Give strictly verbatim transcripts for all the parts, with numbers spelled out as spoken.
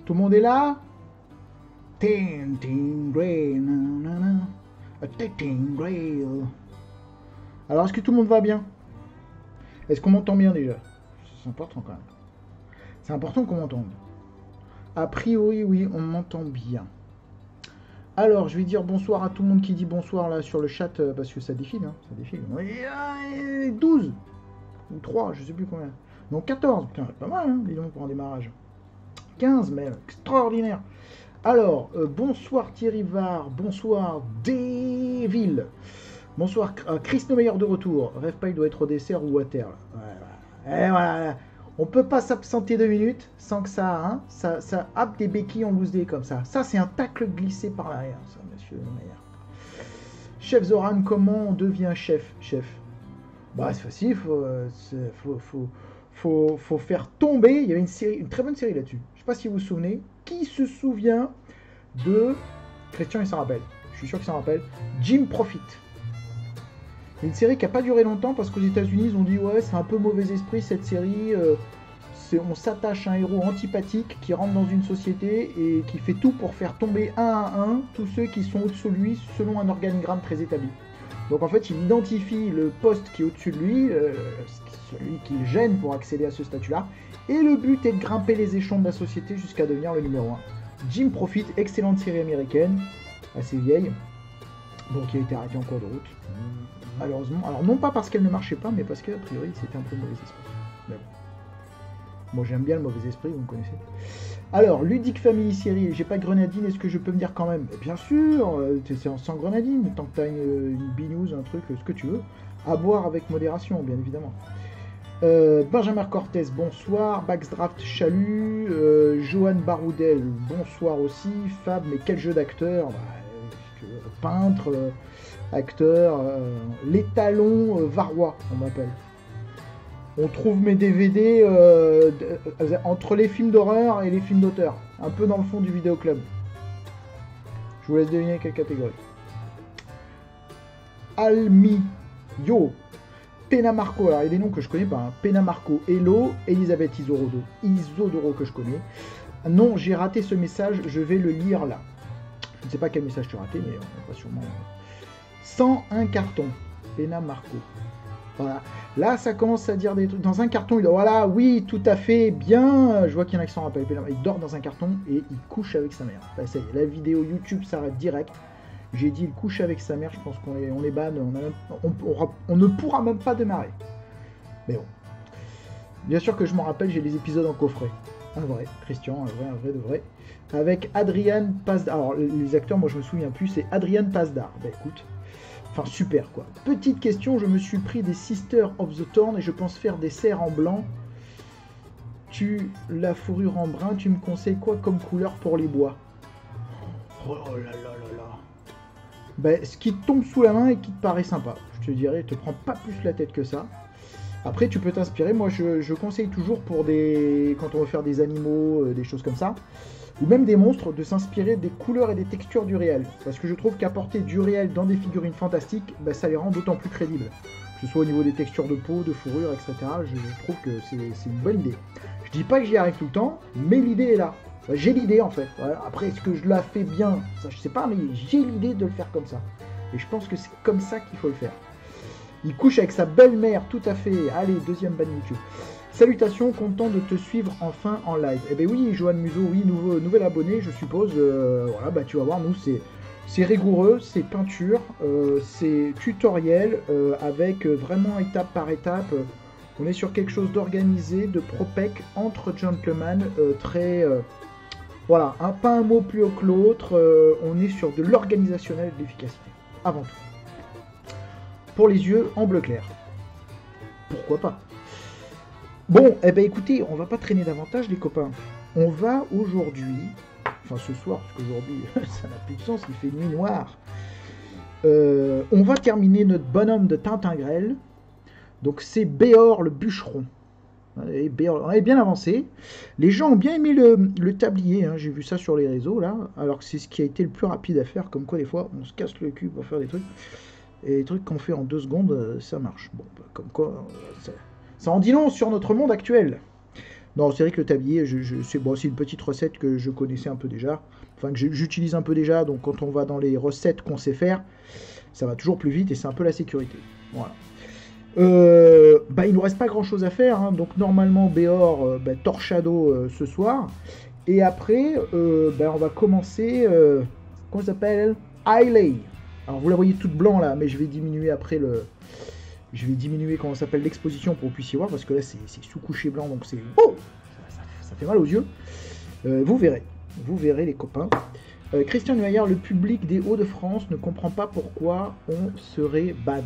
Tout le monde est là? Tintin Grey, nanana. Tintin Grey. Alors, est-ce que tout le monde va bien? Est-ce qu'on m'entend bien déjà? C'est important quand même. C'est important qu'on m'entende. A priori, oui, on m'entend bien. Alors, je vais dire bonsoir à tout le monde qui dit bonsoir là sur le chat, euh, parce que ça défile, hein, ça défile. Et, douze ou trois, je sais plus combien. Non, quatorze, putain, pas mal, hein, dis donc, pour un démarrage. quinze même, extraordinaire. Alors, euh, bonsoir Thierry Var, bonsoir Deville, bonsoir euh, Chris Neumeyer de retour. Rêve pas, il doit être au dessert ou à terre. Là. Ouais, voilà. Et voilà. On peut pas s'absenter deux minutes sans que ça, hein, ça, ça happe des béquilles en loose day comme ça. Ça, c'est un tacle glissé par l'arrière, ça, monsieur Neumeyer. Chef Zoran, comment on devient chef, chef? Bah, c'est facile, faut, faut, faut, faut, faut faire tomber. Il y avait une série, une très bonne série là-dessus. Je sais pas si vous vous souvenez. Qui se souvient de Christian, il s'en rappelle. Je suis sûr qu'il s'en rappelle. Jim Profit. Une série qui n'a pas duré longtemps parce qu'aux États-Unis ils ont dit ouais c'est un peu mauvais esprit cette série. Euh, on s'attache à un héros antipathique qui rentre dans une société et qui fait tout pour faire tomber un à un tous ceux qui sont au-dessus de lui selon un organigramme très établi. Donc en fait il identifie le poste qui est au-dessus de lui, euh, celui qui le gêne pour accéder à ce statut-là. Et le but est de grimper les échelons de la société jusqu'à devenir le numéro un. Jim Profit, excellente série américaine, assez vieille, bon qui a été arrêtée en cours de route. Malheureusement, alors non pas parce qu'elle ne marchait pas, mais parce qu'a priori c'était un peu mauvais esprit. Mais bon. Moi j'aime bien le mauvais esprit, vous me connaissez. Alors, Ludic Family Série, j'ai pas de grenadine, est-ce que je peux me dire quand même? Bien sûr, c'est sans grenadine, tant que t'as une, une binouze, un truc, ce que tu veux. À boire avec modération, bien évidemment. Euh, Benjamin Cortez, bonsoir. Backsdraft Chalut, euh, Johan Baroudel, bonsoir aussi. Fab, mais quel jeu d'acteur, bah, peintre... Euh, acteur, euh, l'étalon euh, varois, on m'appelle. On trouve mes D V D euh, euh, entre les films d'horreur et les films d'auteur, un peu dans le fond du vidéoclub. Je vous laisse deviner quelle catégorie. Almi, Yo, Penamarco, alors il y a des noms que je connais pas, hein. Penamarco, Hello, Elisabeth Isorodo, Isodoro que je connais. Non, j'ai raté ce message, je vais le lire là. Je ne sais pas quel message tu as raté, mais on va sûrement... cent un cartons, Pena Marco. Voilà. Là, ça commence à dire des trucs. Dans un carton, il dort. Voilà, oui, tout à fait, bien. Je vois qu'il y en a qui s'en rappellent. Il dort dans un carton et il couche avec sa mère. Enfin, ça y est, la vidéo YouTube s'arrête direct. J'ai dit, il couche avec sa mère. Je pense qu'on est, on est ban. On, a même, on, on, on ne pourra même pas démarrer. Mais bon. Bien sûr que je m'en rappelle, j'ai les épisodes en coffret. Un vrai, Christian, un vrai, un vrai de vrai. Avec Adrian Pazdar. Alors, les acteurs, moi, je me souviens plus. C'est Adrian Pazdar. Ben écoute. Enfin, super, quoi. Petite question, je me suis pris des Sisters of the Thorn et je pense faire des serres en blanc. Tu la fourrure en brun, tu me conseilles quoi comme couleur pour les bois? Oh là là là là. Ben, ce qui te tombe sous la main et qui te paraît sympa. Je te dirais, te prends pas plus la tête que ça. Après, tu peux t'inspirer. Moi, je, je conseille toujours pour des... quand on veut faire des animaux, euh, des choses comme ça, ou même des monstres, de s'inspirer des couleurs et des textures du réel. Parce que je trouve qu'apporter du réel dans des figurines fantastiques, bah, ça les rend d'autant plus crédibles. Que ce soit au niveau des textures de peau, de fourrure, et cetera. Je, je trouve que c'est une bonne idée. Je dis pas que j'y arrive tout le temps, mais l'idée est là. Bah, j'ai l'idée en fait. Voilà. Après, est-ce que je la fais bien? Ça, je sais pas, mais j'ai l'idée de le faire comme ça. Et je pense que c'est comme ça qu'il faut le faire. Il couche avec sa belle-mère, tout à fait. Allez, deuxième ban YouTube. Salutations, content de te suivre enfin en live. Eh ben oui, Johan Museau, oui, nouveau, nouvel abonné, je suppose. Euh, voilà, bah tu vas voir, nous, c'est rigoureux, c'est peinture, euh, c'est tutoriel, euh, avec vraiment étape par étape. On est sur quelque chose d'organisé, de propec, entre gentlemen, euh, très... Euh, voilà, un, pas un mot plus haut que l'autre, euh, on est sur de l'organisationnel et de l'efficacité, avant tout. Pour les yeux en bleu clair. Pourquoi pas? Bon, eh ben écoutez, on va pas traîner davantage les copains. On va aujourd'hui, enfin ce soir, parce qu'aujourd'hui ça n'a plus de sens, il fait nuit noire. Euh, on va terminer notre bonhomme de Tintin Grêle. Donc c'est Béor le bûcheron. Et Béor, on est bien avancé. Les gens ont bien aimé le, le tablier, hein, j'ai vu ça sur les réseaux là, alors que c'est ce qui a été le plus rapide à faire, comme quoi des fois on se casse le cul pour faire des trucs. Et les trucs qu'on fait en deux secondes, ça marche. Bon, bah, comme quoi, ça, ça en dit long sur notre monde actuel. Non, c'est vrai que le tablier, je, je, c'est bon, c'est une petite recette que je connaissais un peu déjà. Enfin, que j'utilise un peu déjà. Donc, quand on va dans les recettes qu'on sait faire, ça va toujours plus vite et c'est un peu la sécurité. Voilà. Euh, bah, il nous reste pas grand chose à faire. Hein. Donc, normalement, Béor, euh, bah, Torchado euh, ce soir. Et après, euh, bah, on va commencer. Euh, comment ça s'appelle? Islay. Alors, vous la voyez toute blanc là, mais je vais diminuer après le. Je vais diminuer comment ça s'appelle l'exposition pour que vous puissiez voir parce que là c'est sous couché blanc donc c'est oh ça, ça, ça fait mal aux yeux. Euh, vous verrez, vous verrez les copains. Euh, Christian Nuaillard, le public des Hauts-de-France ne comprend pas pourquoi on serait ban.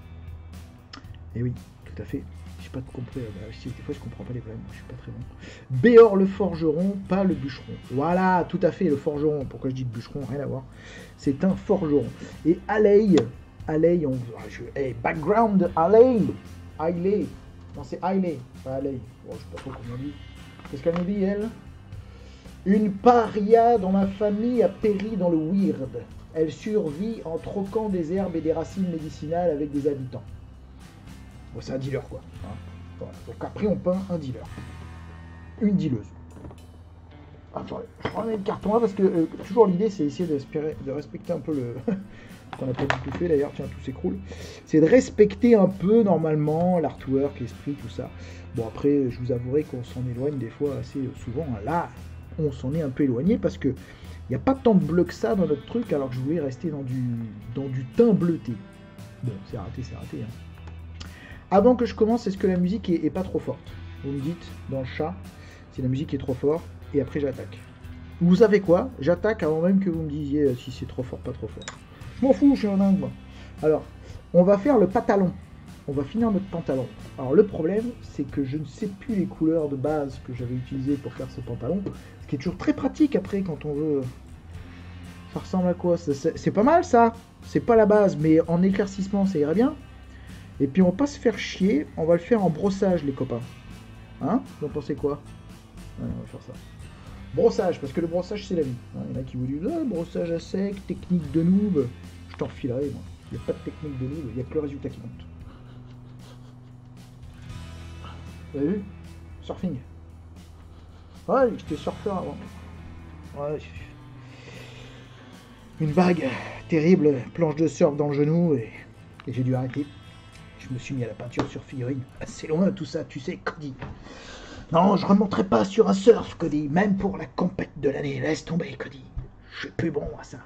Et oui, tout à fait. J'ai pas compris. Euh, bah, si, des fois je comprends pas les problèmes. Je suis pas très bon. Béor le forgeron, pas le bûcheron. Voilà, tout à fait le forgeron. Pourquoi je dis bûcheron? Rien à voir. C'est un forgeron. Et Aley. Alley, on... Je... Hey, background de Alley. Alley. Non, c'est Alley, pas Alley. Bon, je sais pas trop comment on dit. Qu'est-ce qu'elle nous dit, elle? Une paria dans ma famille a péri dans le weird. Elle survit en troquant des herbes et des racines médicinales avec des habitants. Bon, c'est un dealer, quoi. Hein, voilà. Donc après, on peint un dealer. Une dealeuse. Attendez, je remets le carton là parce que euh, toujours l'idée, c'est essayer de respecter un peu le... qu'on n'a pas du tout fait d'ailleurs, tiens, tout s'écroule. C'est de respecter un peu normalement l'artwork, l'esprit, tout ça. Bon, après, je vous avouerai qu'on s'en éloigne des fois assez souvent. Là, on s'en est un peu éloigné parce que il n'y a pas tant de bleu que ça dans notre truc, alors que je voulais rester dans du, dans du teint bleuté. Bon, c'est raté, c'est raté. Hein. Avant que je commence, est-ce que la musique est, est pas trop forte? Vous me dites dans le chat si la musique est trop forte, et après j'attaque. Vous savez quoi? J'attaque avant même que vous me disiez si c'est trop fort, pas trop fort. Je m'en fous, je suis un dingue, moi. Alors, on va faire le pantalon. On va finir notre pantalon. Alors, le problème, c'est que je ne sais plus les couleurs de base que j'avais utilisées pour faire ce pantalon. Ce qui est toujours très pratique après quand on veut... Ça ressemble à quoi? C'est pas mal, ça. C'est pas la base, mais en éclaircissement, ça irait bien. Et puis, on va pas se faire chier. On va le faire en brossage, les copains. Hein? Vous en pensez quoi? Ouais, on va faire ça. Brossage, parce que le brossage, c'est la vie. Il y en a qui vous disent ah, brossage à sec, technique de noob. Je t'en filerai, moi. Il n'y a pas de technique de noob, il n'y a que le résultat qui compte. Vous avez vu? Surfing. Ouais, j'étais surfeur avant. Ouais. Une vague terrible, planche de surf dans le genou, et, et j'ai dû arrêter. Je me suis mis à la peinture sur figurine. C'est loin tout ça, tu sais, Cody. Non, je remonterai pas sur un surf, Cody, même pour la compète de l'année. Laisse tomber, Cody. Je suis plus bon à ça.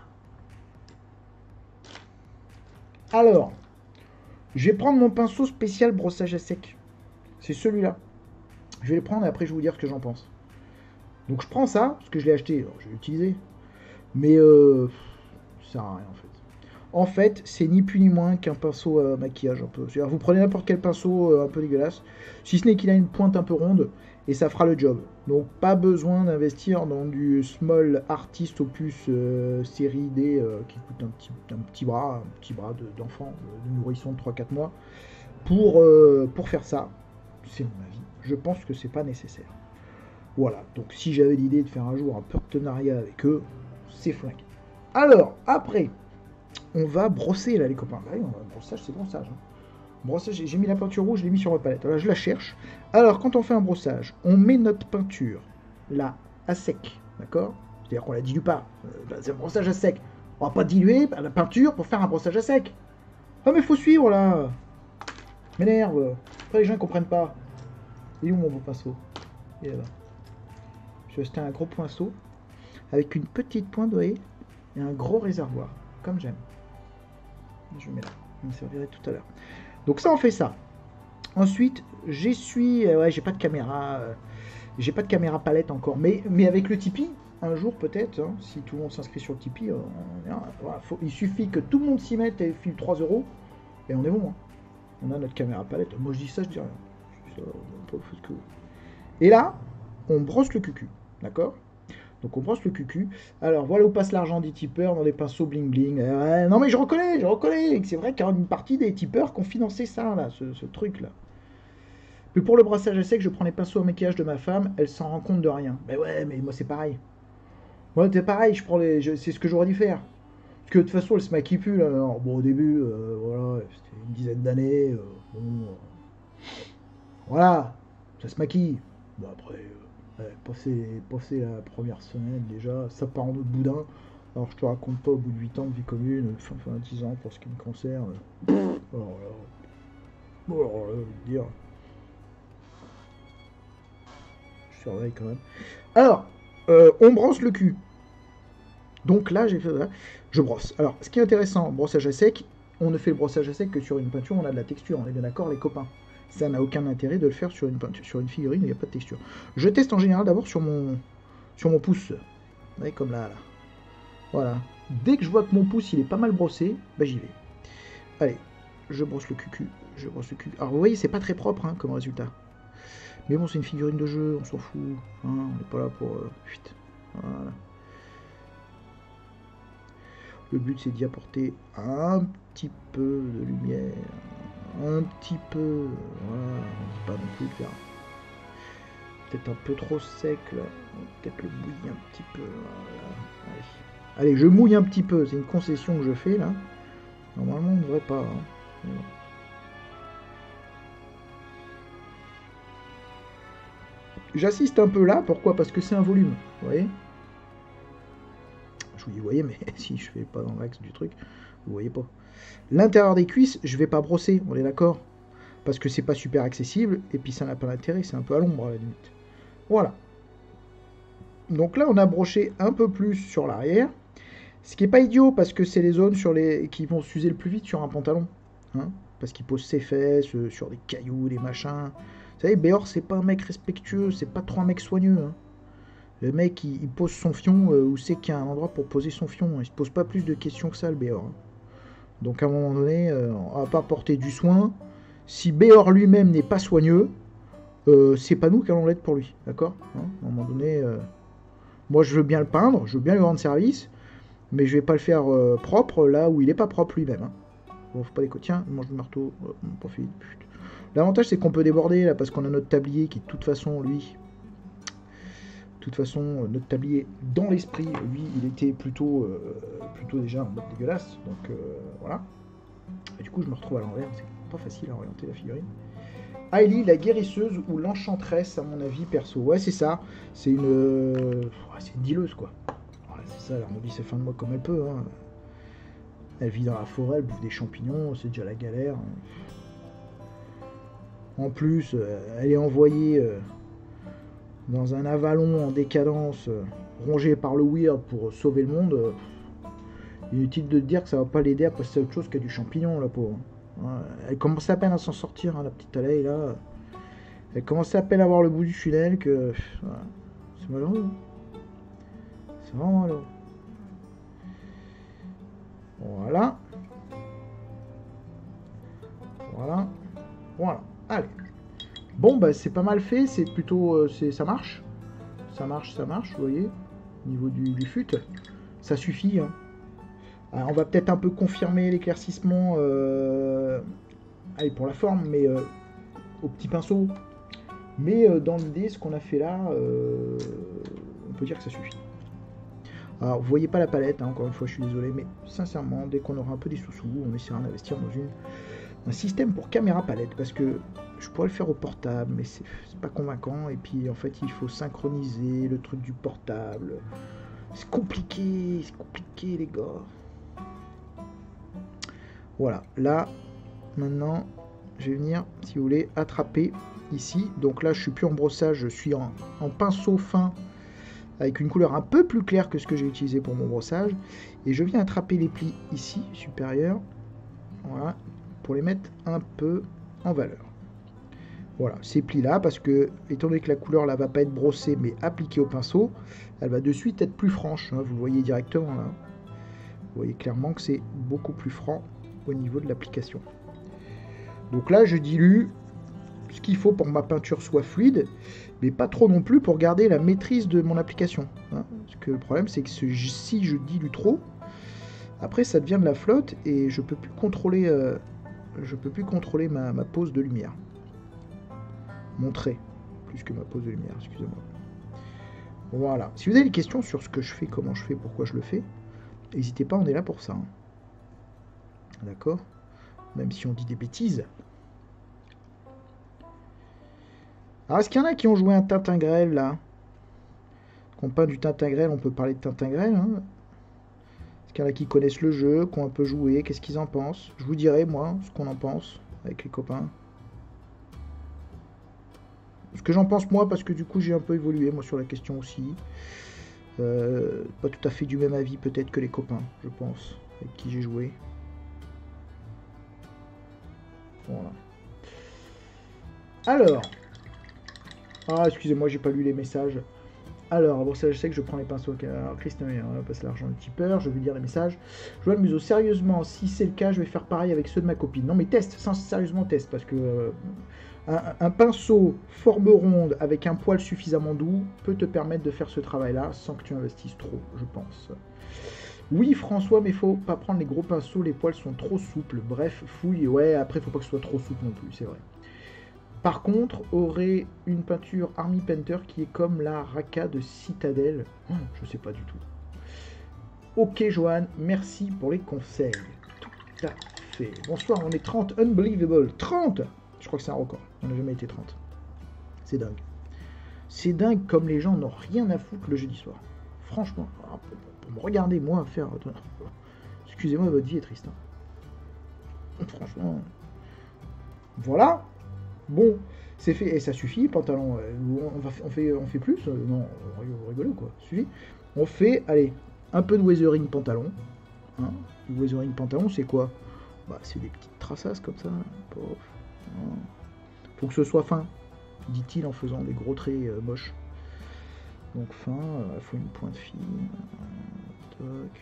Alors, je vais prendre mon pinceau spécial brossage à sec. C'est celui-là. Je vais le prendre et après je vais vous dire ce que j'en pense. Donc je prends ça, parce que je l'ai acheté, alors je vais l'utiliser. Mais euh, ça sert à rien en fait. En fait, c'est ni plus ni moins qu'un pinceau à maquillage un peu. C'est-à-dire, vous prenez n'importe quel pinceau euh, un peu dégueulasse, si ce n'est qu'il a une pointe un peu ronde, et ça fera le job. Donc pas besoin d'investir dans du Small Artist Opus euh, série D euh, qui coûte un petit, un petit bras, un petit bras d'enfant, de, de nourrisson de trois quatre mois, pour, euh, pour faire ça. C'est mon avis. Je pense que c'est pas nécessaire. Voilà, donc si j'avais l'idée de faire un jour un partenariat avec eux, c'est flingue. Alors, après, on va brosser là les copains. Bah oui, on va, brossage, c'est brossage. Hein. Brossage, j'ai mis la peinture rouge, je l'ai mis sur ma palette. Là, je la cherche. Alors, quand on fait un brossage, on met notre peinture là, à sec, d'accord? C'est-à-dire qu'on la dilue pas. Euh, c'est un brossage à sec. On va pas diluer la peinture pour faire un brossage à sec. Ah, mais faut suivre là. M'énerve. Après, les gens ne comprennent pas. Il est où mon beau pinceau? Il est là. Je vais acheter un gros pinceau avec une petite pointe, vous voyez, et un gros réservoir, comme j'aime. Je mets là. Je me servirai tout à l'heure. Donc ça, on fait ça. Ensuite, j'essuie... Euh, ouais, j'ai pas de caméra... Euh, j'ai pas de caméra palette encore. Mais, mais avec le Tipeee, un jour peut-être, hein, si tout le monde s'inscrit sur le Tipeee, euh, on, voilà, faut, il suffit que tout le monde s'y mette et file trois euros, et on est bon. Hein. On a notre caméra palette. Moi, je dis ça, je dis rien. Je dis ça, on peut faire ce que... Et là, on brosse le cucu. D'accord? Donc on brosse le cucu. Alors voilà où passe l'argent des tipeurs dans des pinceaux bling bling. Euh, non mais je reconnais, je reconnais. C'est vrai qu'il y a une partie des tipeurs qui ont financé ça, là, ce, ce truc là. Mais pour le brossage à sec, je prends les pinceaux à maquillage de ma femme, elle s'en rend compte de rien. Mais ouais, mais moi c'est pareil. Moi c'est pareil, je prends les. C'est ce que j'aurais dû faire. Parce que de toute façon elle se maquille plus là. Alors, bon au début, euh, voilà, c'était une dizaine d'années. Euh, bon, euh, voilà, ça se maquille. Bon après. Ouais, passer, passer la première semaine déjà, ça part en autre boudin. Alors je te raconte pas au bout de huit ans de vie commune, enfin, enfin dix ans pour ce qui me concerne. Alors là, alors là, je veux dire, je surveille quand même. Alors, euh, on brosse le cul. Donc là, j'ai fait, voilà, je brosse. Alors, ce qui est intéressant, brossage à sec, on ne fait le brossage à sec que sur une peinture, on a de la texture, on est bien d'accord, les copains. Ça n'a aucun intérêt de le faire sur une peinture, sur une figurine où il n'y a pas de texture. Je teste en général d'abord sur mon, sur mon pouce. Vous voyez, comme là, là. Voilà. Dès que je vois que mon pouce il est pas mal brossé, bah j'y vais. Allez, je brosse le cucu, je brosse le cul. Alors vous voyez, c'est pas très propre hein, comme résultat. Mais bon, c'est une figurine de jeu, on s'en fout. Hein, on n'est pas là pour. Euh, fuite. Voilà. Le but c'est d'y apporter un petit peu de lumière. Un petit peu. Voilà, on dit pas non plus de faire. Peut-être un peu trop sec là. Peut-être le bouillir un petit peu. Voilà. Allez. Allez, je mouille un petit peu. C'est une concession que je fais là. Normalement, on ne devrait pas. Hein. J'assiste un peu là. Pourquoi? Parce que c'est un volume. Vous voyez? Je vous dis, vous voyez, mais si je fais pas dans l'axe du truc, vous voyez pas. L'intérieur des cuisses, je vais pas brosser. On est d'accord? Parce que c'est pas super accessible. Et puis ça n'a pas d'intérêt. C'est un peu à l'ombre à la limite. Voilà. Donc là, on a broché un peu plus sur l'arrière. Ce qui n'est pas idiot parce que c'est les zones sur les... qui vont s'user le plus vite sur un pantalon. Hein, parce qu'il pose ses fesses euh, sur des cailloux, des machins. Vous savez, Béor, c'est pas un mec respectueux, c'est pas trop un mec soigneux. Hein. Le mec, il, il pose son fion euh, où c'est qu'il y a un endroit pour poser son fion. Il se pose pas plus de questions que ça, le Béor. Hein. Donc à un moment donné, euh, on va pas porter du soin. Si Béor lui-même n'est pas soigneux, euh, c'est pas nous qui allons l'être pour lui. D'accord hein. À un moment donné, euh, moi je veux bien le peindre, je veux bien lui rendre service. Mais je vais pas le faire euh, propre là où il est pas propre lui-même. Hein. Bon, faut pas les tiens, mange le marteau, oh, on profite. L'avantage c'est qu'on peut déborder là parce qu'on a notre tablier qui de toute façon lui, de toute façon notre tablier dans l'esprit, lui il était plutôt, euh, plutôt déjà en mode dégueulasse. Donc euh, voilà. Et du coup je me retrouve à l'envers, c'est pas facile à orienter la figurine. Hailey, la guérisseuse ou l'enchanteresse à mon avis perso. Ouais c'est ça, c'est une, euh, c'est une dealeuse quoi. C'est ça, elle remonte ses fins de mois comme elle peut. Hein. Elle vit dans la forêt, elle bouffe des champignons, c'est déjà la galère. En plus, elle est envoyée dans un avalon en décadence, rongé par le weird pour sauver le monde. Inutile de dire que ça va pas l'aider à passer à autre chose qu'à du champignon, la pauvre. Elle commence à peine à s'en sortir, hein, la petite Hailey, là. Elle commence à peine à voir le bout du tunnel, que... Voilà. C'est malheureux. C'est vraiment malheureux. Voilà. Voilà. Voilà. Allez. Bon, bah c'est pas mal fait. C'est plutôt... Euh, c'est, ça marche. Ça marche, ça marche, vous voyez. Au niveau du, du fut. Ça suffit. Hein. Alors, on va peut-être un peu confirmer l'éclaircissement. Euh... Allez, pour la forme, mais euh, au petit pinceau. Mais euh, dans l'idée, ce qu'on a fait là, euh, on peut dire que ça suffit. Alors, vous voyez pas la palette, hein, encore une fois, je suis désolé, mais sincèrement, dès qu'on aura un peu des sous-sous, on essaiera d'investir dans une, un système pour caméra palette, parce que je pourrais le faire au portable, mais c'est pas convaincant, et puis en fait, il faut synchroniser le truc du portable. C'est compliqué, c'est compliqué, les gars. Voilà, là, maintenant, je vais venir, si vous voulez, attraper ici. Donc là, je suis plus en brossage, je suis en, en pinceau fin, avec une couleur un peu plus claire que ce que j'ai utilisé pour mon brossage. Et je viens attraper les plis ici, supérieurs, voilà, pour les mettre un peu en valeur. Voilà, ces plis-là, parce que, étant donné que la couleur là va pas être brossée, mais appliquée au pinceau, elle va de suite être plus franche, hein, vous le voyez directement là. Vous voyez clairement que c'est beaucoup plus franc au niveau de l'application. Donc là, je dilue ce qu'il faut pour que ma peinture soit fluide, mais pas trop non plus pour garder la maîtrise de mon application. Hein. Parce que le problème, c'est que ce, si je dilue trop, après ça devient de la flotte et je peux plus contrôler, euh, je peux plus contrôler ma, ma pose de lumière. Mon trait, plus que ma pose de lumière, excusez-moi. Voilà. Si vous avez des questions sur ce que je fais, comment je fais, pourquoi je le fais, n'hésitez pas, on est là pour ça. Hein. D'accord ? Même si on dit des bêtises. Alors, est-ce qu'il y en a qui ont joué un Tintin grêle, là? qu'on peint du Tintin Grêle, on peut parler de Tintin Grêle. Hein. Est-ce qu'il y en a qui connaissent le jeu, qui ont un peu joué, qu'est-ce qu'ils en pensent? Je vous dirai, moi, ce qu'on en pense avec les copains. Ce que j'en pense, moi, parce que du coup, j'ai un peu évolué, moi, sur la question aussi. Euh, pas tout à fait du même avis, peut-être, que les copains, je pense, avec qui j'ai joué. Voilà. Alors. Ah, excusez-moi, j'ai pas lu les messages. Alors, bon, ça, je sais que je prends les pinceaux. Alors, Christian, on va passer l'argent de tipeur. Je vais lire les messages. Joël Museau, sérieusement, si c'est le cas, je vais faire pareil avec ceux de ma copine. Non, mais teste, sans, sérieusement, teste. Parce que euh, un, un pinceau forme ronde avec un poil suffisamment doux peut te permettre de faire ce travail-là sans que tu investisses trop, je pense. Oui, François, mais faut pas prendre les gros pinceaux. Les poils sont trop souples. Bref, fouille. Ouais, après, faut pas que ce soit trop souple non plus, c'est vrai. Par contre, aurait une peinture Army Painter qui est comme la Raka de Citadel. Oh, je sais pas du tout. Ok, Johan, merci pour les conseils. Tout à fait. Bonsoir, on est trente. Unbelievable. trente. Je crois que c'est un record. On n'a jamais été trente. C'est dingue. C'est dingue comme les gens n'ont rien à foutre le jeudi soir. Franchement, pour me regarder, moi, faire... Excusez-moi, votre vie est triste. Hein. Franchement... Voilà. Bon, c'est fait, et ça suffit, pantalon. On, va, on, fait, on fait plus Non, rigolo quoi, suffit. On fait, allez, un peu de weathering pantalon. Hein. Le weathering pantalon, c'est quoi? Bah, c'est des petites traçasses comme ça. Pof. Hein. Faut que ce soit fin, dit-il en faisant des gros traits euh, moches. Donc fin, il euh, faut une pointe fine. Toc.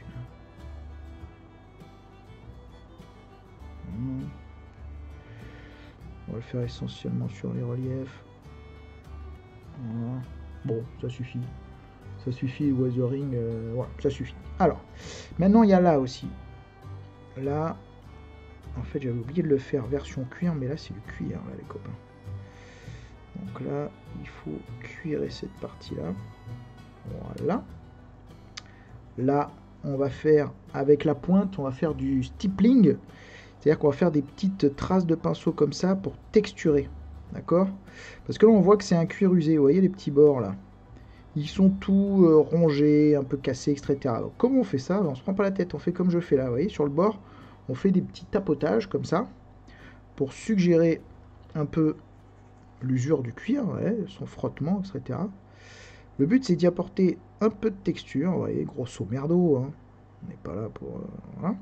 Hum. On va le faire essentiellement sur les reliefs. Voilà. Bon, ça suffit. Ça suffit, le weathering, euh, voilà, ça suffit. Alors, maintenant il y a là aussi. Là, en fait j'avais oublié de le faire version cuir, mais là c'est du cuir, là les copains. Donc là, il faut cuirer cette partie-là. Voilà. Là, on va faire, avec la pointe, on va faire du stippling. C'est-à-dire qu'on va faire des petites traces de pinceau comme ça pour texturer. D'accord? Parce que là, on voit que c'est un cuir usé. Vous voyez les petits bords là? Ils sont tout euh, rongés, un peu cassés, et cetera. Donc, comment on fait ça? On se prend pas la tête. On fait comme je fais là. Vous voyez, sur le bord, on fait des petits tapotages comme ça pour suggérer un peu l'usure du cuir, ouais, son frottement, et cetera. Le but, c'est d'y apporter un peu de texture. Vous voyez, grosso merdo. Hein. On n'est pas là pour... Euh, voilà.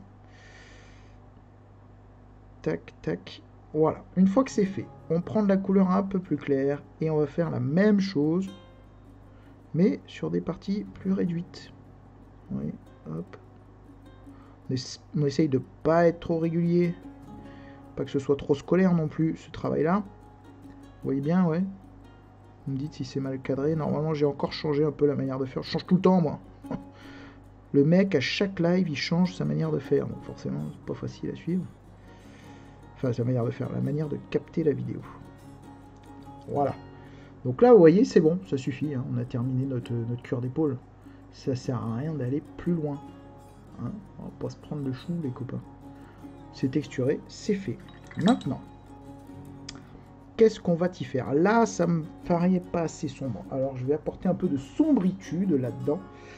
Tac, tac, voilà. Une fois que c'est fait, on prend de la couleur un peu plus claire et on va faire la même chose, mais sur des parties plus réduites. Oui, hop. On essaye de pas être trop régulier, pas que ce soit trop scolaire non plus, ce travail-là. Vous voyez bien, ouais. Vous me dites si c'est mal cadré. Normalement, j'ai encore changé un peu la manière de faire. Je change tout le temps, moi. Le mec, à chaque live, il change sa manière de faire. Donc forcément, c'est pas facile à suivre. Enfin, sa manière de faire, la manière de capter la vidéo. Voilà. Donc là, vous voyez, c'est bon, ça suffit. Hein. On a terminé notre, notre cuir d'épaule. Ça sert à rien d'aller plus loin. Hein. On va pas se prendre le chou, les copains. C'est texturé, c'est fait. Maintenant, qu'est-ce qu'on va y faire? Là, ça me paraît pas assez sombre. Alors, je vais apporter un peu de sombritude là-dedans.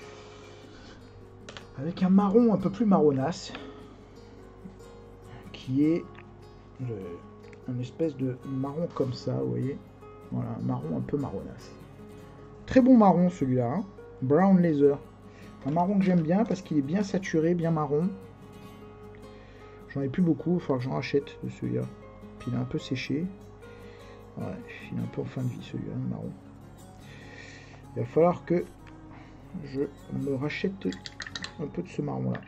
Avec un marron un peu plus marronasse. Qui est... Le, un espèce de marron comme ça, vous voyez. Voilà, un marron un peu marronasse. Très bon marron celui-là. Hein. Brown Laser. Un marron que j'aime bien parce qu'il est bien saturé, bien marron. J'en ai plus beaucoup, il va falloir que j'en rachète de celui-là. Puis il est un peu séché. Ouais, il est un peu en fin de vie celui-là, le marron. Il va falloir que je me rachète un peu de ce marron-là.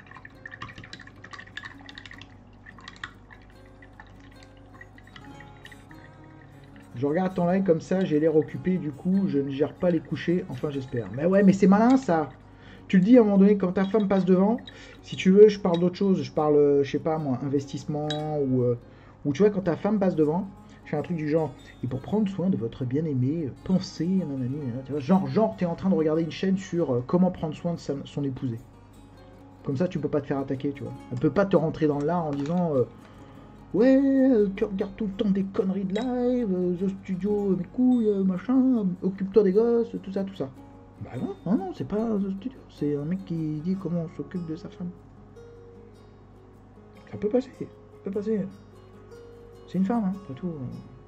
Je regarde ton live comme ça, j'ai l'air occupé, du coup, je ne gère pas les couchers, enfin j'espère. Mais ouais, mais c'est malin ça. Tu le dis à un moment donné, quand ta femme passe devant, si tu veux, je parle d'autre chose, je parle, je sais pas moi, investissement, ou, euh, ou tu vois, quand ta femme passe devant, je fais un truc du genre, et pour prendre soin de votre bien-aimé, pensez, nanani, nanana, tu vois, genre, genre, t'es en train de regarder une chaîne sur euh, comment prendre soin de sa, son épousé. Comme ça, tu peux pas te faire attaquer, tu vois. Elle peut pas te rentrer dans l'art en disant... Euh, ouais, euh, tu regardes tout le temps des conneries de live, euh, The Studio, mes couilles, euh, machin, occupe-toi des gosses, tout ça, tout ça. Bah non, non, non, c'est pas The Studio. C'est un mec qui dit comment on s'occupe de sa femme. Ça peut passer. Ça peut passer. C'est une femme, hein, pas tout.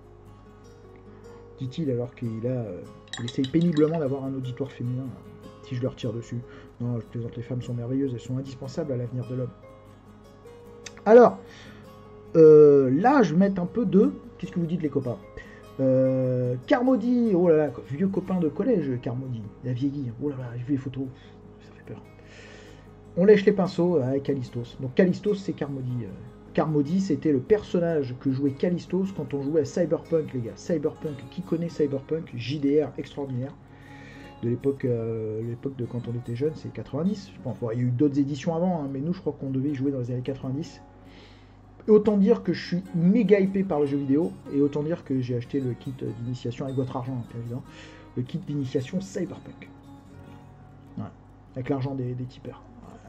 Dit-il alors qu'il a. Euh, il essaye péniblement d'avoir un auditoire féminin. Si je leur tire dessus. Non, je plaisante, les femmes sont merveilleuses, elles sont indispensables à l'avenir de l'homme. Alors, euh, là, je vais mettre un peu de. Qu'est-ce que vous dites, les copains? euh, Carmody, oh là là, vieux copain de collège, Carmody. Il a vieilli. Oh là là, j'ai vu les photos. Ça fait peur. On lèche les pinceaux avec Callistos. Donc, Callistos, c'est Carmody. Carmody, c'était le personnage que jouait Callistos quand on jouait à Cyberpunk, les gars. Cyberpunk, qui connaît Cyberpunk? J D R extraordinaire. De l'époque euh, l'époque de quand on était jeune, c'est quatre-vingt-dix, je pense. Bon, il y a eu d'autres éditions avant, hein, mais nous, je crois qu'on devait y jouer dans les années quatre-vingt-dix. Et autant dire que je suis méga hypé par le jeu vidéo, et autant dire que j'ai acheté le kit d'initiation avec votre argent, bien évidemment. Le kit d'initiation Cyberpunk. Ouais. Avec l'argent des, des tipeurs.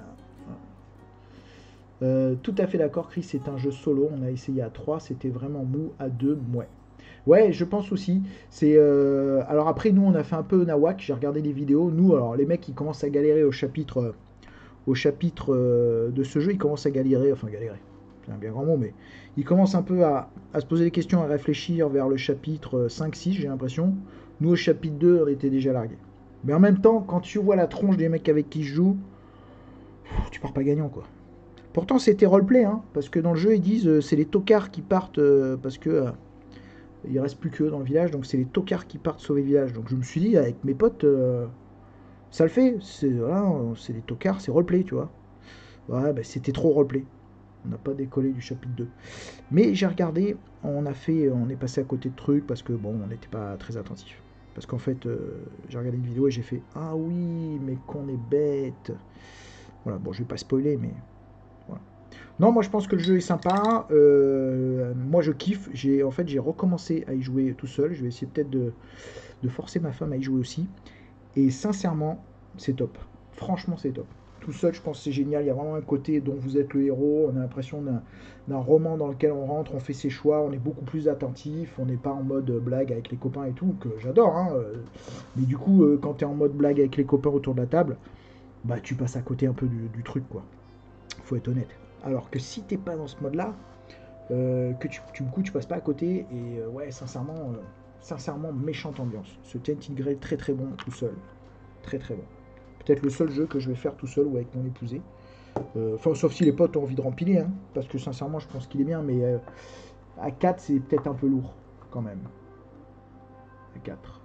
Euh, tout à fait d'accord, Chris, c'est un jeu solo. On a essayé à trois, c'était vraiment mou. À deux, ouais. Ouais, je pense aussi. C'est euh, alors après, nous, on a fait un peu nawak. J'ai regardé des vidéos. Nous, alors les mecs, ils commencent à galérer au chapitre, euh, au chapitre euh, de ce jeu. Ils commencent à galérer, enfin galérer. C'est un bien grand mot, mais ils commencent un peu à, à se poser des questions, à réfléchir vers le chapitre cinq six, j'ai l'impression. Nous, au chapitre deux, on était déjà largués. Mais en même temps, quand tu vois la tronche des mecs avec qui je joue, tu pars pas gagnant, quoi. Pourtant, c'était roleplay, hein, parce que dans le jeu, ils disent euh, c'est les tocards qui partent euh, parce que euh, il reste plus qu'eux dans le village, donc c'est les tocards qui partent sauver le village. Donc je me suis dit, avec mes potes, euh, ça le fait. C'est voilà, c'est les tocards, c'est roleplay, tu vois. Ouais, bah, c'était trop roleplay. On n'a pas décollé du chapitre deux. Mais j'ai regardé, on a fait, on est passé à côté de trucs parce que bon, on n'était pas très attentif. Parce qu'en fait, euh, j'ai regardé une vidéo et j'ai fait ah oui, mais qu'on est bête. Voilà, bon, je vais pas spoiler, mais voilà. Non, moi je pense que le jeu est sympa. Euh, moi je kiffe. J'ai en fait j'ai recommencé à y jouer tout seul. Je vais essayer peut-être de, de forcer ma femme à y jouer aussi. Et sincèrement, c'est top. Franchement, c'est top. Tout seul, je pense que c'est génial. Il y a vraiment un côté dont vous êtes le héros. On a l'impression d'un, d'un roman dans lequel on rentre, on fait ses choix, on est beaucoup plus attentif. On n'est pas en mode blague avec les copains et tout, que j'adore. Hein. Mais du coup, euh, quand tu es en mode blague avec les copains autour de la table, bah tu passes à côté un peu du, du truc, quoi. Faut être honnête. Alors que si t'es pas dans ce mode-là, euh, que tu, tu, du coup, tu passes pas à côté. Et euh, ouais, sincèrement, euh, sincèrement, méchante ambiance. Ce Tainted Grail très très bon tout seul. Très très bon. Peut-être le seul jeu que je vais faire tout seul ou avec mon épousé. Euh, Enfin, sauf si les potes ont envie de rempiler, hein, parce que sincèrement, je pense qu'il est bien, mais euh, à quatre, c'est peut-être un peu lourd, quand même. À quatre.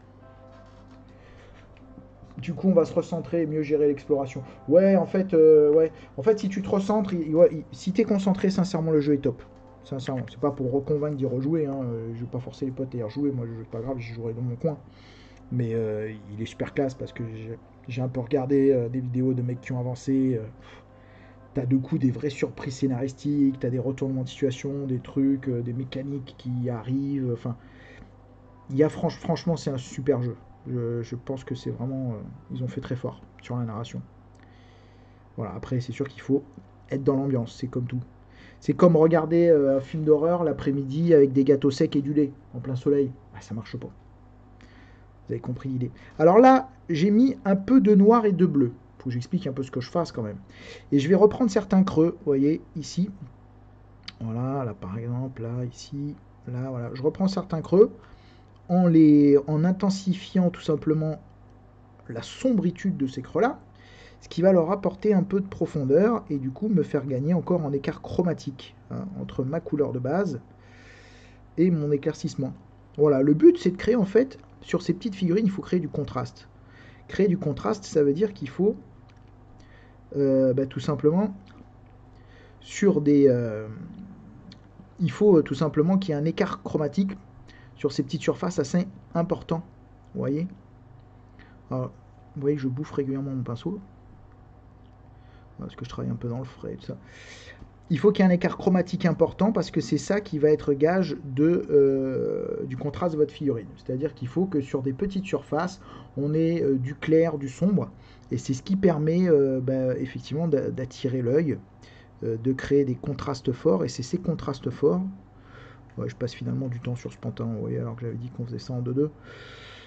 Du coup, on va se recentrer et mieux gérer l'exploration. Ouais, en fait, euh, ouais. En fait, si tu te recentres, il- ouais, il- si t'es concentré, sincèrement, le jeu est top. Sincèrement, c'est pas pour reconvaincre d'y rejouer. Hein. euh, Je vais pas forcer les potes à y rejouer. Moi, je pas grave, j'y jouerai dans mon coin. Mais euh, il est super classe parce que j'ai j'ai un peu regardé euh, des vidéos de mecs qui ont avancé. euh, T'as de coup des vraies surprises scénaristiques, t'as des retournements de situation, des trucs, euh, des mécaniques qui arrivent. Enfin, il y a franch- franchement, c'est un super jeu. Je, je pense que c'est vraiment, euh, ils ont fait très fort sur la narration. Voilà. Après, c'est sûr qu'il faut être dans l'ambiance. C'est comme tout. C'est comme regarder euh, un film d'horreur l'après-midi avec des gâteaux secs et du lait en plein soleil. Ah, ça marche pas. Vous avez compris l'idée. Alors là, j'ai mis un peu de noir et de bleu. Faut que j'explique un peu ce que je fasse quand même. Et je vais reprendre certains creux, vous voyez, ici. Voilà, là par exemple, là, ici, là, voilà. Je reprends certains creux en, les, en intensifiant tout simplement la sombritude de ces creux-là, ce qui va leur apporter un peu de profondeur et du coup me faire gagner encore en écart chromatique hein, entre ma couleur de base et mon éclaircissement. Voilà, le but c'est de créer en fait, sur ces petites figurines, il faut créer du contraste. Créer du contraste, ça veut dire qu'il faut euh, bah, tout simplement sur des... Euh, il faut euh, tout simplement qu'il y ait un écart chromatique sur ces petites surfaces assez important. Vous voyez Alors, vous voyez que je bouffe régulièrement mon pinceau. Parce que je travaille un peu dans le frais et tout ça. Il faut qu'il y ait un écart chromatique important parce que c'est ça qui va être gage de, euh, du contraste de votre figurine. C'est-à-dire qu'il faut que sur des petites surfaces, on ait euh, du clair, du sombre. Et c'est ce qui permet euh, bah, effectivement d'attirer l'œil, euh, de créer des contrastes forts. Et c'est ces contrastes forts. Ouais, je passe finalement du temps sur ce pantin, vous voyez, alors que j'avais dit qu'on faisait ça en deux deux.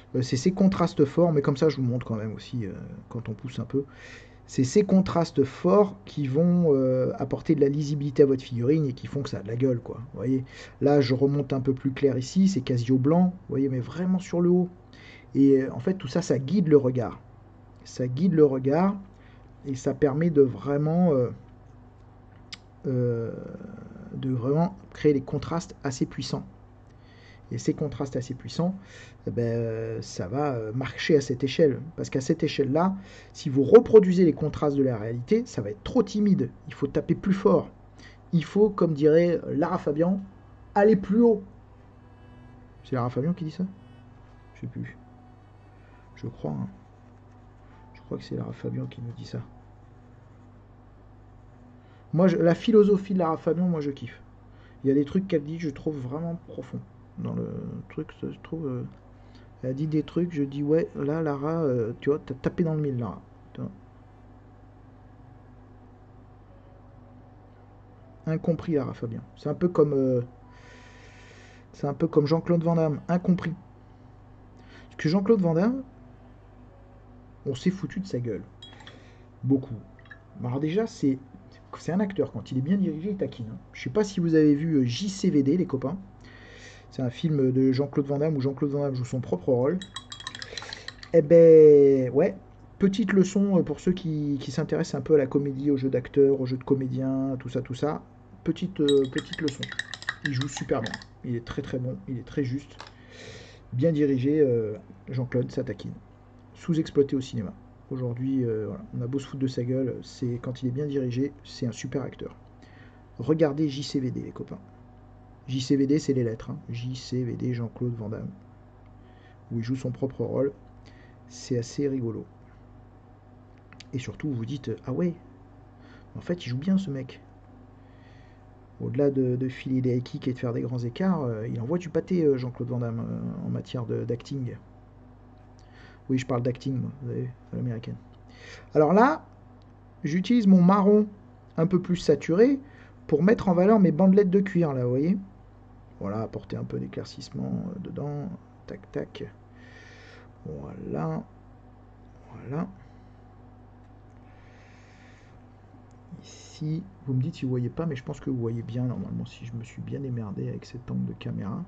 Euh, c'est ces contrastes forts, mais comme ça je vous montre quand même aussi euh, quand on pousse un peu. C'est ces contrastes forts qui vont euh, apporter de la lisibilité à votre figurine et qui font que ça a de la gueule, quoi. Vous voyez, là je remonte un peu plus clair ici, c'est quasi au blanc, vous voyez, mais vraiment sur le haut. Et euh, en fait tout ça, ça guide le regard. Ça guide le regard et ça permet de vraiment, euh, euh, de vraiment créer des contrastes assez puissants. Et ces contrastes assez puissants, eh ben, ça va marcher à cette échelle. Parce qu'à cette échelle-là, si vous reproduisez les contrastes de la réalité, ça va être trop timide. Il faut taper plus fort. Il faut, comme dirait Lara Fabian, aller plus haut. C'est Lara Fabian qui dit ça? Je sais plus. Je crois. Hein. Je crois que c'est Lara Fabian qui nous dit ça. Moi, je, la philosophie de Lara Fabian, moi, je kiffe. Il y a des trucs qu'elle dit, je trouve vraiment profond. Dans le truc, je trouve... Euh, Elle a dit des trucs, je dis ouais, là Lara, euh, tu vois, t'as tapé dans le mille, Lara. Incompris, Lara Fabien. C'est un peu comme, euh, c'est un peu comme Jean-Claude Van Damme, incompris. Parce que Jean-Claude Van Damme, on s'est foutu de sa gueule, beaucoup. Alors déjà, c'est, c'est un acteur quand il est bien dirigé, il taquine. Hein. Je sais pas si vous avez vu J C V D, les copains. C'est un film de Jean-Claude Van Damme où Jean-Claude Van Damme joue son propre rôle. Eh ben, ouais, petite leçon pour ceux qui, qui s'intéressent un peu à la comédie, aux jeux d'acteurs, aux jeux de comédiens, tout ça, tout ça. Petite, euh, petite leçon. Il joue super bien. Il est très très bon, il est très juste. Bien dirigé, euh, Jean-Claude Satakine. Sous-exploité au cinéma. Aujourd'hui, euh, voilà, on a beau se foutre de sa gueule, c'est quand il est bien dirigé, c'est un super acteur. Regardez J C V D, les copains. J C V D, c'est les lettres. Hein. J C V D, Jean-Claude Van Damme. Où il joue son propre rôle. C'est assez rigolo. Et surtout, vous vous dites, ah ouais, en fait, il joue bien ce mec. Au-delà de, de filer des high kicks et de faire des grands écarts, euh, il envoie du pâté, euh, Jean-Claude Van Damme, euh, en matière d'acting. Oui, je parle d'acting, moi, vous savez, à l'américaine. Alors là, j'utilise mon marron un peu plus saturé pour mettre en valeur mes bandelettes de cuir, là, vous voyez. Voilà, apporter un peu d'éclaircissement euh, dedans. Tac, tac. Voilà. Voilà. Ici, vous me dites si vous voyez pas, mais je pense que vous voyez bien, normalement, si je me suis bien émerdé avec cet angle de caméra.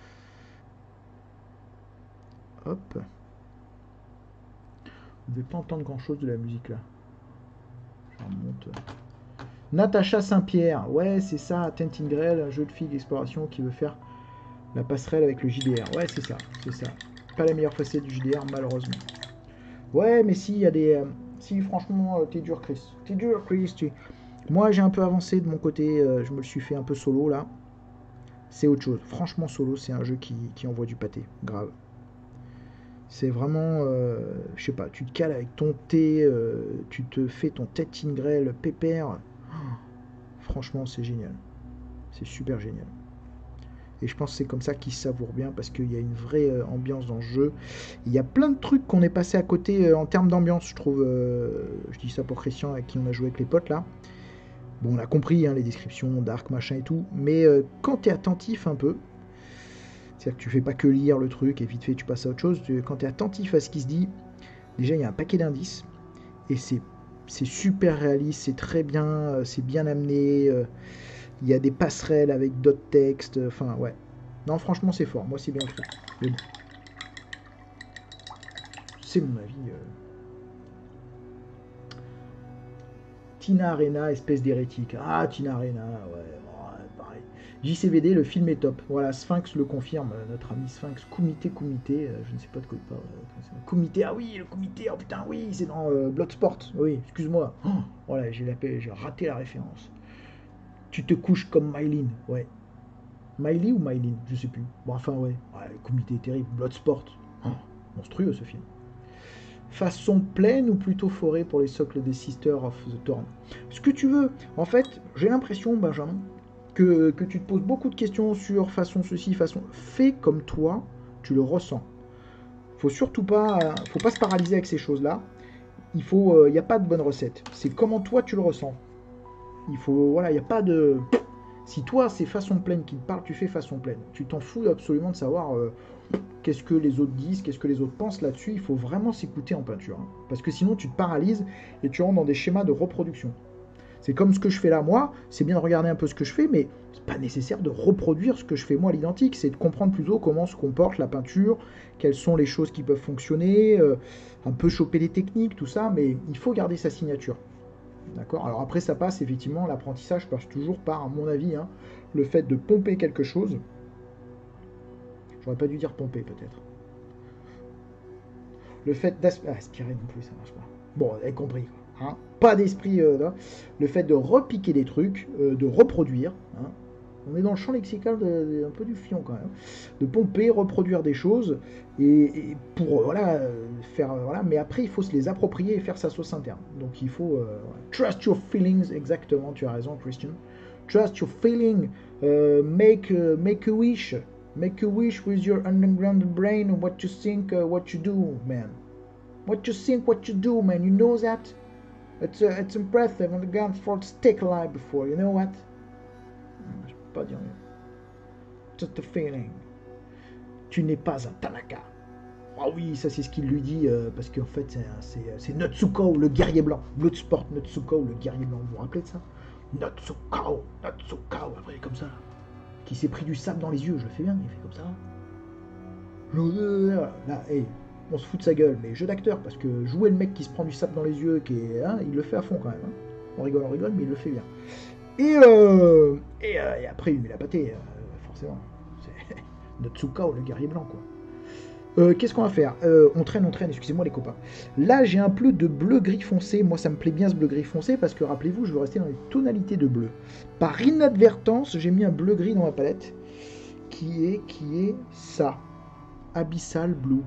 Hop. Vous ne devez pas entendre grand chose de la musique là. Je remonte. Natacha Saint-Pierre, ouais, c'est ça, Tintin Grell, un jeu de filles d'exploration qui veut faire la passerelle avec le J D R. Ouais, c'est ça, c'est ça. Pas la meilleure facette du J D R, malheureusement. Ouais, mais si, il y a des. Euh, si, franchement, euh, t'es dur, Chris. T'es dur, Chris. Tu... Moi, j'ai un peu avancé de mon côté, euh, je me le suis fait un peu solo là. C'est autre chose. Franchement, solo, c'est un jeu qui, qui envoie du pâté, grave. C'est vraiment, euh, je sais pas, tu te cales avec ton thé, euh, tu te fais ton Tintin Grell pépère. Franchement, c'est génial. C'est super génial. Et je pense que c'est comme ça qu'il savoure bien parce qu'il y a une vraie euh, ambiance dans le jeu. Il y a plein de trucs qu'on est passé à côté euh, en termes d'ambiance, je trouve. Euh, je dis ça pour Christian avec qui on a joué avec les potes là. Bon, on a compris hein, les descriptions, dark, machin et tout. Mais euh, quand tu es attentif un peu, c'est-à-dire que tu fais pas que lire le truc et vite fait tu passes à autre chose. Tu, quand tu es attentif à ce qui se dit, déjà il y a un paquet d'indices. Et c'est c'est super réaliste, c'est très bien, euh, c'est bien amené. Euh, Il y a des passerelles avec d'autres textes. Enfin, ouais. Non, franchement, c'est fort. Moi, c'est bien fait. Mais bon. C'est mon avis. Euh... Tina Arena, espèce d'hérétique. Ah, Tina Arena, ouais. ouais pareil. J C V D, le film est top. Voilà, Sphinx le confirme. Notre ami Sphinx. Kumite, Kumite. Euh, je ne sais pas de quoi il parle. Kumite, ah oui, le Kumite. Oh putain, oui, c'est dans euh, Bloodsport. Oui, excuse-moi. Oh, voilà, j'ai raté la référence. Tu te couches comme Mylene. Ouais. Miley ou Mylene, je sais plus. Bon, enfin, ouais. ouais le comité est terrible. Bloodsport. Oh, monstrueux ce film. Façon pleine ou plutôt forêt pour les socles des Sisters of the Thorn. Ce que tu veux. En fait, j'ai l'impression, Benjamin, que, que tu te poses beaucoup de questions sur façon ceci, façon. Fais comme toi, tu le ressens. Faut surtout pas. Faut pas se paralyser avec ces choses-là. Il faut. Il euh, n'y a pas de bonne recette. C'est comment toi tu le ressens. Il faut. Voilà, il n'y a pas de. Si toi, c'est façon pleine qui te parle, tu fais façon pleine. Tu t'en fous absolument de savoir euh, qu'est-ce que les autres disent, qu'est-ce que les autres pensent là-dessus. Il faut vraiment s'écouter en peinture. Hein. Parce que sinon, tu te paralyses et tu rentres dans des schémas de reproduction. C'est comme ce que je fais là, moi. C'est bien de regarder un peu ce que je fais, mais c'est pas nécessaire de reproduire ce que je fais moi à l'identique. C'est de comprendre plutôt comment se comporte la peinture, quelles sont les choses qui peuvent fonctionner, euh, un peu choper les techniques, tout ça, mais il faut garder sa signature. D'accord. Alors après, ça passe effectivement, l'apprentissage passe toujours par, à mon avis, hein, le fait de pomper quelque chose. J'aurais pas dû dire pomper, peut-être. Le fait d'aspirer... Ah, aspirer non plus, ça marche pas. Bon, vous avez compris, quoi. Hein, pas d'esprit, euh, là. Le fait de repiquer des trucs, euh, de reproduire, hein. On est dans le champ lexical de, de, un peu du fion quand même, de pomper, reproduire des choses, et, et pour, euh, voilà, euh, faire, euh, voilà, mais après il faut se les approprier et faire sa sauce interne. Donc il faut, euh, trust your feelings, exactement, tu as raison Christian, trust your feeling, uh, make, uh, make a wish, make a wish with your underground brain, what you think, uh, what you do, man, what you think, what you do, man, you know that? It's, uh, it's impressive, and the guns fought stick alive before, you know what? Je peux pas dire mieux. Just a feeling. Tu n'es pas un Tanaka. Ah oui, ça c'est ce qu'il lui dit, euh, parce qu'en fait c'est Natsuko, le guerrier blanc. Bloodsport Natsuko, le guerrier blanc. Vous vous rappelez de ça? Natsuko, Natsuko, après comme ça. Qui s'est pris du sable dans les yeux, je le fais bien, il fait comme ça. Là, hey, on se fout de sa gueule, mais jeu d'acteur, parce que jouer le mec qui se prend du sable dans les yeux, qui est, hein, il le fait à fond quand même. Hein. On rigole, on rigole, mais il le fait bien. Et, euh, et, euh, et après, il met la pâtée, euh, forcément. C'est Natsuko, le guerrier blanc, quoi. Euh, Qu'est-ce qu'on va faire? euh, On traîne, on traîne, excusez-moi les copains. Là, j'ai un peu de bleu-gris foncé. Moi, ça me plaît bien ce bleu-gris foncé parce que, rappelez-vous, je veux rester dans les tonalités de bleu. Par inadvertance, j'ai mis un bleu-gris dans ma palette qui est, qui est ça. Abyssal Blue.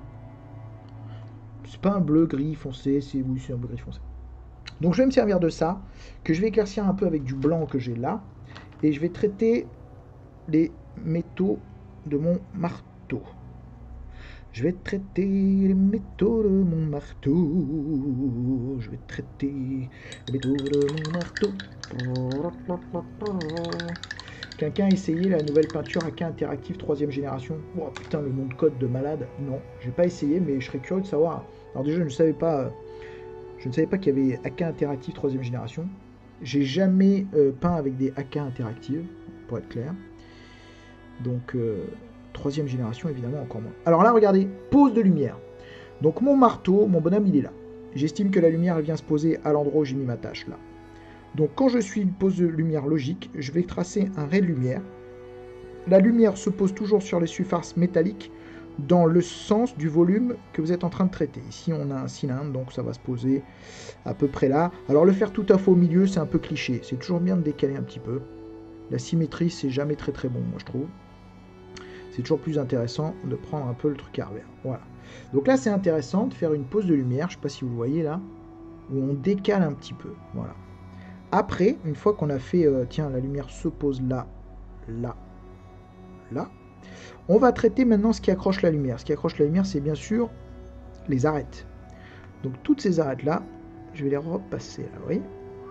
C'est pas un bleu-gris foncé, c'est oui, c'est un bleu-gris foncé. Donc je vais me servir de ça, que je vais éclaircir un peu avec du blanc que j'ai là, et je vais traiter les métaux de mon marteau. Je vais traiter les métaux de mon marteau. Je vais traiter les métaux de mon marteau. Quelqu'un a essayé la nouvelle peinture A K Interactive troisième génération? Oh putain, le nom de code de malade. Non, j'ai pas essayé, mais je serais curieux de savoir. Alors déjà, je ne savais pas... Je ne savais pas qu'il y avait A K Interactive troisième génération. J'ai jamais euh, peint avec des A K interactives, pour être clair. Donc, euh, troisième génération, évidemment, encore moins. Alors là, regardez, pose de lumière. Donc mon marteau, mon bonhomme, il est là. J'estime que la lumière, elle vient se poser à l'endroit où j'ai mis ma tâche, là. Donc quand je suis une pose de lumière logique, je vais tracer un ray de lumière. La lumière se pose toujours sur les surfaces métalliques, dans le sens du volume que vous êtes en train de traiter. Ici, on a un cylindre, donc ça va se poser à peu près là. Alors, le faire tout à fait au milieu, c'est un peu cliché. C'est toujours bien de décaler un petit peu. La symétrie, c'est jamais très très bon, moi, je trouve. C'est toujours plus intéressant de prendre un peu le truc à revers. Voilà. Donc là, c'est intéressant de faire une pose de lumière, je ne sais pas si vous le voyez là, où on décale un petit peu. Voilà. Après, une fois qu'on a fait, euh, tiens, la lumière se pose là, là, là, on va traiter maintenant ce qui accroche la lumière. Ce qui accroche la lumière, c'est bien sûr les arêtes. Donc toutes ces arêtes-là, je vais les repasser là, vous voyez.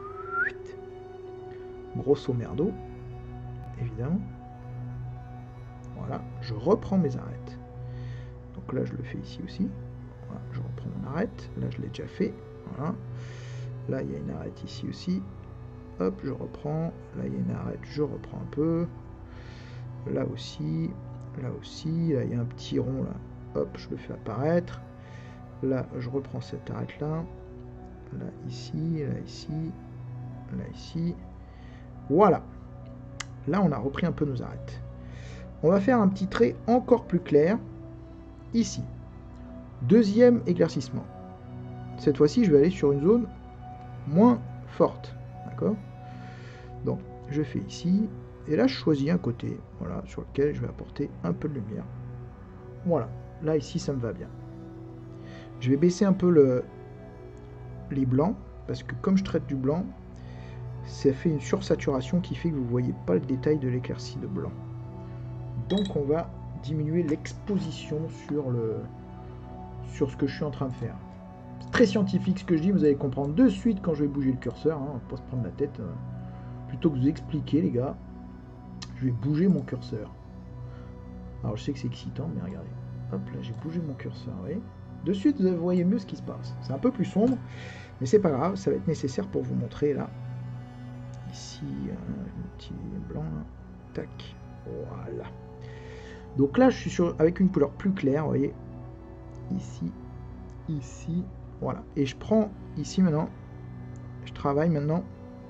Grosso merdo, évidemment. Voilà, je reprends mes arêtes. Donc là, je le fais ici aussi. Voilà, je reprends mon arête. Là, je l'ai déjà fait. Voilà. Là, il y a une arête ici aussi. Hop, je reprends. Là, il y a une arête, je reprends un peu. Là aussi. Là aussi, là il y a un petit rond là, hop, je le fais apparaître. Là, je reprends cette arête là. Là, ici, là, ici, là, ici. Voilà. Là, on a repris un peu nos arêtes. On va faire un petit trait encore plus clair. Ici. Deuxième éclaircissement. Cette fois-ci, je vais aller sur une zone moins forte. D'accord? Donc, je fais ici. Et là, je choisis un côté, voilà, sur lequel je vais apporter un peu de lumière. Voilà, là, ici, ça me va bien. Je vais baisser un peu le, les blancs, parce que comme je traite du blanc, ça fait une sursaturation qui fait que vous ne voyez pas le détail de l'éclaircie de blanc. Donc, on va diminuer l'exposition sur, le, sur ce que je suis en train de faire. C'est très scientifique ce que je dis, vous allez comprendre de suite quand je vais bouger le curseur, hein, on va pas se prendre la tête. Euh, plutôt que de vous expliquer, les gars. Je vais bouger mon curseur. Alors je sais que c'est excitant, mais regardez. Hop, là, j'ai bougé mon curseur, vous voyez. De suite, vous voyez mieux ce qui se passe. C'est un peu plus sombre, mais c'est pas grave, ça va être nécessaire pour vous montrer, là. Ici, un petit blanc, là. Tac, voilà. Donc là, je suis sur, avec une couleur plus claire, vous voyez. Ici, ici, voilà. Et je prends ici maintenant, je travaille maintenant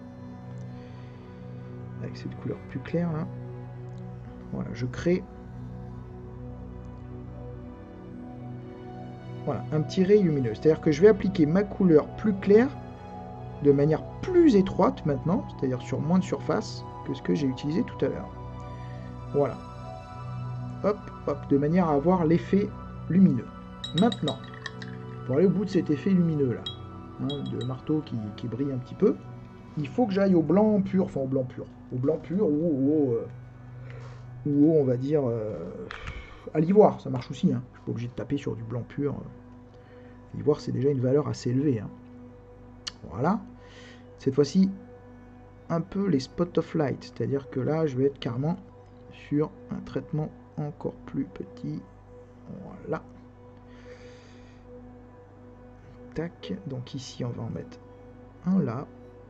avec cette couleur plus claire, là. Voilà, je crée... Voilà, un petit ray lumineux. C'est-à-dire que je vais appliquer ma couleur plus claire de manière plus étroite maintenant, c'est-à-dire sur moins de surface que ce que j'ai utilisé tout à l'heure. Voilà. Hop, hop, de manière à avoir l'effet lumineux. Maintenant, pour aller au bout de cet effet lumineux là, hein, de marteau qui, qui brille un petit peu, il faut que j'aille au blanc pur, enfin au blanc pur, au blanc pur ou au, euh, ou au on va dire, euh, à l'ivoire, ça marche aussi, hein. Je suis pas obligé de taper sur du blanc pur. L'ivoire c'est déjà une valeur assez élevée. Hein. Voilà. Cette fois-ci, un peu les spots of light, c'est-à-dire que là je vais être carrément sur un traitement encore plus petit. Voilà. Tac. Donc ici on va en mettre un là.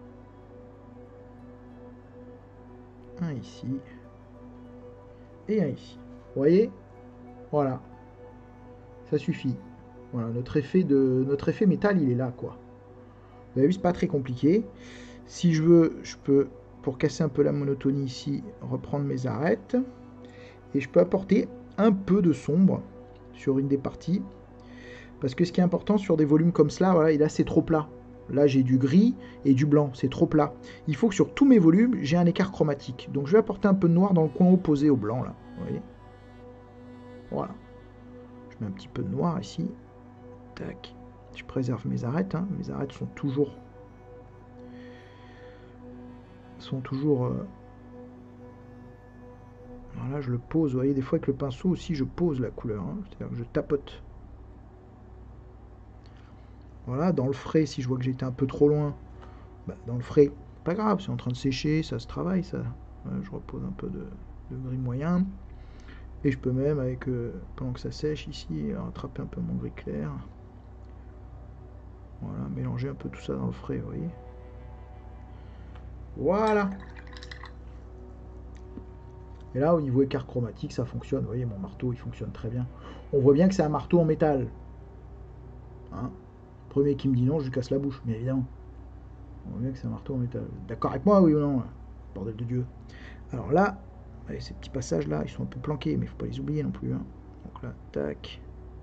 Un ici. Et un ici. Vous voyez? Voilà. Ça suffit. Voilà, notre effet de notre effet métal, il est là, quoi. Vous avez vu, c'est pas très compliqué. Si je veux, je peux, pour casser un peu la monotonie ici, reprendre mes arêtes. Et je peux apporter un peu de sombre sur une des parties. Parce que ce qui est important sur des volumes comme cela, voilà, et là c'est trop plat. Là j'ai du gris et du blanc, c'est trop plat. Il faut que sur tous mes volumes, j'ai un écart chromatique. Donc je vais apporter un peu de noir dans le coin opposé au blanc, là. Vous voyez? Voilà. Je mets un petit peu de noir ici. Tac. Je préserve mes arêtes. Hein. Mes arêtes sont toujours... sont toujours... Euh... Voilà, je le pose. Vous voyez, des fois avec le pinceau aussi, je pose la couleur. Hein. C'est-à-dire que je tapote. Voilà, dans le frais, si je vois que j'étais un peu trop loin, bah, dans le frais, pas grave, c'est en train de sécher, ça se travaille, ça. Voilà, je repose un peu de, de gris moyen. Et je peux même, avec euh, pendant que ça sèche ici, rattraper un peu mon gris clair. Voilà, mélanger un peu tout ça dans le frais, vous voyez. Voilà. Et là, au niveau écart chromatique, ça fonctionne. Vous voyez, mon marteau, il fonctionne très bien. On voit bien que c'est un marteau en métal. Hein? Premier qui me dit non, je lui casse la bouche, bien évidemment. On voit bien que c'est un marteau en métal. D'accord avec moi, oui ou non? Bordel de Dieu. Alors là, allez, ces petits passages là, ils sont un peu planqués, mais il ne faut pas les oublier non plus. Hein. Donc là, tac.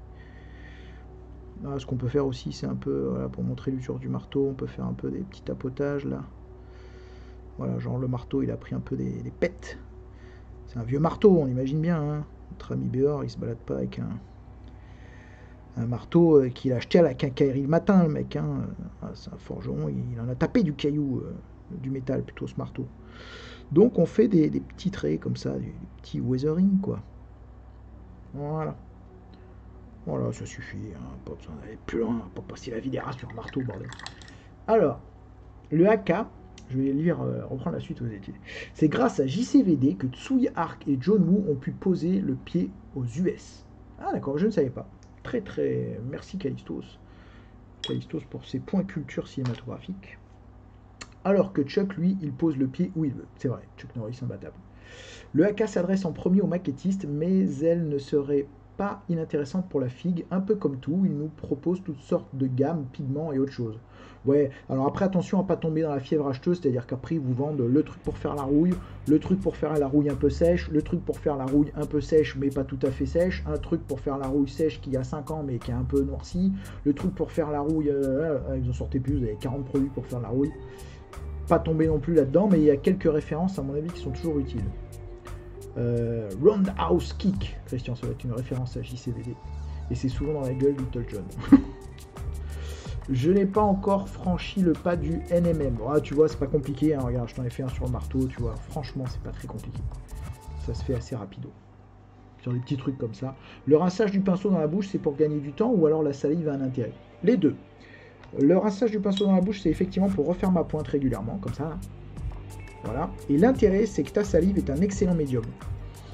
Là, ce qu'on peut faire aussi, c'est un peu, voilà, pour montrer l'usure du marteau, on peut faire un peu des petits tapotages là. Voilà, genre le marteau, il a pris un peu des, des pets. C'est un vieux marteau, on imagine bien. Hein. Notre ami Béor, il se balade pas avec un, un marteau qu'il a acheté à la quincaillerie le matin, le mec. Hein. C'est un forgeron, il en a tapé du caillou, euh, du métal plutôt, ce marteau. Donc on fait des, des petits traits comme ça, des, des petits weathering, quoi. Voilà. Voilà, ça suffit, hein, pas besoin d'aller plus loin, pas passer la vie des rats sur un marteau, bordel. Alors, le A K, je vais lire, euh, reprendre la suite aux études. C'est grâce à J C V D que Tsui Hark et John Woo ont pu poser le pied aux U S. Ah d'accord, je ne savais pas. Très très, merci Callistos. Callistos pour ses points culture cinématographique. Alors que Chuck, lui, il pose le pied où il veut. C'est vrai, Chuck Norris imbattable. Le A K s'adresse en premier aux maquettistes, mais elle ne serait pas inintéressante pour la figue, un peu comme tout, il nous propose toutes sortes de gammes, pigments et autres choses. Ouais, alors après attention à pas tomber dans la fièvre acheteuse, c'est-à-dire qu'après ils vous vendent le truc pour faire la rouille, le truc pour faire la rouille un peu sèche, le truc pour faire la rouille un peu sèche mais pas tout à fait sèche, un truc pour faire la rouille sèche qui a cinq ans mais qui est un peu noirci, le truc pour faire la rouille, euh, euh, ils en sortaient plus, vous avez quarante produits pour faire la rouille. Pas tomber non plus là-dedans, mais il y a quelques références à mon avis qui sont toujours utiles. Euh, Roundhouse Kick, Christian, ça va être une référence à J C V D. Et c'est souvent dans la gueule de Little John. Je n'ai pas encore franchi le pas du N M M. Ah, tu vois, c'est pas compliqué. Hein. Regarde, je t'en ai fait un sur le marteau, tu vois. Franchement, c'est pas très compliqué. Ça se fait assez rapido. Sur des petits trucs comme ça. Le rinçage du pinceau dans la bouche, c'est pour gagner du temps ou alors la salive a un intérêt. Les deux. Le rinçage du pinceau dans la bouche, c'est effectivement pour refaire ma pointe régulièrement, comme ça. Là. Voilà. Et l'intérêt, c'est que ta salive est un excellent médium.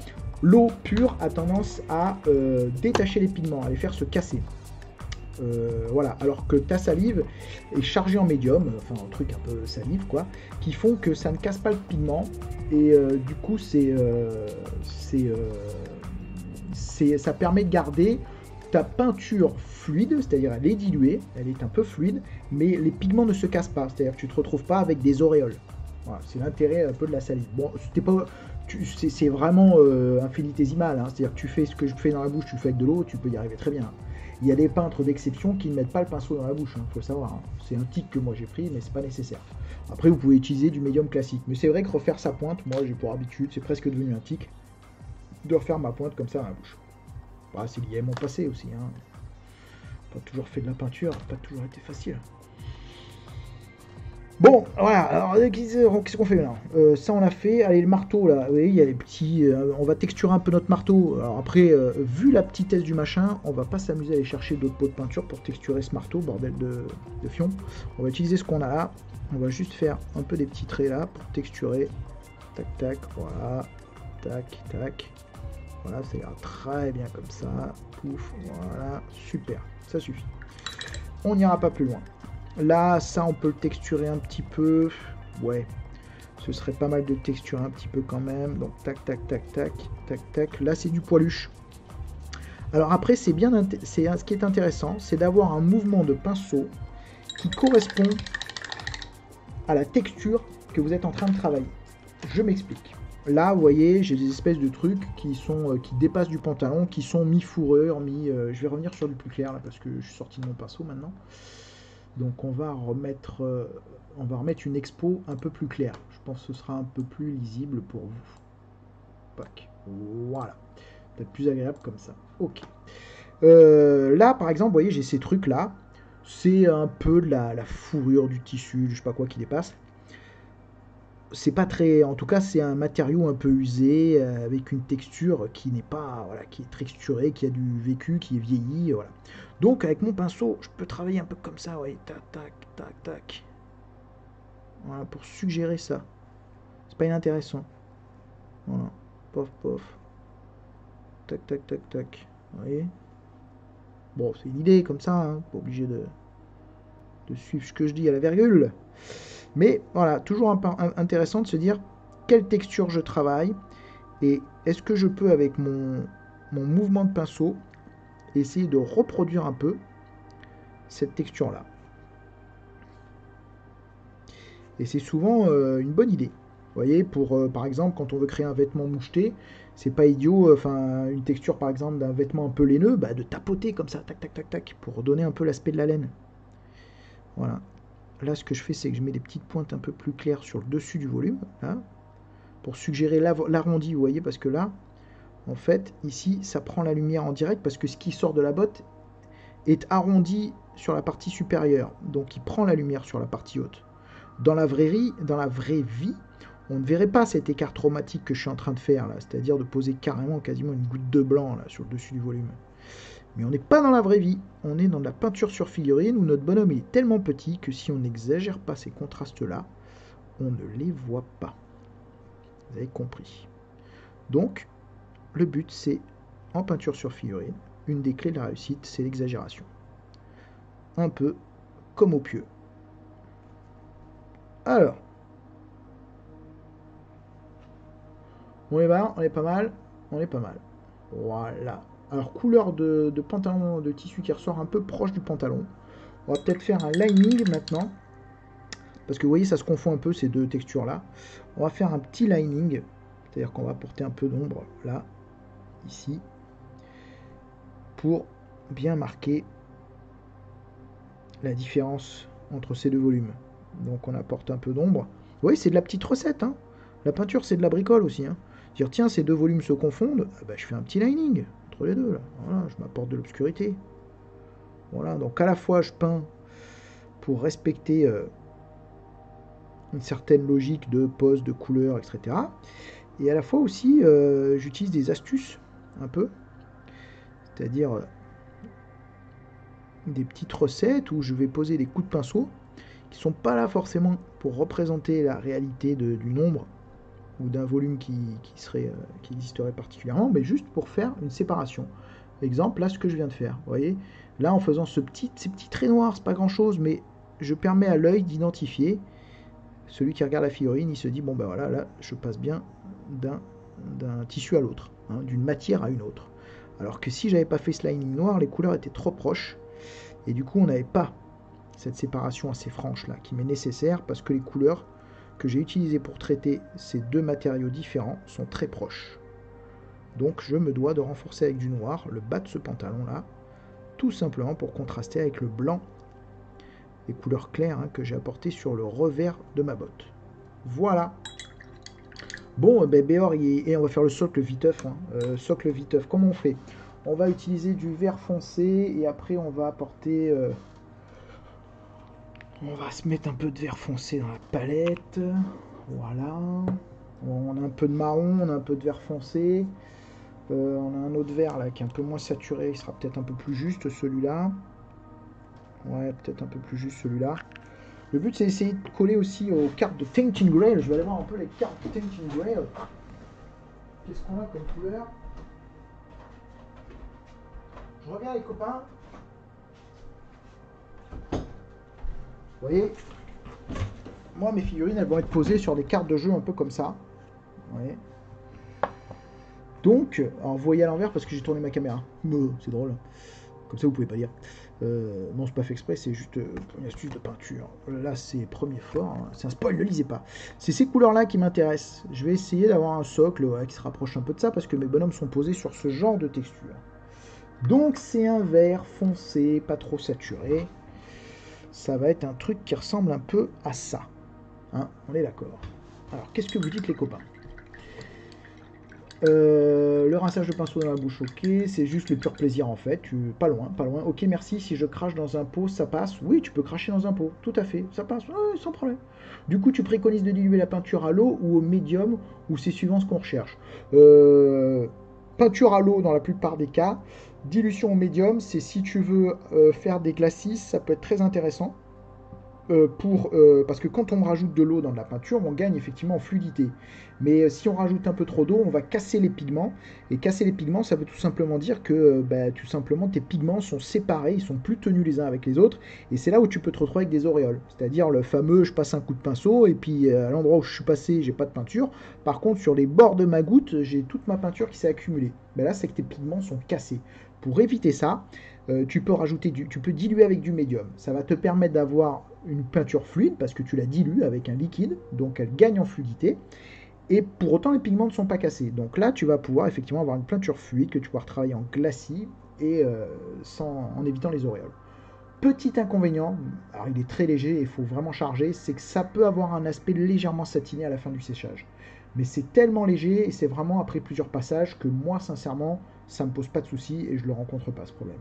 L'eau pure a tendance à euh, détacher les pigments, à les faire se casser. Euh, voilà, alors que ta salive est chargée en médium, enfin un truc un peu salive quoi, qui font que ça ne casse pas le pigment et euh, du coup c'est, euh, c'est, euh, c'est, ça permet de garder ta peinture fluide, c'est-à-dire elle est diluée, elle est un peu fluide, mais les pigments ne se cassent pas, c'est-à-dire que tu te retrouves pas avec des auréoles. Voilà, c'est l'intérêt un peu de la salive. Bon, c'était pas, c'est, c'est vraiment euh, infinitésimal, hein, c'est-à-dire que tu fais ce que je fais dans la bouche, tu le fais avec de l'eau, tu peux y arriver très bien. Il y a des peintres d'exception qui ne mettent pas le pinceau dans la bouche, il hein, faut le savoir. Hein. C'est un tic que moi j'ai pris, mais c'est pas nécessaire. Après, vous pouvez utiliser du médium classique. Mais c'est vrai que refaire sa pointe, moi j'ai pour habitude, c'est presque devenu un tic, de refaire ma pointe comme ça dans la bouche. Bah, c'est lié à mon passé aussi. Hein. Pas toujours fait de la peinture, pas toujours été facile. Bon, voilà, alors qu'est-ce qu'on fait là euh, Ça on a fait, allez le marteau là, vous voyez, il y a les petits, euh, on va texturer un peu notre marteau. Alors après, euh, vu la petitesse du machin, on va pas s'amuser à aller chercher d'autres pots de peinture pour texturer ce marteau, bordel de, de fion. On va utiliser ce qu'on a là, on va juste faire un peu des petits traits là pour texturer. Tac tac, voilà, tac tac, voilà, ça ira très bien comme ça, pouf, voilà, super, ça suffit. On n'ira pas plus loin. Là, ça, on peut le texturer un petit peu. Ouais, ce serait pas mal de texturer un petit peu quand même. Donc, tac, tac, tac, tac, tac, tac. Là, c'est du poiluche. Alors après, c'est bien, c'est ce qui est intéressant, c'est d'avoir un mouvement de pinceau qui correspond à la texture que vous êtes en train de travailler. Je m'explique. Là, vous voyez, j'ai des espèces de trucs qui sont euh, qui dépassent du pantalon, qui sont mi-fourrure, mi... Euh, je vais revenir sur du plus clair, là, parce que je suis sorti de mon pinceau maintenant. Donc on va remettre, euh, on va remettre une expo un peu plus claire. Je pense que ce sera un peu plus lisible pour vous. Pac. Voilà. Peut-être plus agréable comme ça. Ok. Euh, là, par exemple, vous voyez, j'ai ces trucs-là. C'est un peu de la, la fourrure du tissu, je sais pas quoi qui dépasse. C'est pas très, en tout cas, c'est un matériau un peu usé euh, avec une texture qui n'est pas, voilà, qui est texturée, qui a du vécu, qui est vieilli, voilà. Donc avec mon pinceau, je peux travailler un peu comme ça, ouais, tac, tac, tac, tac. Voilà, pour suggérer ça. C'est pas inintéressant. Voilà, pof, pof. Tac, tac, tac, tac. Vous voyez. Bon, c'est une idée comme ça, hein, pas obligé de, de suivre ce que je dis à la virgule. Mais voilà, toujours un, un, intéressant de se dire quelle texture je travaille et est-ce que je peux avec mon, mon mouvement de pinceau essayer de reproduire un peu cette texture là. Et c'est souvent euh, une bonne idée. Vous voyez, pour euh, par exemple quand on veut créer un vêtement moucheté, c'est pas idiot, enfin euh, une texture par exemple d'un vêtement un peu laineux, bah, de tapoter comme ça, tac tac tac tac, pour donner un peu l'aspect de la laine. Voilà. Là, ce que je fais, c'est que je mets des petites pointes un peu plus claires sur le dessus du volume, là, pour suggérer l'arrondi, vous voyez, parce que là, en fait, ici, ça prend la lumière en direct, parce que ce qui sort de la botte est arrondi sur la partie supérieure, donc il prend la lumière sur la partie haute. Dans la vraie vie, dans la vraie vie, on ne verrait pas cet écart chromatique que je suis en train de faire, là, c'est-à-dire de poser carrément, quasiment une goutte de blanc, là, sur le dessus du volume. Mais on n'est pas dans la vraie vie, on est dans de la peinture sur figurine où notre bonhomme est tellement petit que si on n'exagère pas ces contrastes-là, on ne les voit pas. Vous avez compris. Donc, le but c'est, en peinture sur figurine, une des clés de la réussite, c'est l'exagération. Un peu comme au pieu. Alors, on est mal, on est pas mal, on est pas mal. Voilà. Alors, couleur de, de pantalon de tissu qui ressort un peu proche du pantalon. On va peut-être faire un lining maintenant. Parce que vous voyez, ça se confond un peu ces deux textures-là. On va faire un petit lining. C'est-à-dire qu'on va apporter un peu d'ombre là, ici. Pour bien marquer la différence entre ces deux volumes. Donc on apporte un peu d'ombre. Vous voyez, c'est de la petite recette. Hein. La peinture, c'est de la bricole aussi. Hein. Dire, tiens, ces deux volumes se confondent. Ah bah, je fais un petit lining entre les deux. Là. Voilà, je m'apporte de l'obscurité. Voilà, donc à la fois, je peins pour respecter euh, une certaine logique de pose, de couleur, et cetera. Et à la fois aussi, euh, j'utilise des astuces, un peu. C'est-à-dire euh, des petites recettes où je vais poser des coups de pinceau qui sont pas là forcément pour représenter la réalité de, du nombre, ou d'un volume qui, qui, serait, euh, qui existerait particulièrement, mais juste pour faire une séparation. Exemple, là, ce que je viens de faire. Vous voyez, là, en faisant ce petit, ces petits traits noirs, c'est pas grand-chose, mais je permets à l'œil d'identifier. Celui qui regarde la figurine, il se dit, bon ben voilà, là, je passe bien d'un d'un tissu à l'autre, hein, d'une matière à une autre. Alors que si j'avais pas fait ce lining noir, les couleurs étaient trop proches, et du coup, on n'avait pas cette séparation assez franche là, qui m'est nécessaire, parce que les couleurs que j'ai utilisées pour traiter ces deux matériaux différents sont très proches. Donc je me dois de renforcer avec du noir le bas de ce pantalon là, tout simplement pour contraster avec le blanc, les couleurs claires hein, que j'ai apporté sur le revers de ma botte. Voilà. Bon, ben Béor, et on va faire le socle viteuf. Hein. Euh, socle viteuf, comment on fait? On va utiliser du vert foncé et après on va apporter... Euh, on va se mettre un peu de vert foncé dans la palette. Voilà. On a un peu de marron, on a un peu de vert foncé. Euh, on a un autre vert là qui est un peu moins saturé, il sera peut-être un peu plus juste celui-là. Ouais, peut-être un peu plus juste celui-là. Le but c'est d'essayer de coller aussi aux cartes de Tainted Grail. Je vais aller voir un peu les cartes de Tainted Grail. Qu'est-ce qu'on a comme couleur? Je regarde les copains. Vous voyez, moi mes figurines elles vont être posées sur des cartes de jeu un peu comme ça. Vous voyez. Donc, alors vous voyez à l'envers parce que j'ai tourné ma caméra. C'est drôle. Comme ça vous pouvez pas dire. Euh, non, c'est pas fait exprès, c'est juste euh, une astuce de peinture. Là, c'est premier fort, hein. C'est un spoil, ne lisez pas. C'est ces couleurs-là qui m'intéressent. Je vais essayer d'avoir un socle ouais, qui se rapproche un peu de ça parce que mes bonhommes sont posés sur ce genre de texture. Donc, c'est un vert foncé, pas trop saturé. Ça va être un truc qui ressemble un peu à ça. Hein, on est d'accord. Alors, qu'est-ce que vous dites, les copains? Euh, le rinçage de pinceau dans la bouche, ok, c'est juste le pur plaisir en fait, tu... pas loin, pas loin, ok merci, si je crache dans un pot, ça passe, oui tu peux cracher dans un pot, tout à fait, ça passe, ouais, sans problème. Du coup tu préconises de diluer la peinture à l'eau ou au médium, ou c'est suivant ce qu'on recherche. Euh, peinture à l'eau dans la plupart des cas, dilution au médium, c'est si tu veux euh, faire des glacis, ça peut être très intéressant. Euh, pour, euh, parce que quand on rajoute de l'eau dans de la peinture, on gagne effectivement en fluidité. Mais euh, si on rajoute un peu trop d'eau, on va casser les pigments. Et casser les pigments, ça veut tout simplement dire que euh, bah, tout simplement, tes pigments sont séparés, ils sont plus tenus les uns avec les autres. Et c'est là où tu peux te retrouver avec des auréoles. C'est-à-dire le fameux je passe un coup de pinceau et puis euh, à l'endroit où je suis passé, j'ai pas de peinture. Par contre, sur les bords de ma goutte, j'ai toute ma peinture qui s'est accumulée. Ben là, c'est que tes pigments sont cassés. Pour éviter ça, euh, tu peux rajouter du, tu peux diluer avec du médium. Ça va te permettre d'avoir une peinture fluide parce que tu la dilues avec un liquide, donc elle gagne en fluidité. Et pour autant, les pigments ne sont pas cassés. Donc là, tu vas pouvoir effectivement avoir une peinture fluide que tu pourras travailler en glacis et euh, sans, en évitant les auréoles. Petit inconvénient, alors il est très léger et il faut vraiment charger, c'est que ça peut avoir un aspect légèrement satiné à la fin du séchage. Mais c'est tellement léger et c'est vraiment après plusieurs passages que moi, sincèrement, ça ne me pose pas de soucis et je ne le rencontre pas ce problème.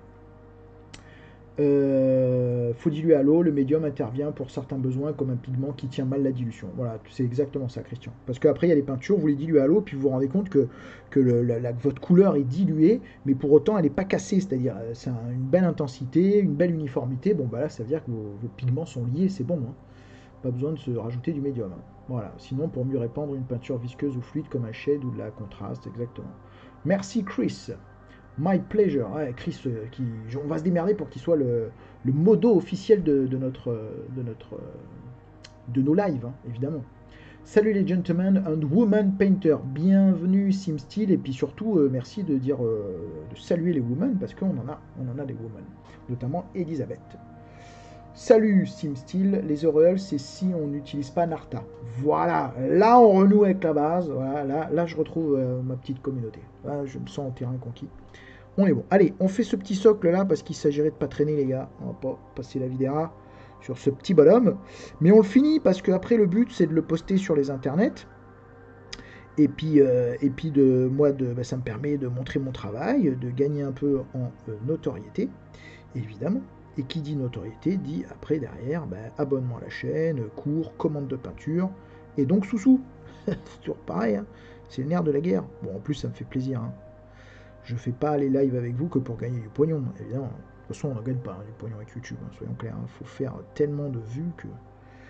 Euh, faut diluer à l'eau, le médium intervient pour certains besoins comme un pigment qui tient mal la dilution. Voilà, c'est exactement ça, Christian. Parce qu'après, il y a les peintures, vous les diluez à l'eau, puis vous vous rendez compte que, que le, la, la, votre couleur est diluée, mais pour autant, elle n'est pas cassée, c'est-à-dire c'est un, une belle intensité, une belle uniformité. Bon, bah là, ça veut dire que vos, vos pigments sont liés, c'est bon. Hein. Pas besoin de se rajouter du médium. Hein. Voilà, sinon, pour mieux répandre une peinture visqueuse ou fluide comme un shade ou de la contraste, exactement. Merci, Chris. My Pleasure, ouais, Chris, euh, qui, on va se démerder pour qu'il soit le, le modo officiel de, de notre, de notre, de nos lives, hein, évidemment. Salut les gentlemen and women painter, bienvenue SimSteel et puis surtout euh, merci de dire, euh, de saluer les women parce qu'on en a, on en a des women, notamment Elisabeth. Salut SimSteel, les auréoles c'est si on n'utilise pas Narta. Voilà, là on renoue avec la base, voilà, là, là je retrouve euh, ma petite communauté, là je me sens en terrain conquis. On est bon. Allez, on fait ce petit socle là parce qu'il s'agirait de pas traîner les gars. On va pas passer la vidéo sur ce petit bonhomme. Mais on le finit parce que après le but c'est de le poster sur les internets. Et puis, euh, et puis de moi, de, bah, ça me permet de montrer mon travail, de gagner un peu en euh, notoriété, évidemment. Et qui dit notoriété dit après derrière bah, abonnement à la chaîne, cours, commande de peinture, et donc sous-sous. C'est toujours pareil, hein. C'est le nerf de la guerre. Bon, en plus ça me fait plaisir. Hein. Je fais pas les lives avec vous que pour gagner du pognon, évidemment. De toute façon, on ne gagne pas hein, du pognon avec YouTube, hein, soyons clairs. Il hein. faut faire tellement de vues que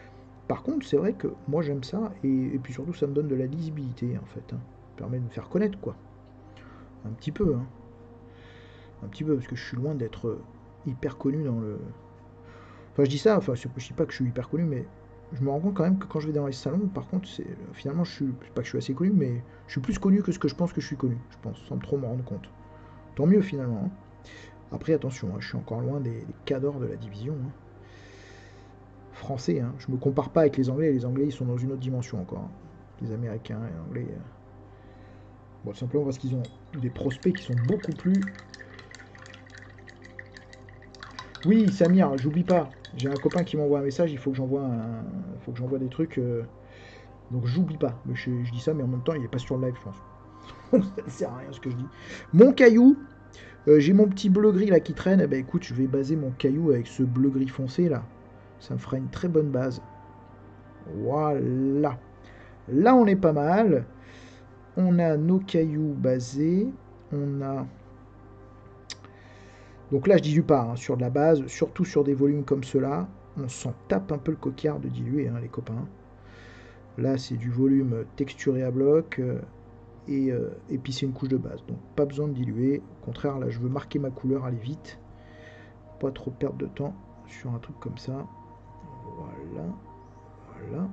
Par contre, c'est vrai que moi j'aime ça, et, et puis surtout ça me donne de la lisibilité en fait. Hein. Ça permet de me faire connaître quoi. Un petit peu, hein. Un petit peu, parce que je suis loin d'être hyper connu dans le. Enfin je dis ça, enfin je dis pas que je suis hyper connu, mais je me rends compte quand même que quand je vais dans les salons, par contre, c'est finalement je suis. Pas que je suis assez connu, mais je suis plus connu que ce que je pense que je suis connu, je pense, sans trop m'en rendre compte. Tant mieux finalement. Hein. Après attention, hein, je suis encore loin des, des cadors de la division. Hein. Français, hein. Je me compare pas avec les Anglais, les Anglais ils sont dans une autre dimension encore. Hein. Les Américains et les Anglais. Euh... Bon, simplement parce qu'ils ont des prospects qui sont beaucoup plus. Oui, Samir, j'oublie pas. J'ai un copain qui m'envoie un message, il faut que j'envoie un... faut que j'envoie des trucs. Euh... Donc j'oublie pas. Mais je, je dis ça, mais en même temps, il est pas sur le live, je pense. Ça ne sert à rien ce que je dis. Mon caillou, euh, j'ai mon petit bleu gris là qui traîne. Eh ben écoute, je vais baser mon caillou avec ce bleu gris foncé là. Ça me fera une très bonne base. Voilà. Là, on est pas mal. On a nos cailloux basés. On a. Donc là, je dilue pas hein, sur de la base, surtout sur des volumes comme ceux-là. On s'en tape un peu le coquillard de diluer, hein, les copains. Là, c'est du volume texturé à bloc. Euh, et, euh, et puis, c'est une couche de base. Donc, pas besoin de diluer. Au contraire, là, je veux marquer ma couleur, aller vite. Pas trop perdre de temps sur un truc comme ça. Voilà. Voilà.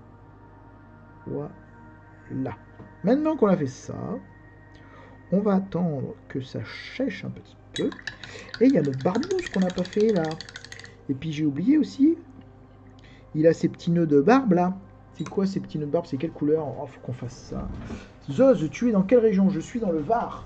Voilà. Maintenant qu'on a fait ça, on va attendre que ça sèche un petit peu. Et il y a notre barbouze qu'on n'a pas fait là. Et puis j'ai oublié aussi, il a ces petits nœuds de barbe là. C'est quoi ces petits nœuds de barbe? C'est quelle couleur? Oh, faut qu'on fasse ça. Zoz, tu es dans quelle région? Je suis dans le Var.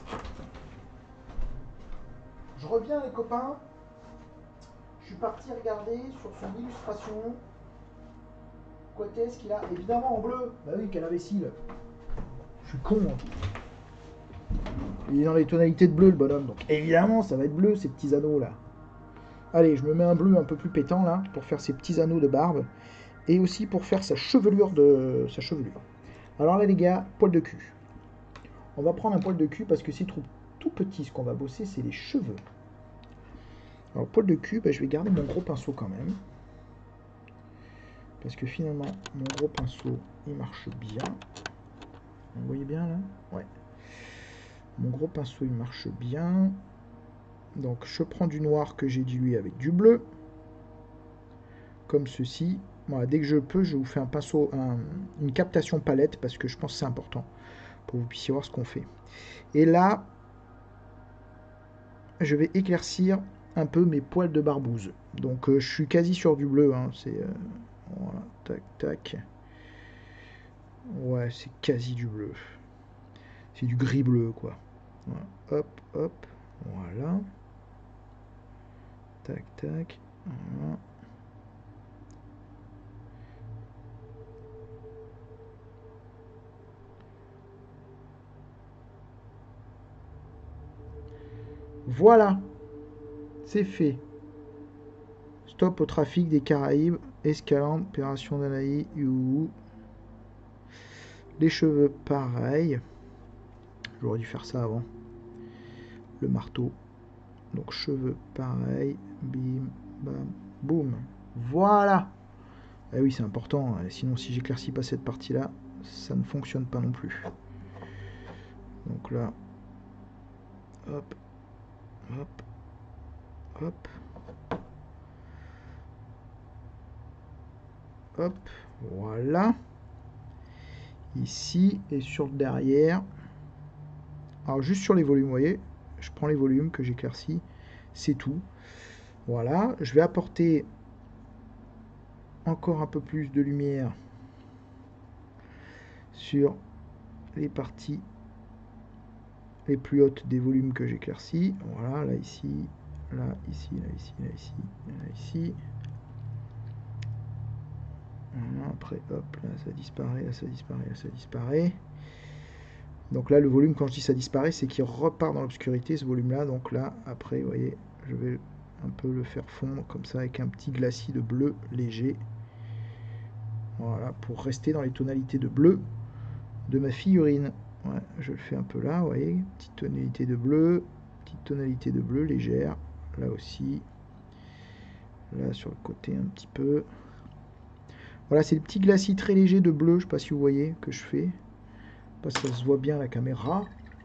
Je reviens les copains. Je suis parti regarder sur son illustration. Quoi qu'est-ce qu'il a? Évidemment en bleu. Bah oui, quel imbécile. Je suis con. Hein. Il est dans les tonalités de bleu le bonhomme. Donc évidemment ça va être bleu ces petits anneaux là. Allez, je me mets un bleu un peu plus pétant là pour faire ces petits anneaux de barbe. Et aussi pour faire sa chevelure de sa chevelure. Alors là les gars, poil de cul. On va prendre un poil de cul parce que c'est trop tout petit. Ce qu'on va bosser, c'est les cheveux. Alors poil de cul, bah, je vais garder mon gros pinceau quand même. Parce que finalement, mon gros pinceau, il marche bien. Vous voyez bien là? Ouais. Mon gros pinceau, il marche bien. Donc je prends du noir que j'ai dilué avec du bleu. Comme ceci. Voilà, dès que je peux, je vous fais un pinceau, un, une captation palette parce que je pense que c'est important pour que vous puissiez voir ce qu'on fait. Et là, je vais éclaircir un peu mes poils de barbouze. Donc euh, je suis quasi sur du bleu. Hein, c'est euh, voilà, tac, tac. Ouais, c'est quasi du bleu. C'est du gris bleu, quoi. Voilà. Hop, hop, voilà. Tac, tac. Voilà. Voilà, c'est fait. Stop au trafic des Caraïbes. Escalade, opération d'Anaï, you. Les cheveux, pareil. J'aurais dû faire ça avant. Le marteau. Donc cheveux, pareil. Bim, bam, boum. Voilà. Ah oui, c'est important. Sinon, si j'éclaircis pas cette partie-là, ça ne fonctionne pas non plus. Donc là, hop, hop, hop, hop, voilà. Ici et sur le derrière. Alors juste sur les volumes, vous voyez, je prends les volumes que j'éclaircis, c'est tout. Voilà, je vais apporter encore un peu plus de lumière sur les parties les plus hautes des volumes que j'éclaircis. Voilà, là ici, là ici, là ici, là ici, là ici. Voilà, après hop, là ça disparaît, là ça disparaît, là ça disparaît. Donc là le volume, quand je dis ça disparaît, c'est qu'il repart dans l'obscurité ce volume là. Donc là après, vous voyez, je vais un peu le faire fondre comme ça avec un petit glacis de bleu léger. Voilà, pour rester dans les tonalités de bleu de ma figurine. Ouais, je le fais un peu là, vous voyez, petite tonalité de bleu, petite tonalité de bleu légère, là aussi, là sur le côté un petit peu. Voilà, c'est des petits glacis très légers de bleu, je sais pas si vous voyez, que je fais. Pas si ça se voit bien à la caméra.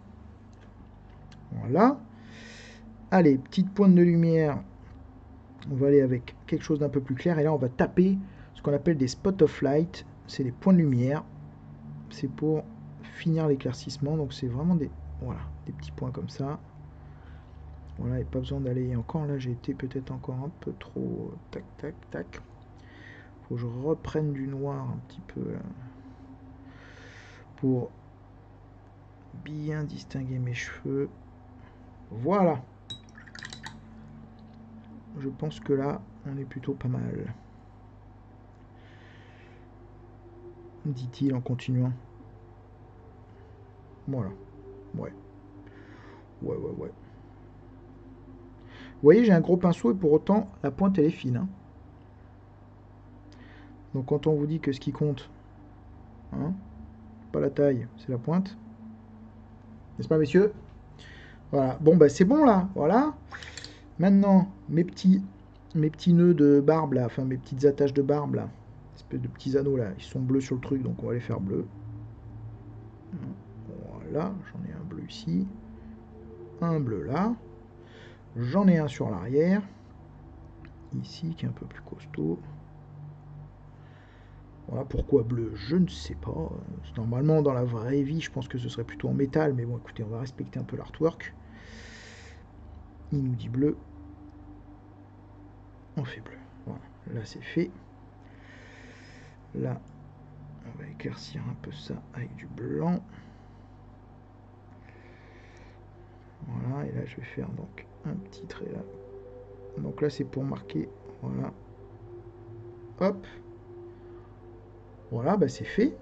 Voilà. Allez, petite pointe de lumière. On va aller avec quelque chose d'un peu plus clair. Et là, on va taper ce qu'on appelle des spots of light. C'est des points de lumière. C'est pour finir l'éclaircissement. Donc, c'est vraiment des, voilà, des petits points comme ça. Voilà, et pas besoin d'aller encore. Là, j'ai été peut-être encore un peu trop... Tac, tac, tac. Faut que je reprenne du noir un petit peu là, pour bien distinguer mes cheveux. Voilà. Je pense que là, on est plutôt pas mal. Dit-il en continuant. Voilà. Ouais. Ouais, ouais, ouais. Vous voyez, j'ai un gros pinceau et pour autant, la pointe, elle est fine. Hein. Donc quand on vous dit que ce qui compte, hein, pas la taille, c'est la pointe. N'est-ce pas, messieurs? Voilà. Bon, bah c'est bon là. Voilà. Maintenant, mes petits, mes petits nœuds de barbe là, enfin mes petites attaches de barbe là, espèce de petits anneaux là, ils sont bleus sur le truc, donc on va les faire bleus. Voilà, j'en ai un bleu ici, un bleu là, j'en ai un sur l'arrière, ici qui est un peu plus costaud. Voilà, pourquoi bleu, je ne sais pas. Normalement, dans la vraie vie, je pense que ce serait plutôt en métal, mais bon, écoutez, on va respecter un peu l'artwork. Il nous dit bleu. On fait bleu. Voilà, là c'est fait. Là, on va éclaircir un peu ça avec du blanc. Voilà, et là je vais faire donc un petit trait là. Donc là c'est pour marquer, voilà. Hop. Voilà, bah c'est fait.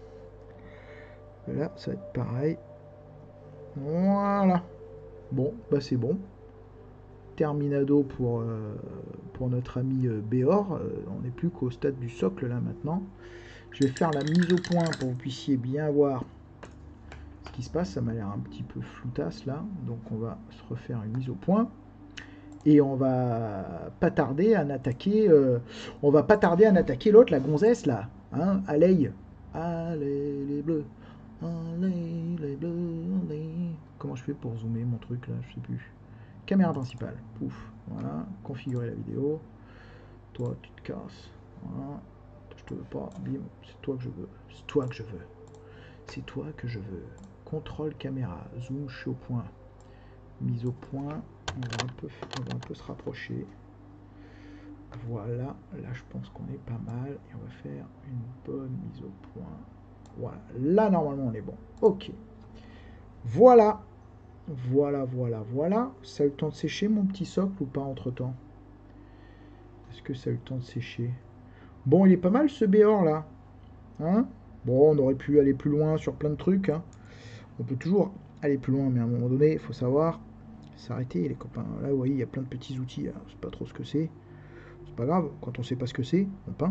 Là, ça va être pareil. Voilà. Bon, bah c'est bon. Terminado pour, euh, pour notre ami euh, Béor. Euh, on n'est plus qu'au stade du socle là maintenant. Je vais faire la mise au point pour que vous puissiez bien voir ce qui se passe. Ça m'a l'air un petit peu floutasse là. Donc on va se refaire une mise au point. Et on va pas tarder à en attaquer. Euh, on va pas tarder à en attaquer l'autre, la gonzesse là. Hein, allez. Allez les bleus. Allez les bleus. Allez. Comment je fais pour zoomer mon truc là? Je sais plus. Caméra principale. Pouf. Voilà. Configurer la vidéo. Toi, tu te casses. Voilà. Je te veux pas. Bim. C'est toi que je veux. C'est toi que je veux. C'est toi que je veux. Contrôle caméra. Zoom, je suis au point. Mise au point. On va un peu, on va un peu se rapprocher. Voilà. Là, je pense qu'on est pas mal. Et on va faire une bonne mise au point. Voilà. Là, normalement, on est bon. Ok. Voilà. Voilà, voilà, voilà. Ça a eu le temps de sécher, mon petit socle, ou pas, entre-temps? Est-ce que ça a eu le temps de sécher? Bon, il est pas mal, ce Béor, là. Hein? Bon, on aurait pu aller plus loin sur plein de trucs. Hein. On peut toujours aller plus loin, mais à un moment donné, il faut savoir s'arrêter, les copains. Là, vous voyez, il y a plein de petits outils. Je sais pas trop ce que c'est. C'est pas grave. Quand on sait pas ce que c'est, on peint.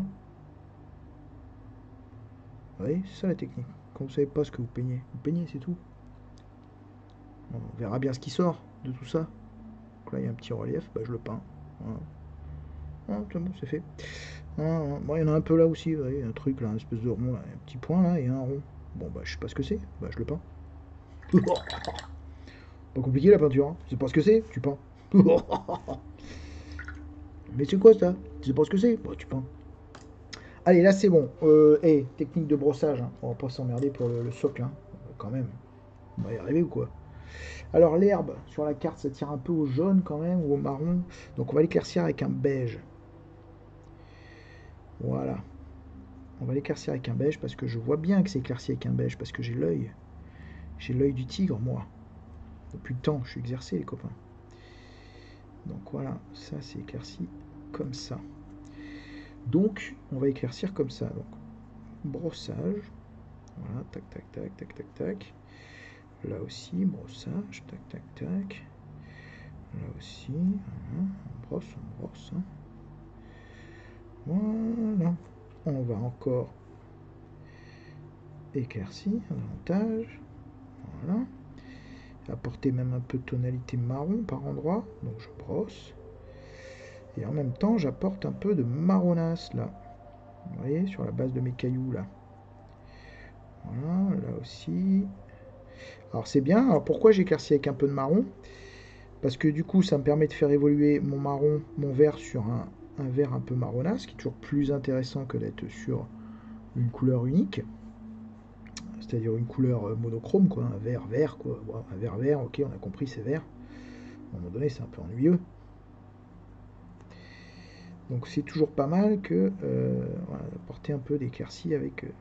Vous voyez, c'est ça la technique. Quand vous savez pas ce que vous peignez, vous peignez, c'est tout. On verra bien ce qui sort de tout ça. Donc là, il y a un petit relief. Bah, je le peins. Voilà. Ah, c'est bon, c'est fait. Ah, ah. Bon, il y en a un peu là aussi. Vous voyez, un truc là, un espèce de rond. Là. Un petit point là et un rond. Bon, bah, je sais pas ce que c'est. Bah, je le peins. Pas compliqué la peinture, hein. Tu sais pas ce que c'est, tu peins. Mais c'est quoi ça? Tu sais pas ce que c'est? Bah tu peins. Allez, là c'est bon. Euh, hey, technique de brossage, hein. On va pas s'emmerder pour le, le socle, hein. Quand même. On va y arriver ou quoi? Alors l'herbe, sur la carte, ça tire un peu au jaune quand même, ou au marron. Donc on va l'éclaircir avec un beige. Voilà. On va l'éclaircir avec un beige parce que je vois bien que c'est éclairci avec un beige, parce que j'ai l'œil. J'ai l'œil du tigre, moi. Depuis le temps, je suis exercé, les copains. Donc voilà, ça c'est éclairci comme ça. Donc, on va éclaircir comme ça. Donc, brossage. Voilà, tac, tac, tac, tac, tac, tac. Là aussi, brossage, tac, tac, tac. Là aussi, voilà. On brosse, on brosse. Hein. Voilà. On va encore éclaircir davantage. Voilà. Apporter même un peu de tonalité marron par endroit. Donc, je brosse. Et en même temps, j'apporte un peu de marronasse là. Vous voyez, sur la base de mes cailloux là. Voilà, là aussi. Alors c'est bien. Alors pourquoi j'éclaircis avec un peu de marron? Parce que du coup, ça me permet de faire évoluer mon marron, mon vert sur un, un vert un peu marronasse, ce qui est toujours plus intéressant que d'être sur une couleur unique. C'est-à-dire une couleur monochrome, quoi, un vert vert, quoi. Bon, un vert vert, ok, on a compris, c'est vert. À un moment donné, c'est un peu ennuyeux. Donc c'est toujours pas mal que euh, voilà, apporter un peu d'éclaircie avec, euh,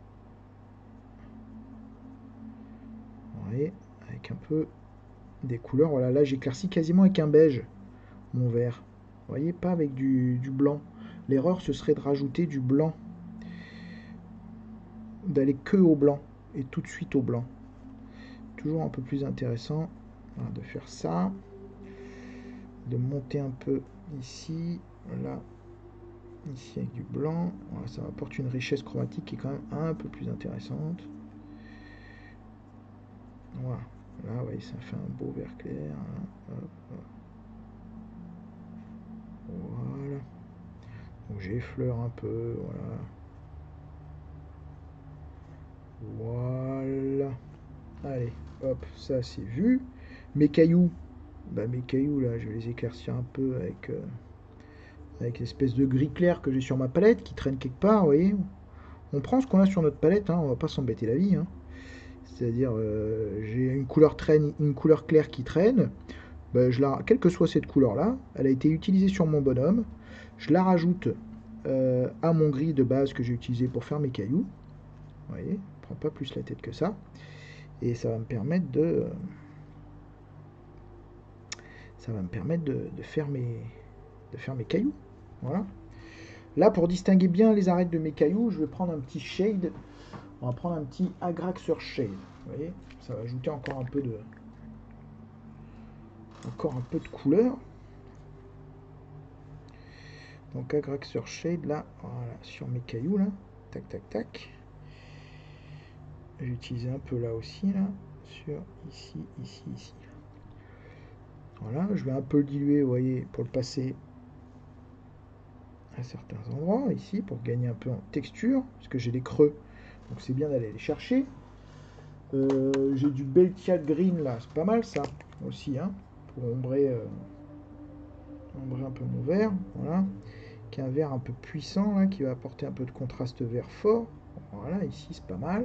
ouais, avec un peu des couleurs. Voilà, là j'éclaircis quasiment avec un beige mon vert. Vous voyez, pas avec du, du blanc. L'erreur ce serait de rajouter du blanc, d'aller que au blanc et tout de suite au blanc. Toujours un peu plus intéressant, voilà, de faire ça, de monter un peu ici, là, ici avec du blanc. Voilà, ça apporte une richesse chromatique qui est quand même un peu plus intéressante. Voilà, là, vous voyez, ça fait un beau vert clair. Là. Hop, hop. Voilà. Donc j'effleure un peu, voilà. Voilà. Allez, hop, ça c'est vu. Mes cailloux, bah mes cailloux là, je vais les éclaircir un peu avec, euh, avec l'espèce de gris clair que j'ai sur ma palette qui traîne quelque part, vous voyez. On prend ce qu'on a sur notre palette, hein, on va pas s'embêter la vie. Hein. C'est-à-dire, euh, j'ai une couleur traîne, une couleur claire qui traîne. Bah, je la, quelle que soit cette couleur-là, elle a été utilisée sur mon bonhomme. Je la rajoute euh, à mon gris de base que j'ai utilisé pour faire mes cailloux. Vous voyez, je prends pas plus la tête que ça. Et ça va me permettre de, ça va me permettre de, de faire mes, de faire mes cailloux. Voilà. Là, pour distinguer bien les arêtes de mes cailloux, je vais prendre un petit shade. On va prendre un petit Agraxer Shade. Vous voyez, ça va ajouter encore un peu de, encore un peu de couleur. Donc Agraxer Shade là, voilà, sur mes cailloux là, tac tac tac. J'ai utilisé un peu là aussi là, sur ici, ici, ici. Voilà, je vais un peu le diluer, vous voyez, pour le passer à certains endroits ici, pour gagner un peu en texture, parce que j'ai des creux, donc c'est bien d'aller les chercher. Euh, j'ai du Beltia Green là, c'est pas mal ça aussi, hein, pour ombrer, euh, ombrer un peu mon vert, voilà. Qui est un vert un peu puissant là, qui va apporter un peu de contraste vert fort. Voilà, ici c'est pas mal.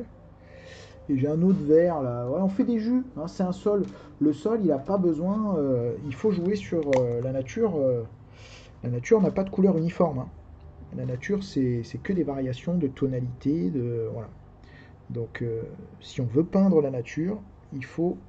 Et j'ai un autre vert là. Voilà, on fait des jus. Hein, c'est un sol. Le sol, il n'a pas besoin. Euh, il faut jouer sur euh, la nature. Euh, la nature n'a pas de couleur uniforme. Hein. La nature, c'est que des variations de tonalité. De, voilà. Donc, euh, si on veut peindre la nature, il faut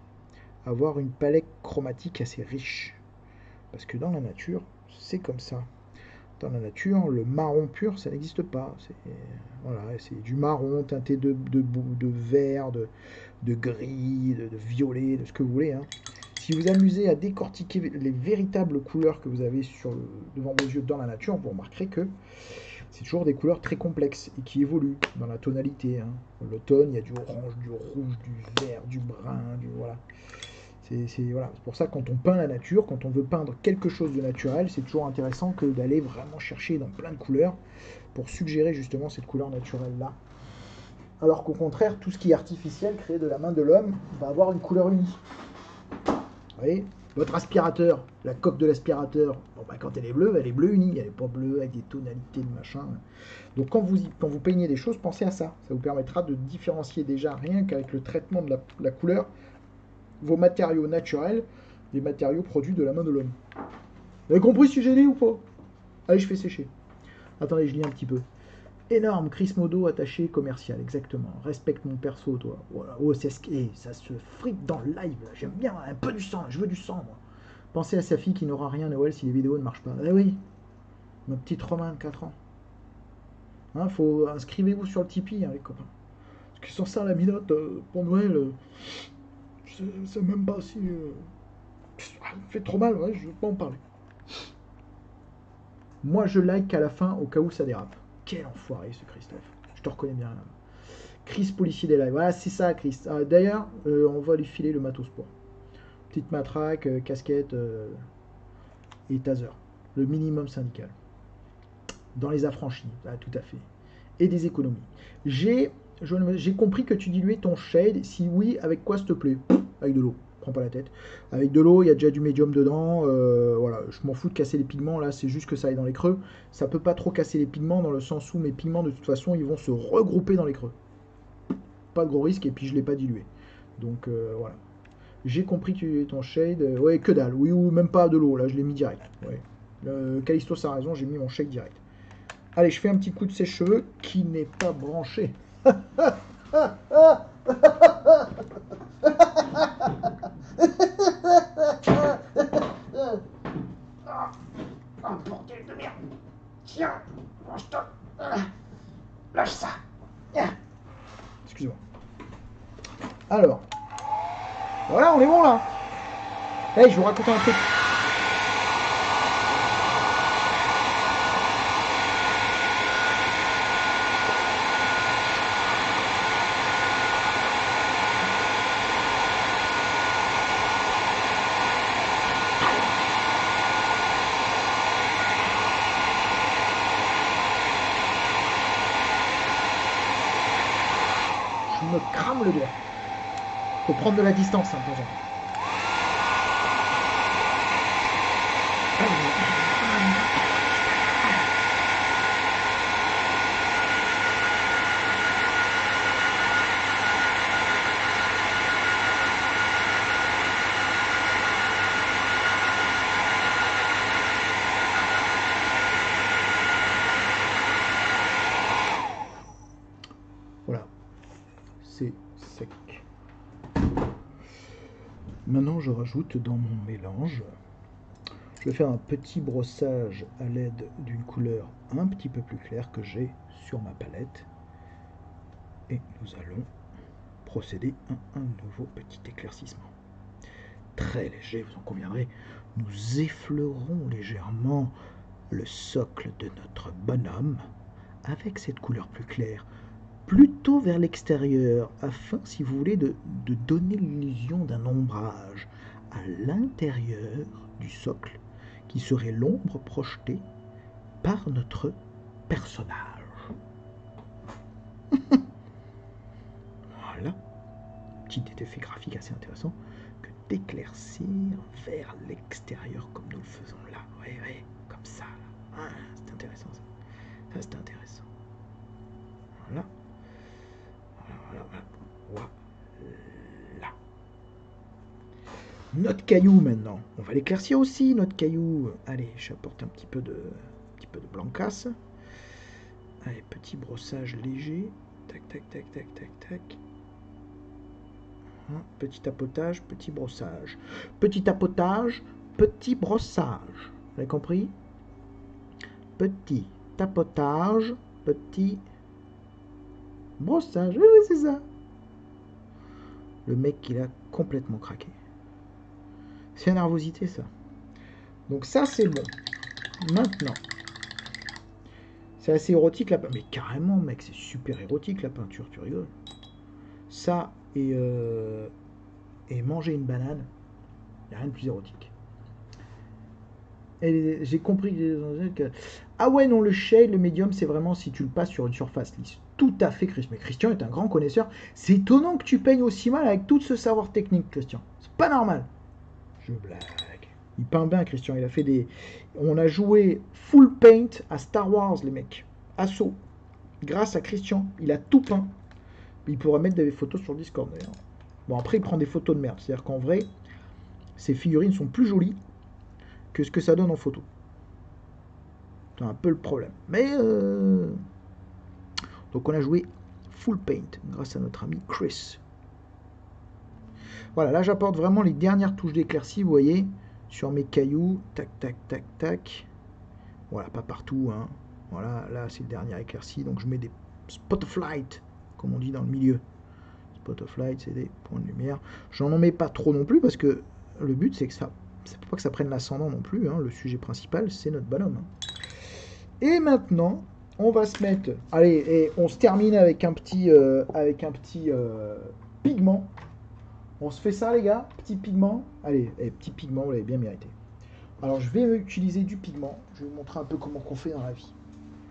avoir une palette chromatique assez riche. Parce que dans la nature, c'est comme ça. Dans la nature, le marron pur, ça n'existe pas. C'est voilà, c'est du marron teinté de, de, de vert, de, de gris, de, de violet, de ce que vous voulez. Hein. Si vous amusez à décortiquer les véritables couleurs que vous avez sur le, devant vos yeux dans la nature, vous remarquerez que c'est toujours des couleurs très complexes et qui évoluent dans la tonalité. Hein. L'automne, il y a du orange, du rouge, du vert, du brun, du voilà. C'est voilà. pour ça que quand on peint la nature, quand on veut peindre quelque chose de naturel, c'est toujours intéressant que d'aller vraiment chercher dans plein de couleurs pour suggérer justement cette couleur naturelle-là. Alors qu'au contraire, tout ce qui est artificiel, créé de la main de l'homme, va avoir une couleur unie. Vous voyez, votre aspirateur, la coque de l'aspirateur, bon, bah, quand elle est bleue, elle est bleue unie, elle n'est pas bleue avec des tonalités de machin. Donc quand vous, quand vous peignez des choses, pensez à ça. Ça vous permettra de différencier déjà rien qu'avec le traitement de la, la couleur vos matériaux naturels des matériaux produits de la main de l'homme. Vous avez compris si j'ai dit ou pas? Allez, je fais sécher. Attendez, je lis un petit peu. Énorme, Chris Modo attaché commercial, exactement. Respecte mon perso, toi. Voilà. Oh, c'est ce qui ça se frite dans le live. J'aime bien un peu du sang. Je veux du sang, moi. Pensez à sa fille qui n'aura rien à Noël si les vidéos ne marchent pas. Eh oui, ma petite Romain de quatre ans. Hein, faut inscrivez-vous sur le Tipeee, hein, les copains. Parce que sans ça, la minote euh, pour Noël, euh, je sais même pas si. Euh, ça me fait trop mal, ouais, je ne veux pas en parler. Moi, je like à la fin au cas où ça dérape. Quel enfoiré ce Christophe. Je te reconnais bien là. Chris policier des lives. Voilà, c'est ça, Chris. Ah, D'ailleurs, euh, on va lui filer le matos pour. Petite matraque, euh, casquette euh, et taser. Le minimum syndical. Dans les affranchis, ah, tout à fait. Et des économies. J'ai j'ai compris que tu diluais ton shade. Si oui, avec quoi s'il te plaît? Avec de l'eau. Prends pas la tête. Avec de l'eau, il y a déjà du médium dedans. Euh, voilà, je m'en fous de casser les pigments. Là, c'est juste que ça aille dans les creux. Ça peut pas trop casser les pigments dans le sens où mes pigments, de toute façon, ils vont se regrouper dans les creux. Pas de gros risque. Et puis, je l'ai pas dilué. Donc, euh, voilà. J'ai compris que tu diluais ton shade. Ouais, que dalle. Oui, ou même pas de l'eau. Là, je l'ai mis direct. Ouais. Euh, Callisto a raison, j'ai mis mon shade direct. Allez, je fais un petit coup de sèche-cheveux qui n'est pas branché. Oh, bordel de merde. Tiens, mange-toi. Lâche ça. Excuse-moi. Alors. Voilà, on est bon là. Hey, je vous raconte un truc. Je me crame le doigt. Faut prendre de la distance, hein, de temps en temps. Voilà, c'est sec. Maintenant, je rajoute dans mon mélange, je vais faire un petit brossage à l'aide d'une couleur un petit peu plus claire que j'ai sur ma palette. Et nous allons procéder à un nouveau petit éclaircissement. Très léger, vous en conviendrez. Nous effleurons légèrement le socle de notre bonhomme avec cette couleur plus claire, plutôt vers l'extérieur, afin, si vous voulez, de, de donner l'illusion d'un ombrage à l'intérieur du socle, qui serait l'ombre projetée par notre personnage. Voilà, petit effet graphique assez intéressant, que d'éclaircir vers l'extérieur comme nous le faisons là. Oui, oui, comme ça. Là. Ah, c'est intéressant ça. Ça, c'est intéressant. Voilà. Voilà, voilà, voilà. Voilà. Notre caillou maintenant. On va l'éclaircir aussi, notre caillou. Allez, j'apporte un petit peu de, un petit peu de blancasse. Allez, petit brossage léger. Tac, tac, tac, tac, tac, tac. Petit tapotage, petit brossage. Petit tapotage, petit brossage. Vous avez compris? Petit tapotage, petit brossage. Oui, oui, c'est ça. Le mec, il a complètement craqué. C'est la nervosité, ça. Donc ça, c'est bon. Maintenant, c'est assez érotique, la peinture. Mais carrément, mec, c'est super érotique, la peinture, tu rigoles. Ça, et, euh, et manger une banane, il n'y a rien de plus érotique. Et j'ai compris que... Ah ouais, non, le shade, le médium, c'est vraiment si tu le passes sur une surface lisse. Tout à fait, Christian. Mais Christian est un grand connaisseur. C'est étonnant que tu peignes aussi mal avec tout ce savoir technique, Christian. C'est pas normal. Je blague. Il peint bien, Christian. Il a fait des... On a joué full paint à Star Wars, les mecs. Assaut. Grâce à Christian. Il a tout peint. Il pourra mettre des photos sur Discord, d'ailleurs. Bon, après, il prend des photos de merde. C'est-à-dire qu'en vrai, ces figurines sont plus jolies que ce que ça donne en photo. C'est un peu le problème. Mais... Euh... Donc, on a joué full paint grâce à notre ami Chris. Voilà, là, j'apporte vraiment les dernières touches d'éclaircie, vous voyez, sur mes cailloux. Tac, tac, tac, tac. Voilà, pas partout, hein. Voilà, là, c'est le dernier éclairci. Donc, je mets des spot of light, comme on dit dans le milieu. Spot of light, c'est des points de lumière. J'en mets pas trop non plus, parce que le but, c'est que ça... c'est pas que ça prenne l'ascendant non plus, hein. Le sujet principal, c'est notre bonhomme. Et maintenant, on va se mettre... Allez, et on se termine avec un petit, euh, avec un petit euh, pigment. On se fait ça, les gars. Petit pigment. Allez, eh, petit pigment, vous l'avez bien mérité. Alors, je vais utiliser du pigment. Je vais vous montrer un peu comment on fait dans la vie.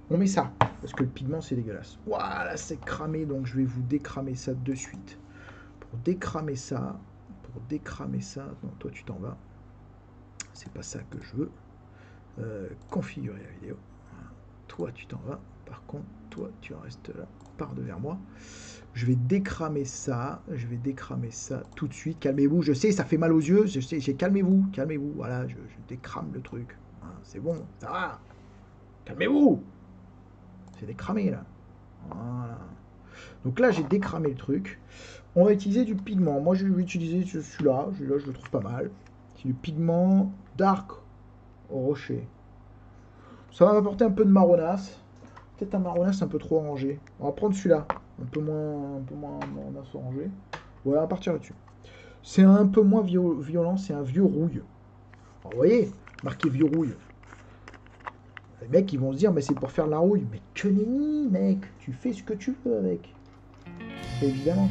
On met ça, parce que le pigment c'est dégueulasse. Voilà, c'est cramé, donc je vais vous décramer ça de suite. Pour décramer ça, pour décramer ça, non, toi tu t'en vas. C'est pas ça que je veux. Euh, configurer la vidéo. Voilà. Toi tu t'en vas. Par contre, toi tu restes là, par devers moi. Je vais décramer ça, je vais décramer ça tout de suite. Calmez-vous, je sais, ça fait mal aux yeux, je sais, j'ai calmez-vous, calmez-vous. Voilà, je, je décrame le truc. Voilà, c'est bon, ça va. Calmez-vous. C'est décramé là. Voilà. Donc là, j'ai décramé le truc. On va utiliser du pigment. Moi, je vais utiliser celui-là. Celui-là, je le trouve pas mal. C'est du pigment Dark Rocher. Ça va m'apporter un peu de marronasse. Peut-être un marronasse un peu trop orangé. On va prendre celui-là. Un peu moins, un peu moins marronasse orangé. Ouais, on va partir là-dessus. C'est un peu moins violent. C'est un vieux rouille. Alors, vous voyez, marqué vieux rouille. Les mecs, ils vont se dire, mais c'est pour faire de la rouille. Mais que nenni, mec. Tu fais ce que tu veux avec. Évidemment.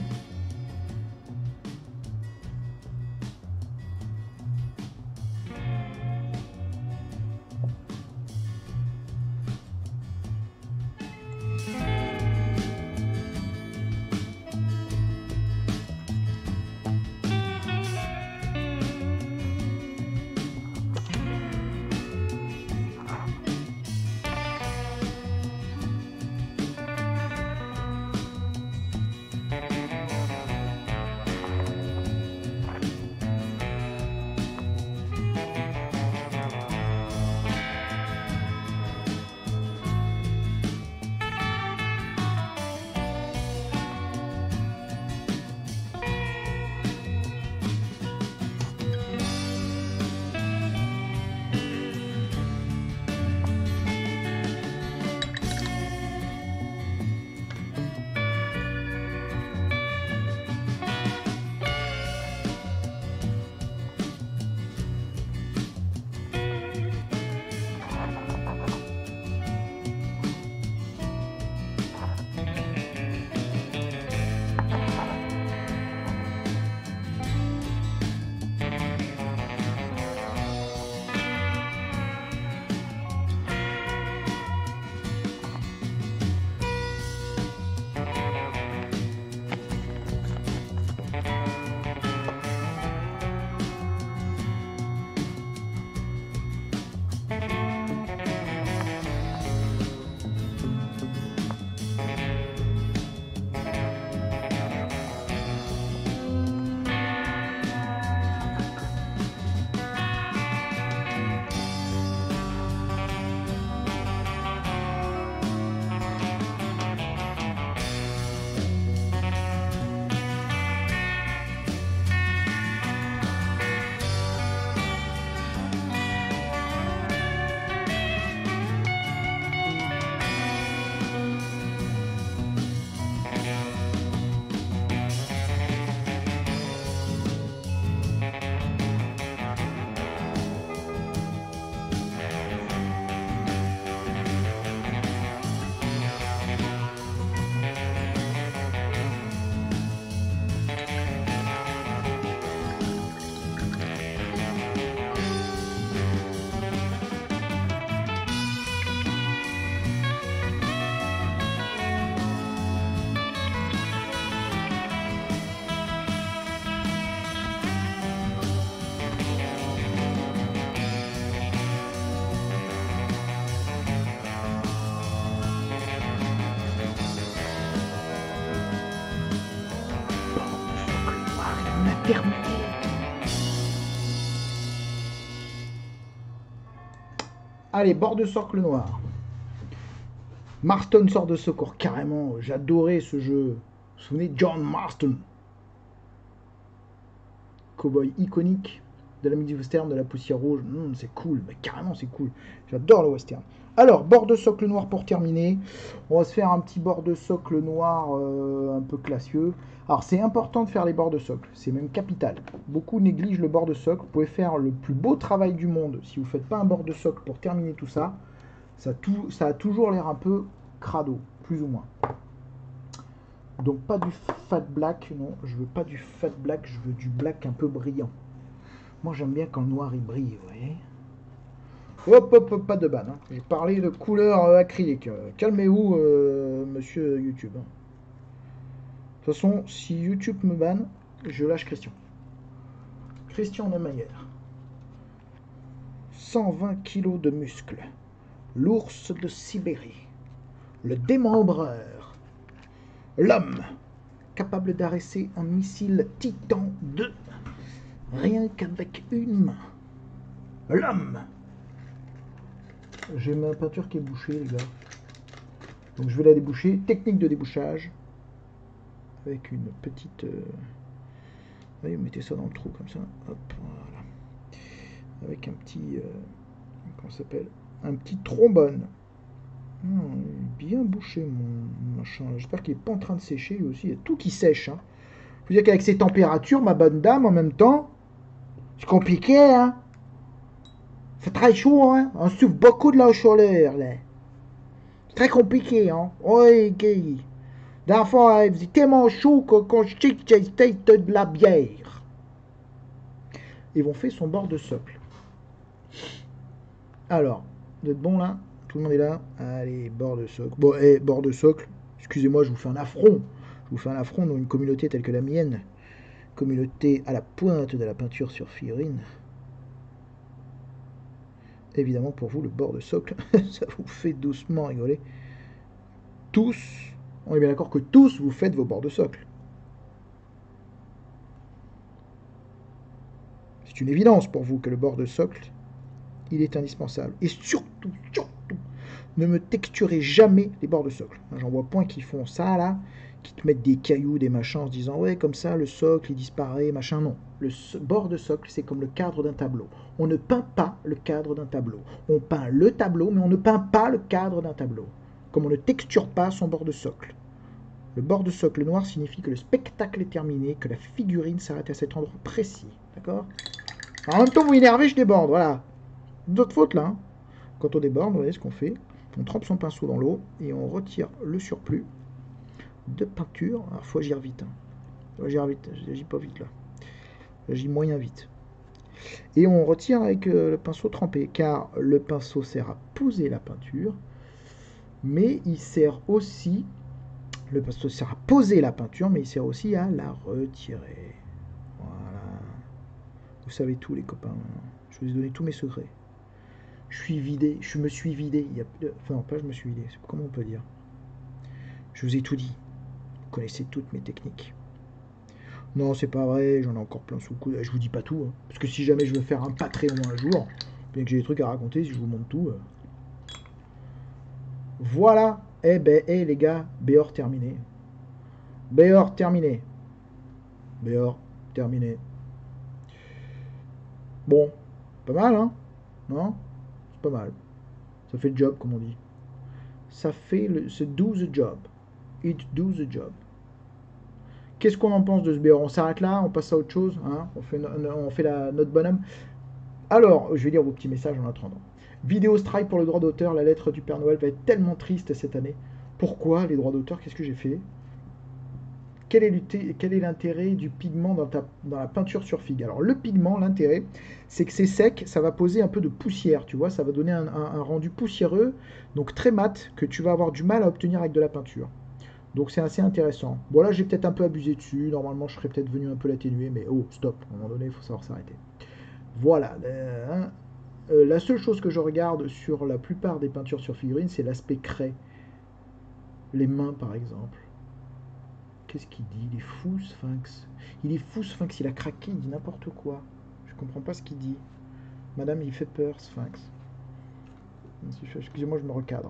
terminé. Allez, bord de socle noir. Marston sort de secours, carrément. J'adorais ce jeu. Vous vous souvenez, John Marston. Cowboy iconique de la musique western, de la poussière rouge. Mmh, c'est cool, mais carrément c'est cool. J'adore le western. Alors, bord de socle noir pour terminer. On va se faire un petit bord de socle noir euh, un peu classieux. Alors, c'est important de faire les bords de socle. C'est même capital. Beaucoup négligent le bord de socle. Vous pouvez faire le plus beau travail du monde. Si vous ne faites pas un bord de socle pour terminer tout ça, ça, tout, ça a toujours l'air un peu crado, plus ou moins. Donc, pas du fat black. Non, je veux pas du fat black. Je veux du black un peu brillant. Moi, j'aime bien quand le noir, il brille, vous voyez. Hop, hop, hop, pas de ban. Hein. J'ai parlé de couleur euh, acrylique. Euh, Calmez-vous, euh, monsieur YouTube. De toute façon, si YouTube me banne, je lâche Christian. Christian Nemayer. cent vingt kilos de muscles. L'ours de Sibérie. Le démembreur. L'homme capable d'arrêter un missile Titan deux rien qu'avec une main. L'homme. J'ai ma peinture qui est bouchée, les gars. Donc je vais la déboucher. Technique de débouchage. Avec une petite... Euh... Oui, vous mettez ça dans le trou comme ça. Hop, voilà. Avec un petit... Euh... Comment ça s'appelle? Un petit trombone. Hmm, bien bouché mon machin. J'espère qu'il n'est pas en train de sécher lui aussi. Il y a tout qui sèche. Hein. Je veux dire qu'avec ces températures, ma bonne dame, en même temps, c'est compliqué. Hein. C'est très chaud. Hein. On souffre beaucoup de la chaleur. Là. C'est très compliqué. Hein. Oui, gay. D'enfant, il faisait tellement chaud que quand je dis que j'ai de la bière. Ils vont faire son bord de socle. Alors, vous êtes bon là? Tout le monde est là? Allez, bord de socle. Bon, eh, bord de socle. Excusez-moi, je vous fais un affront. Je vous fais un affront dans une communauté telle que la mienne. Communauté à la pointe de la peinture sur figurine. Évidemment, pour vous, le bord de socle, ça vous fait doucement rigoler. Tous, on est bien d'accord que tous, vous faites vos bords de socle. C'est une évidence pour vous que le bord de socle, il est indispensable. Et surtout, surtout, ne me texturez jamais les bords de socle. J'en vois point qui font ça, là, qui te mettent des cailloux, des machins, en se disant, ouais, comme ça, le socle, il disparaît, machin. Non. Le bord de socle, c'est comme le cadre d'un tableau. On ne peint pas le cadre d'un tableau. On peint le tableau, mais on ne peint pas le cadre d'un tableau. Comme on ne texture pas son bord de socle. Le bord de socle noir signifie que le spectacle est terminé, que la figurine s'arrête à cet endroit précis. D'accord? En même temps, vous énervez, je déborde, voilà. D'autres fautes, là. Hein. Quand on déborde, vous voyez ce qu'on fait. On trempe son pinceau dans l'eau et on retire le surplus de peinture. Alors, il faut agir vite. Hein. Faut agir vite. J'agis pas vite, là. J'agis moyen vite. Et on retire avec euh, le pinceau trempé, car le pinceau sert à poser la peinture, mais il sert aussi... Le pinceau sert à poser la peinture, mais il sert aussi à la retirer. Voilà. Vous savez tout, les copains. Je vous ai donné tous mes secrets. Je suis vidé, je me suis vidé. Il y a... Enfin, non, pas je me suis vidé. Comment on peut dire? Je vous ai tout dit. Vous connaissez toutes mes techniques. Non, c'est pas vrai. J'en ai encore plein sous le coude. Je vous dis pas tout. Hein. Parce que si jamais je veux faire un Patreon un jour, bien que j'ai des trucs à raconter, si je vous montre tout. Euh... Voilà. Eh ben, eh les gars, Béor terminé. Béor terminé. Béor terminé. Bon, pas mal, hein? Non? C'est pas mal. Ça fait le job, comme on dit. Ça fait le... C'est do the job. It do the job. Qu'est-ce qu'on en pense de ce Béor? On s'arrête là? On passe à autre chose? Hein? On fait, no... on fait la... notre bonhomme? Alors, je vais lire vos petits messages en attendant. Vidéo strike pour le droit d'auteur. La lettre du Père Noël va être tellement triste cette année. Pourquoi les droits d'auteur? Qu'est-ce que j'ai fait? Quel est l'intérêt du pigment dans, ta, dans la peinture sur figue? Alors le pigment, l'intérêt, c'est que c'est sec, ça va poser un peu de poussière, tu vois, ça va donner un, un, un rendu poussiéreux, donc très mat, que tu vas avoir du mal à obtenir avec de la peinture. Donc c'est assez intéressant. Bon là j'ai peut-être un peu abusé dessus, normalement je serais peut-être venu un peu l'atténuer, mais oh stop, à un moment donné il faut savoir s'arrêter. Voilà, euh, hein. euh, la seule chose que je regarde sur la plupart des peintures sur figurines, c'est l'aspect craie. Les mains par exemple. Qu'est-ce qu'il dit? Il est fou, Sphinx. Il est fou, Sphinx. Il a craqué. Il dit n'importe quoi. Je comprends pas ce qu'il dit. Madame, il fait peur, Sphinx. Excusez-moi, je me recadre.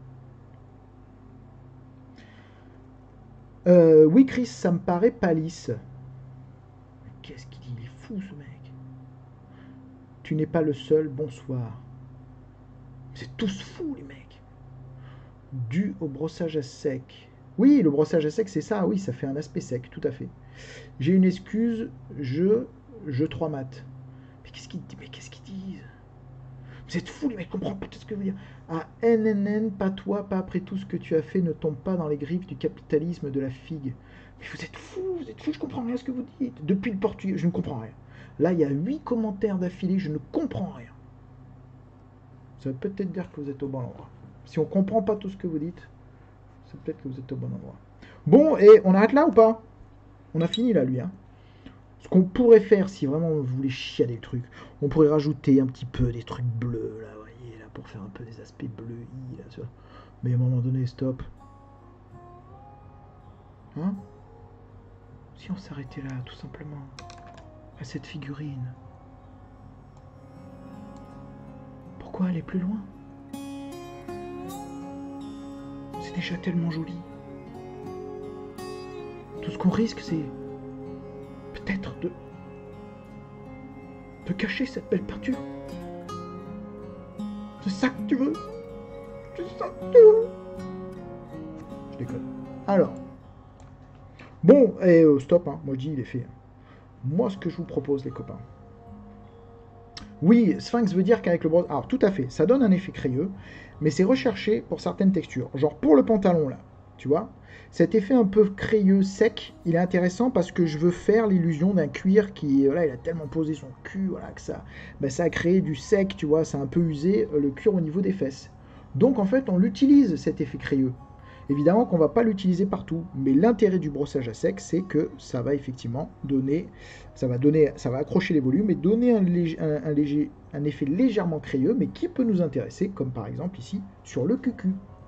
Euh, oui, Chris, ça me paraît pas lisse. Mais qu'est-ce qu'il dit? Il est fou, ce mec. Tu n'es pas le seul. Bonsoir. C'est tous fous, les mecs. Dû au brossage à sec. Oui, le brossage à sec, c'est ça. Oui, ça fait un aspect sec, tout à fait. J'ai une excuse, je, je trois maths. Mais qu'est-ce qu'ils disent? Mais qu'est-ce qu'ils disent? Vous êtes fous, les mecs, je comprends pas tout ce que vous dire. Ah, N N N, pas toi, pas après tout ce que tu as fait, ne tombe pas dans les griffes du capitalisme de la figue. Mais vous êtes fous, vous êtes fous, je comprends rien à ce que vous dites. Depuis le portugais, je ne comprends rien. Là, il y a huit commentaires d'affilée, je ne comprends rien. Ça veut peut-être dire que vous êtes au bon endroit. Si on comprend pas tout ce que vous dites, c'est peut-être que vous êtes au bon endroit. Bon, et on arrête là ou pas? On a fini là, lui. Hein. Ce qu'on pourrait faire, si vraiment vous voulez chiader le truc, on pourrait rajouter un petit peu des trucs bleus, là, vous voyez, là, pour faire un peu des aspects bleus, là, ça. Mais à un moment donné, stop. Hein? Si on s'arrêtait là, tout simplement, à cette figurine. Pourquoi aller plus loin? C'est déjà tellement joli. Tout ce qu'on risque, c'est peut-être de... de cacher cette belle peinture. C'est ça que tu veux? C'est ça que tu veux? Je déconne. Alors. Bon, et euh, stop, hein. Moi je dis, il est fait. Moi, ce que je vous propose, les copains. Oui, Sphinx veut dire qu'avec le brosse... Alors, tout à fait, ça donne un effet crayeux, mais c'est recherché pour certaines textures. Genre pour le pantalon, là, tu vois. Cet effet un peu crayeux, sec, il est intéressant parce que je veux faire l'illusion d'un cuir qui, voilà, il a tellement posé son cul, voilà, que ça, ben, ça a créé du sec, tu vois, ça a un peu usé le cuir au niveau des fesses. Donc, en fait, on l'utilise, cet effet crayeux. Évidemment qu'on ne va pas l'utiliser partout, mais l'intérêt du brossage à sec, c'est que ça va effectivement donner, ça va donner, ça va accrocher les volumes et donner un, léger, un, un, léger, un effet légèrement crayeux, mais qui peut nous intéresser, comme par exemple ici, sur le cucu.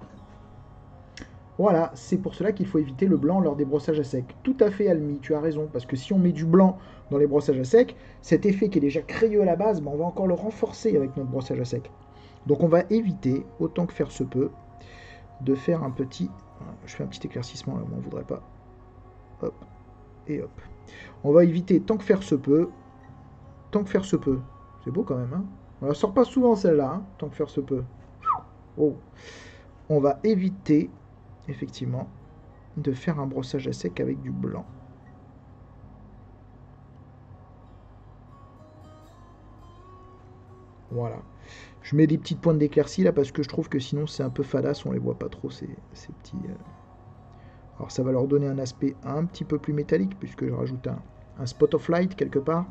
Voilà, c'est pour cela qu'il faut éviter le blanc lors des brossages à sec. Tout à fait, Almi, tu as raison, parce que si on met du blanc dans les brossages à sec, cet effet qui est déjà crayeux à la base, ben on va encore le renforcer avec notre brossage à sec. Donc on va éviter, autant que faire se peut, de faire un petit... Je fais un petit éclaircissement là, on ne voudrait pas. Hop, et hop. On va éviter, tant que faire se peut, tant que faire se peut. C'est beau quand même, hein. On la sort pas souvent celle-là, hein, tant que faire se peut. Oh. On va éviter, effectivement, de faire un brossage à sec avec du blanc. Voilà. Je mets des petites pointes d'éclaircie là parce que je trouve que sinon c'est un peu fadasse, on les voit pas trop ces, ces petits... Euh... Alors ça va leur donner un aspect un petit peu plus métallique puisque je rajoute un, un spot of light quelque part.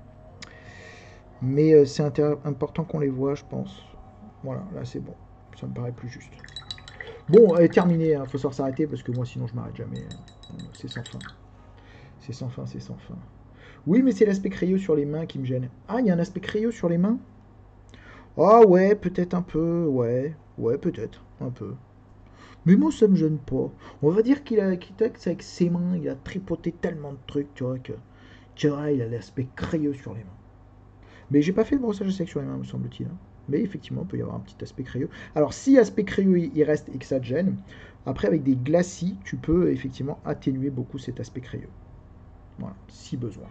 Mais euh, c'est important qu'on les voit, je pense. Voilà, là c'est bon. Ça me paraît plus juste. Bon, elle est terminée, il hein. Faut savoir s'arrêter parce que moi sinon je m'arrête jamais. C'est sans fin. C'est sans fin, c'est sans fin. Oui, mais c'est l'aspect crayeux sur les mains qui me gêne. Ah, il y a un aspect crayeux sur les mains? Ah ouais, peut-être un peu, ouais, ouais, peut-être, un peu. Mais moi, ça me gêne pas. On va dire qu'il a, qu'il a avec ses mains, il a tripoté tellement de trucs, tu vois, que, tu vois, il a l'aspect crayeux sur les mains. Mais j'ai pas fait le brossage à sec sur les mains, me semble-t-il. Hein. Mais effectivement, il peut y avoir un petit aspect crayeux. Alors, si aspect crayeux il reste et que ça te gêne, après, avec des glacis, tu peux effectivement atténuer beaucoup cet aspect crayeux. Voilà, si besoin.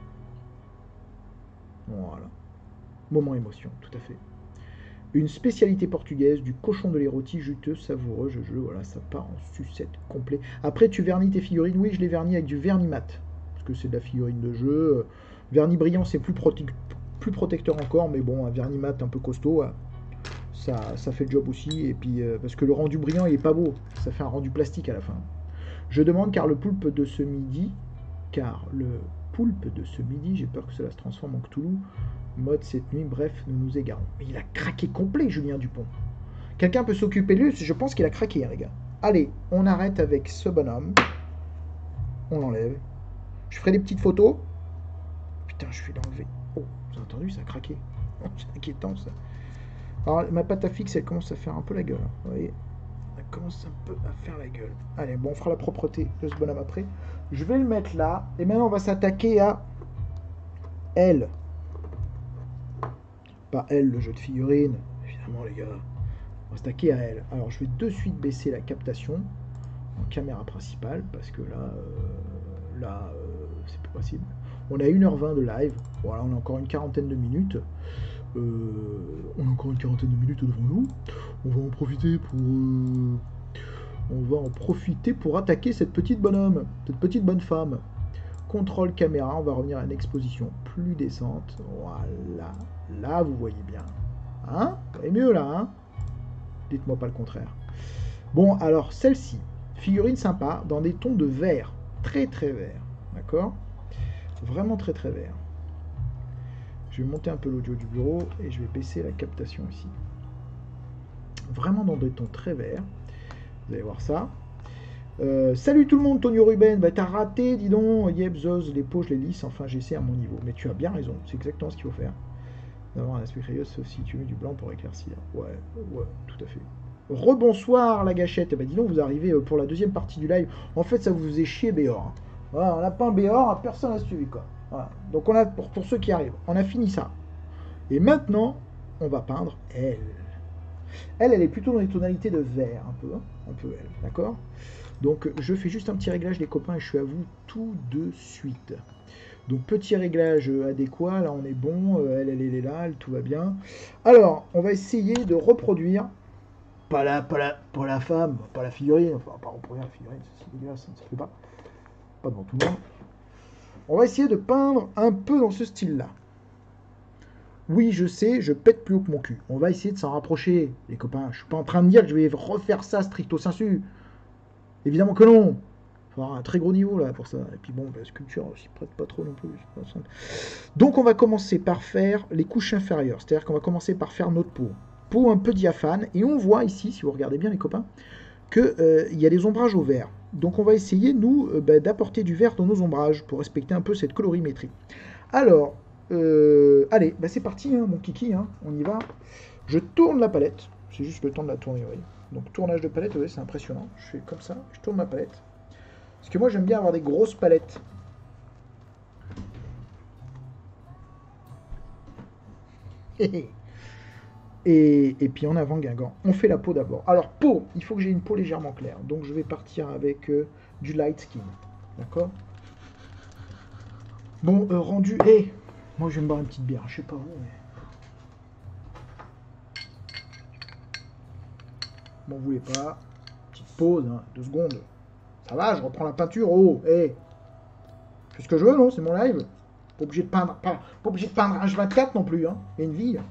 Voilà. Moment émotion, tout à fait. Une spécialité portugaise, du cochon de l'éroti juteux, savoureux, je, je, voilà, ça part en sucette complet. Après, tu vernis tes figurines, oui, je les vernis avec du vernis mat, parce que c'est de la figurine de jeu. Vernis brillant, c'est plus, prote plus protecteur encore, mais bon, un vernis mat un peu costaud, ça, ça fait le job aussi, et puis, euh, parce que le rendu brillant, il est pas beau, ça fait un rendu plastique à la fin. Je demande, car le poulpe de ce midi, car le poulpe de ce midi, j'ai peur que cela se transforme en Cthulhu, mode cette nuit, bref, nous nous égarons. Mais il a craqué complet, Julien Dupont. Quelqu'un peut s'occuper de lui, je pense qu'il a craqué, hein, les gars. Allez, on arrête avec ce bonhomme. On l'enlève. Je ferai des petites photos. Putain, je vais l'enlever. Oh, vous avez entendu, ça a craqué. Oh, c'est inquiétant, ça. Alors, ma pâte à fixe, elle commence à faire un peu la gueule. Hein. Vous voyez, elle commence un peu à faire la gueule. Allez, bon, on fera la propreté de ce bonhomme après. Je vais le mettre là. Et maintenant, on va s'attaquer à elle. Pas elle, le jeu de figurines, évidemment les gars. On va s'attaquer à elle. Alors je vais de suite baisser la captation en caméra principale parce que là, euh, là, euh, c'est plus possible. On a une heure vingt de live. Voilà, on a encore une quarantaine de minutes. Euh, on a encore une quarantaine de minutes devant nous. On va en profiter pour, euh, on va en profiter pour attaquer cette petite bonhomme, cette petite bonne femme. Contrôle caméra, on va revenir à une exposition plus décente. Voilà, là vous voyez bien. Hein? Vous voyez mieux là, hein? Dites-moi pas le contraire. Bon, alors celle-ci, figurine sympa, dans des tons de vert, très très vert, d'accord? Vraiment très très vert. Je vais monter un peu l'audio du bureau et je vais baisser la captation ici. Vraiment dans des tons très verts. Vous allez voir ça. Euh, salut tout le monde, Tony Ruben. Bah t'as raté, dis donc. Yep, Zoz, les peaux, je les lisse. Enfin, j'essaie à mon niveau. Mais tu as bien raison. C'est exactement ce qu'il faut faire. D'avoir un aspect crayeux, sauf si tu mets du blanc pour éclaircir. Ouais, ouais, tout à fait. Rebonsoir la gâchette. Bah dis donc, vous arrivez pour la deuxième partie du live. En fait, ça vous faisait chier Béor. Hein. Voilà, on a peint Béor, personne n'a suivi quoi. Voilà. Donc on a pour, pour ceux qui arrivent, on a fini ça. Et maintenant, on va peindre elle. Elle, elle est plutôt dans les tonalités de vert, un peu, hein, un peu elle, d'accord? Donc je fais juste un petit réglage les copains et je suis à vous tout de suite. Donc petit réglage adéquat, là on est bon, elle, elle, elle est là, elle, tout va bien. Alors, on va essayer de reproduire, pas la, pas la, pas la femme, pas la figurine, enfin pas reproduire la figurine, c'est dégueulasse, ça ne se fait pas, pas devant tout le monde. On va essayer de peindre un peu dans ce style-là. Oui, je sais, je pète plus haut que mon cul. On va essayer de s'en rapprocher, les copains. Je suis pas en train de dire que je vais refaire ça stricto sensu. Évidemment que non. Il faut avoir un très gros niveau là pour ça. Et puis bon, la sculpture s'y prête pas trop non plus. Donc on va commencer par faire les couches inférieures. C'est-à-dire qu'on va commencer par faire notre peau. Peau un peu diaphane. Et on voit ici, si vous regardez bien les copains, qu'il euh, y a des ombrages au vert. Donc on va essayer, nous, euh, bah, d'apporter du vert dans nos ombrages pour respecter un peu cette colorimétrie. Alors, euh, allez, bah c'est parti, hein, mon kiki, hein, on y va. Je tourne la palette. C'est juste le temps de la tourner, oui. Donc tournage de palette, oui, c'est impressionnant. Je fais comme ça, je tourne ma palette. Parce que moi j'aime bien avoir des grosses palettes. et, et puis en avant Guingamp. On fait la peau d'abord. Alors peau, il faut que j'ai une peau légèrement claire. Donc je vais partir avec euh, du light skin. D'accord? Bon, euh, rendu... Eh hey, moi je vais me boire une petite bière, je sais pas vous, mais... M'en voulez pas. Petite pause, hein, deux secondes. Ça va, je reprends la peinture. Oh, hé hey. Je fais ce que je veux, non? C'est mon live. Pas obligé de peindre, pas, pas obligé de peindre H vingt-quatre non plus, hein. Il y a une vie.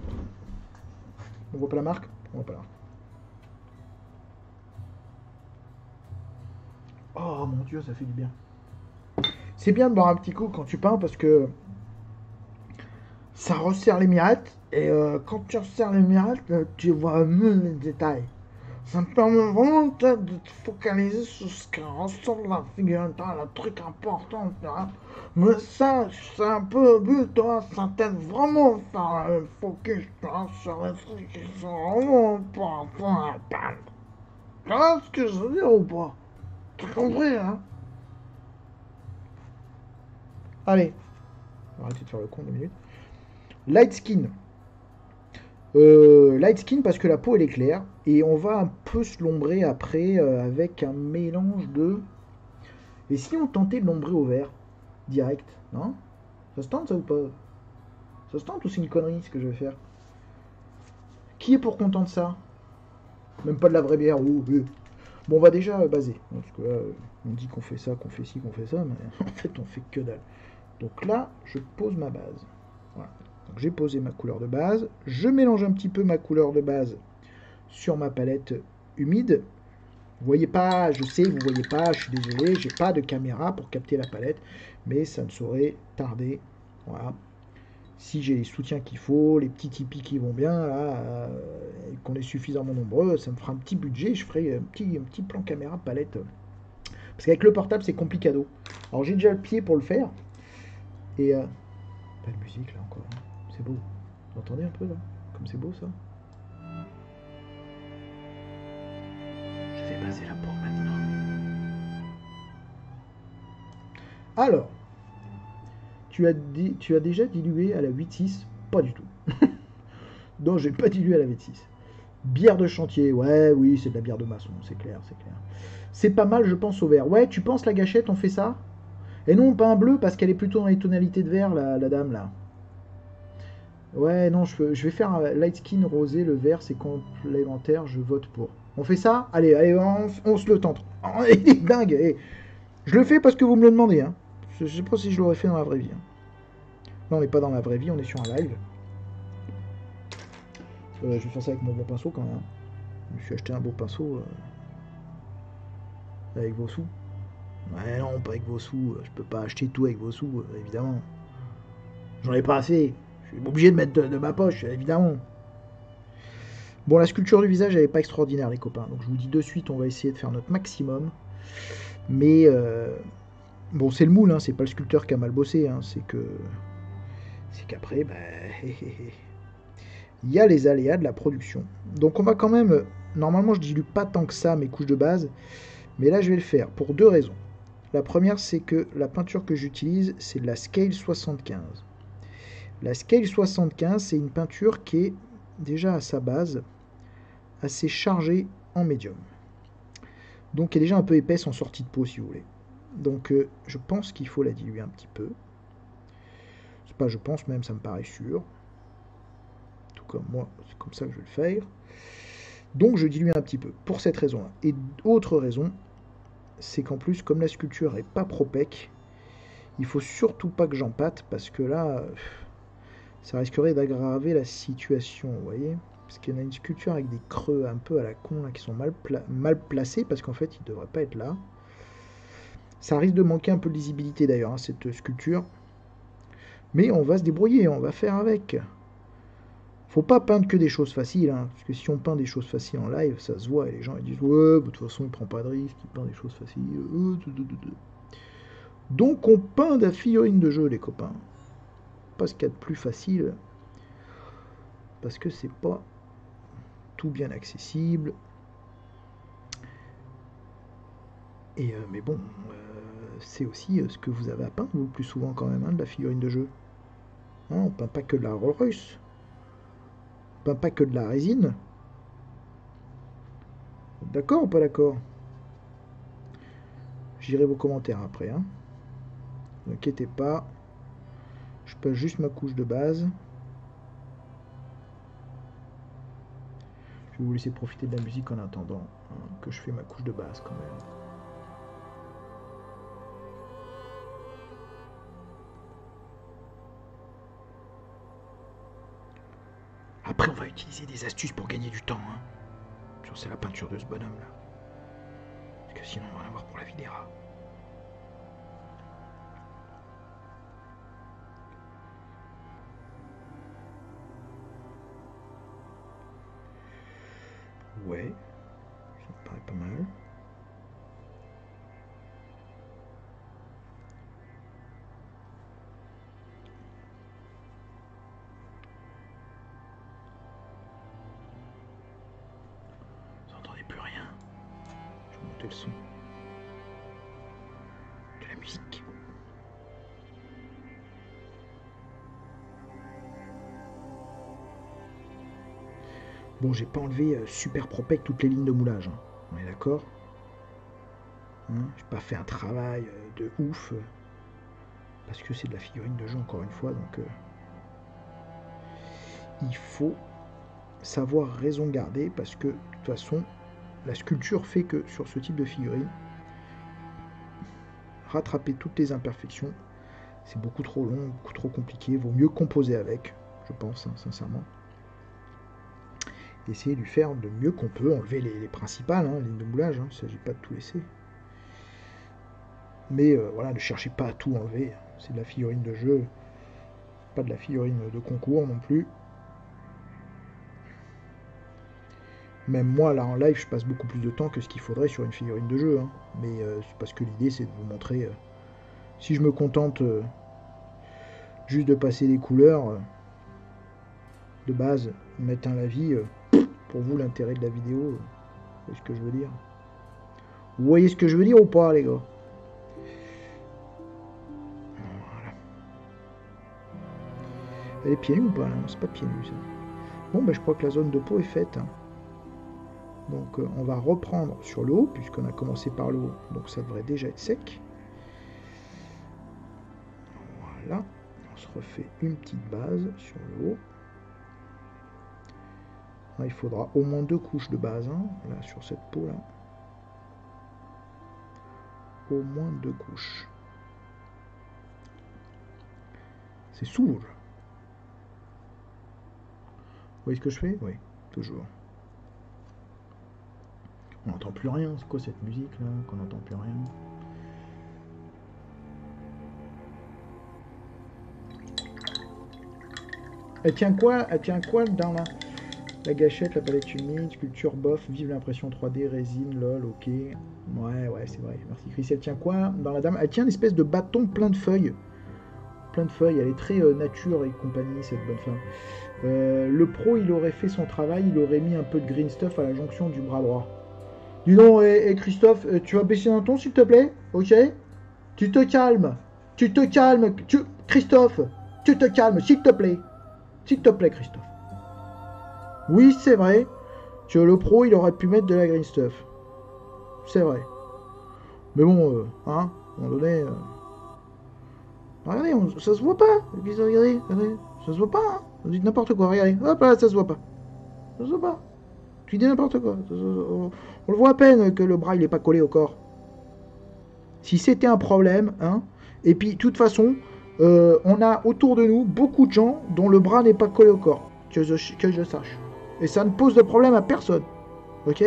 On voit pas la marque? On voit pas la marque. Oh mon dieu, ça fait du bien. C'est bien de boire un petit coup quand tu peins parce que ça resserre les mirettes. Et euh, quand tu resserres les mirettes, tu vois mieux les détails. Ça me permet vraiment de te focaliser sur ce qui ressort de la figure, le truc important, tu vois. Mais ça, c'est un peu le but, tu vois, ça t'aide vraiment à faire le focus, tu vois, sur les trucs qui sont vraiment importants à peindre. Tu vois ce que je veux dire ou pas? T'as compris, hein? Allez, on va arrêter de faire le con deux minutes. Light skin. Euh, light skin parce que la peau elle est claire et on va un peu se lombrer après euh, avec un mélange de... Et si on tentait de lombrer au vert direct, non? Ça se tente ça ou pas? Ça se tente ou c'est une connerie ce que je vais faire? Qui est pour content de ça? Même pas de la vraie bière. Oh, euh. Bon on va déjà euh, baser parce que là on dit qu'on fait ça, qu'on fait ci, qu'on fait ça, mais en fait on fait que dalle. Donc là je pose ma base. Voilà. Donc j'ai posé ma couleur de base, je mélange un petit peu ma couleur de base sur ma palette humide. Vous voyez pas, je sais, vous voyez pas, je suis désolé, j'ai pas de caméra pour capter la palette, mais ça ne saurait tarder. Voilà. Si j'ai les soutiens qu'il faut, les petits tipis qui vont bien, là, euh, qu'on est suffisamment nombreux, ça me fera un petit budget, je ferai un petit, un petit plan caméra palette. Parce qu'avec le portable, c'est complicado. Alors j'ai déjà le pied pour le faire. Et... Euh, pas de musique là encore. C'est beau. Vous entendez un peu là? Comme c'est beau ça? Je vais passer la peau maintenant. Alors, tu as, dit, tu as déjà dilué à la huit six? Pas du tout. Non, j'ai pas dilué à la huit six. Bière de chantier, ouais, oui, c'est de la bière de maçon, c'est clair, c'est clair. C'est pas mal, je pense, au vert. Ouais, tu penses la gâchette, on fait ça? Et non, pas un bleu, parce qu'elle est plutôt dans les tonalités de vert, la, la dame, là. Ouais, non, je, je vais faire un light skin rosé, le vert, c'est complémentaire, je vote pour. On fait ça? Allez, allez, on, on se le tente. Oh, il est dingue. Et je le fais parce que vous me le demandez. Hein. Je, je sais pas si je l'aurais fait dans la vraie vie. Hein. Non, on n'est pas dans la vraie vie, on est sur un live. Euh, je vais faire ça avec mon bon pinceau quand même. Je me suis acheté un beau pinceau. Euh, avec vos sous. Ouais, non, pas avec vos sous. Je peux pas acheter tout avec vos sous, euh, évidemment. J'en ai pas assez. Je suis obligé de mettre de, de ma poche, évidemment. Bon, la sculpture du visage, elle n'est pas extraordinaire, les copains. Donc je vous dis de suite, on va essayer de faire notre maximum. Mais, euh, bon, c'est le moule, hein, c'est pas le sculpteur qui a mal bossé. Hein, c'est que... C'est qu'après, bah... il y a les aléas de la production. Donc on va quand même... Normalement, je dilue pas tant que ça mes couches de base. Mais là, je vais le faire pour deux raisons. La première, c'est que la peinture que j'utilise, c'est de la Scale soixante-quinze. La Scale soixante-quinze, c'est une peinture qui est déjà à sa base assez chargée en médium. Donc elle est déjà un peu épaisse en sortie de peau, si vous voulez. Donc euh, je pense qu'il faut la diluer un petit peu. C'est pas je pense, même ça me paraît sûr. Tout comme moi, c'est comme ça que je vais le faire. Donc je dilue un petit peu, pour cette raison-là. Et autre raison, c'est qu'en plus, comme la sculpture est pas propec, il faut surtout pas que j'empâte, parce que là, ça risquerait d'aggraver la situation, vous voyez. Parce qu'il y en a une sculpture avec des creux un peu à la con, là, qui sont mal, pla mal placés, parce qu'en fait, ils ne devraient pas être là. Ça risque de manquer un peu de lisibilité d'ailleurs, hein, cette sculpture. Mais on va se débrouiller, on va faire avec. Faut pas peindre que des choses faciles, hein, parce que si on peint des choses faciles en live, ça se voit, et les gens ils disent « Ouais, de toute façon, il prend pas de risque, il peint des choses faciles. Euh, » Donc on peint de la figurine de jeu, les copains. Pas ce qu'il y a de plus facile, parce que c'est pas tout bien accessible. Et euh, mais bon, euh, c'est aussi euh, ce que vous avez à peindre, vous, le plus souvent quand même, hein, de la figurine de jeu. Hein, on peint pas que de la Rolls-Royce. On peint pas que de la résine. D'accord ou pas d'accord? J'irai vos commentaires après. Hein. Ne vous inquiétez pas. Je passe juste ma couche de base. Je vais vous laisser profiter de la musique en attendant hein, que je fais ma couche de base quand même. Après, on va utiliser des astuces pour gagner du temps. Hein. C'est la peinture de ce bonhomme-là. Parce que sinon, on va en avoir pour la vidéra. Ouais, ça me paraît pas mal. Vous n'entendez plus rien. Je vais monter le son. De la musique. Bon, j'ai pas enlevé euh, super propre toutes les lignes de moulage. Hein. On est d'accord hein. J'ai pas fait un travail euh, de ouf. Euh, parce que c'est de la figurine de jeu, encore une fois. Donc, euh, il faut savoir raison garder. Parce que, de toute façon, la sculpture fait que sur ce type de figurine, rattraper toutes les imperfections, c'est beaucoup trop long, beaucoup trop compliqué. Vaut mieux composer avec, je pense, hein, sincèrement. Essayer de lui faire le mieux qu'on peut, enlever les, les principales, hein, lignes de moulage, hein, il ne s'agit pas de tout laisser. Mais euh, voilà, ne cherchez pas à tout enlever, c'est de la figurine de jeu, pas de la figurine de concours non plus. Même moi, là, en live, je passe beaucoup plus de temps que ce qu'il faudrait sur une figurine de jeu. Hein. Mais euh, c'est parce que l'idée, c'est de vous montrer... Euh, si je me contente euh, juste de passer les couleurs euh, de base, mettre un lavis, euh, pour vous, l'intérêt de la vidéo, euh, vous voyez ce que je veux dire? Vous voyez ce que je veux dire ou pas, les gars? Voilà. Elle est pieds nus ou pas, là? C'est pas pieds nus, ça. Bon, ben, je crois que la zone de peau est faite. Hein. Donc euh, on va reprendre sur le haut, puisqu'on a commencé par le haut, donc ça devrait déjà être sec. Voilà, on se refait une petite base sur le haut. Là, il faudra au moins deux couches de base, hein, là sur cette peau là. Au moins deux couches. C'est sourd. Vous voyez ce que je fais? Oui, toujours. On n'entend plus rien, c'est quoi cette musique là, qu'on n'entend plus rien? Elle tient quoi? Elle tient quoi dans la... La gâchette, la palette humide, sculpture bof, vive l'impression trois D, résine, lol, ok. Ouais, ouais, c'est vrai. Merci Chris. Elle tient quoi dans la dame? Elle tient une espèce de bâton plein de feuilles. Plein de feuilles. Elle est très euh, nature et compagnie, cette bonne femme. Euh, le pro, il aurait fait son travail, il aurait mis un peu de green stuff à la jonction du bras droit. Dis donc, et, et Christophe, euh, tu vas baisser d'un ton, s'il te plaît? Ok? Tu te calmes. Tu te calmes. Tu... Christophe, tu te calmes, s'il te plaît. S'il te plaît, Christophe. Oui, c'est vrai que le pro, il aurait pu mettre de la green stuff. C'est vrai. Mais bon, euh, hein, à un moment donné... Euh... Regardez, on... ça se voit pas. Regardez, regardez, ça se voit pas, hein. Vous dites n'importe quoi, regardez. Hop là, ça se voit pas. Ça se voit pas. Tu dis n'importe quoi. On... on le voit à peine que le bras, il est pas collé au corps. Si c'était un problème, hein. Et puis, de toute façon, euh, on a autour de nous beaucoup de gens dont le bras n'est pas collé au corps. Que je, que je sache. Et ça ne pose de problème à personne. Ok?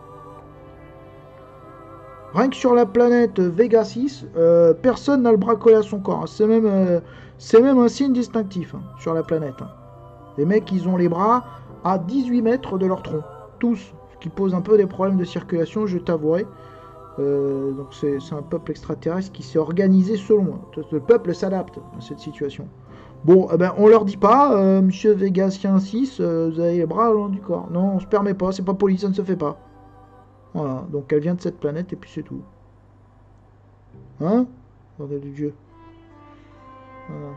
Rien que sur la planète Vega six, euh, personne n'a le bras collé à son corps. C'est même, euh, c'est même un signe distinctif hein, sur la planète. Hein. Les mecs, ils ont les bras à dix-huit mètres de leur tronc. Tous. Ce qui pose un peu des problèmes de circulation, je t'avouerai. Euh, donc c'est un peuple extraterrestre qui s'est organisé selon moi. Le peuple s'adapte à cette situation. Bon, eh ben, on leur dit pas, euh, monsieur Vegasien six, euh, vous avez les bras au long du corps. Non, on se permet pas, c'est pas poli, ça ne se fait pas. Voilà, donc elle vient de cette planète et puis c'est tout. Hein? Bordel de Dieu. Voilà.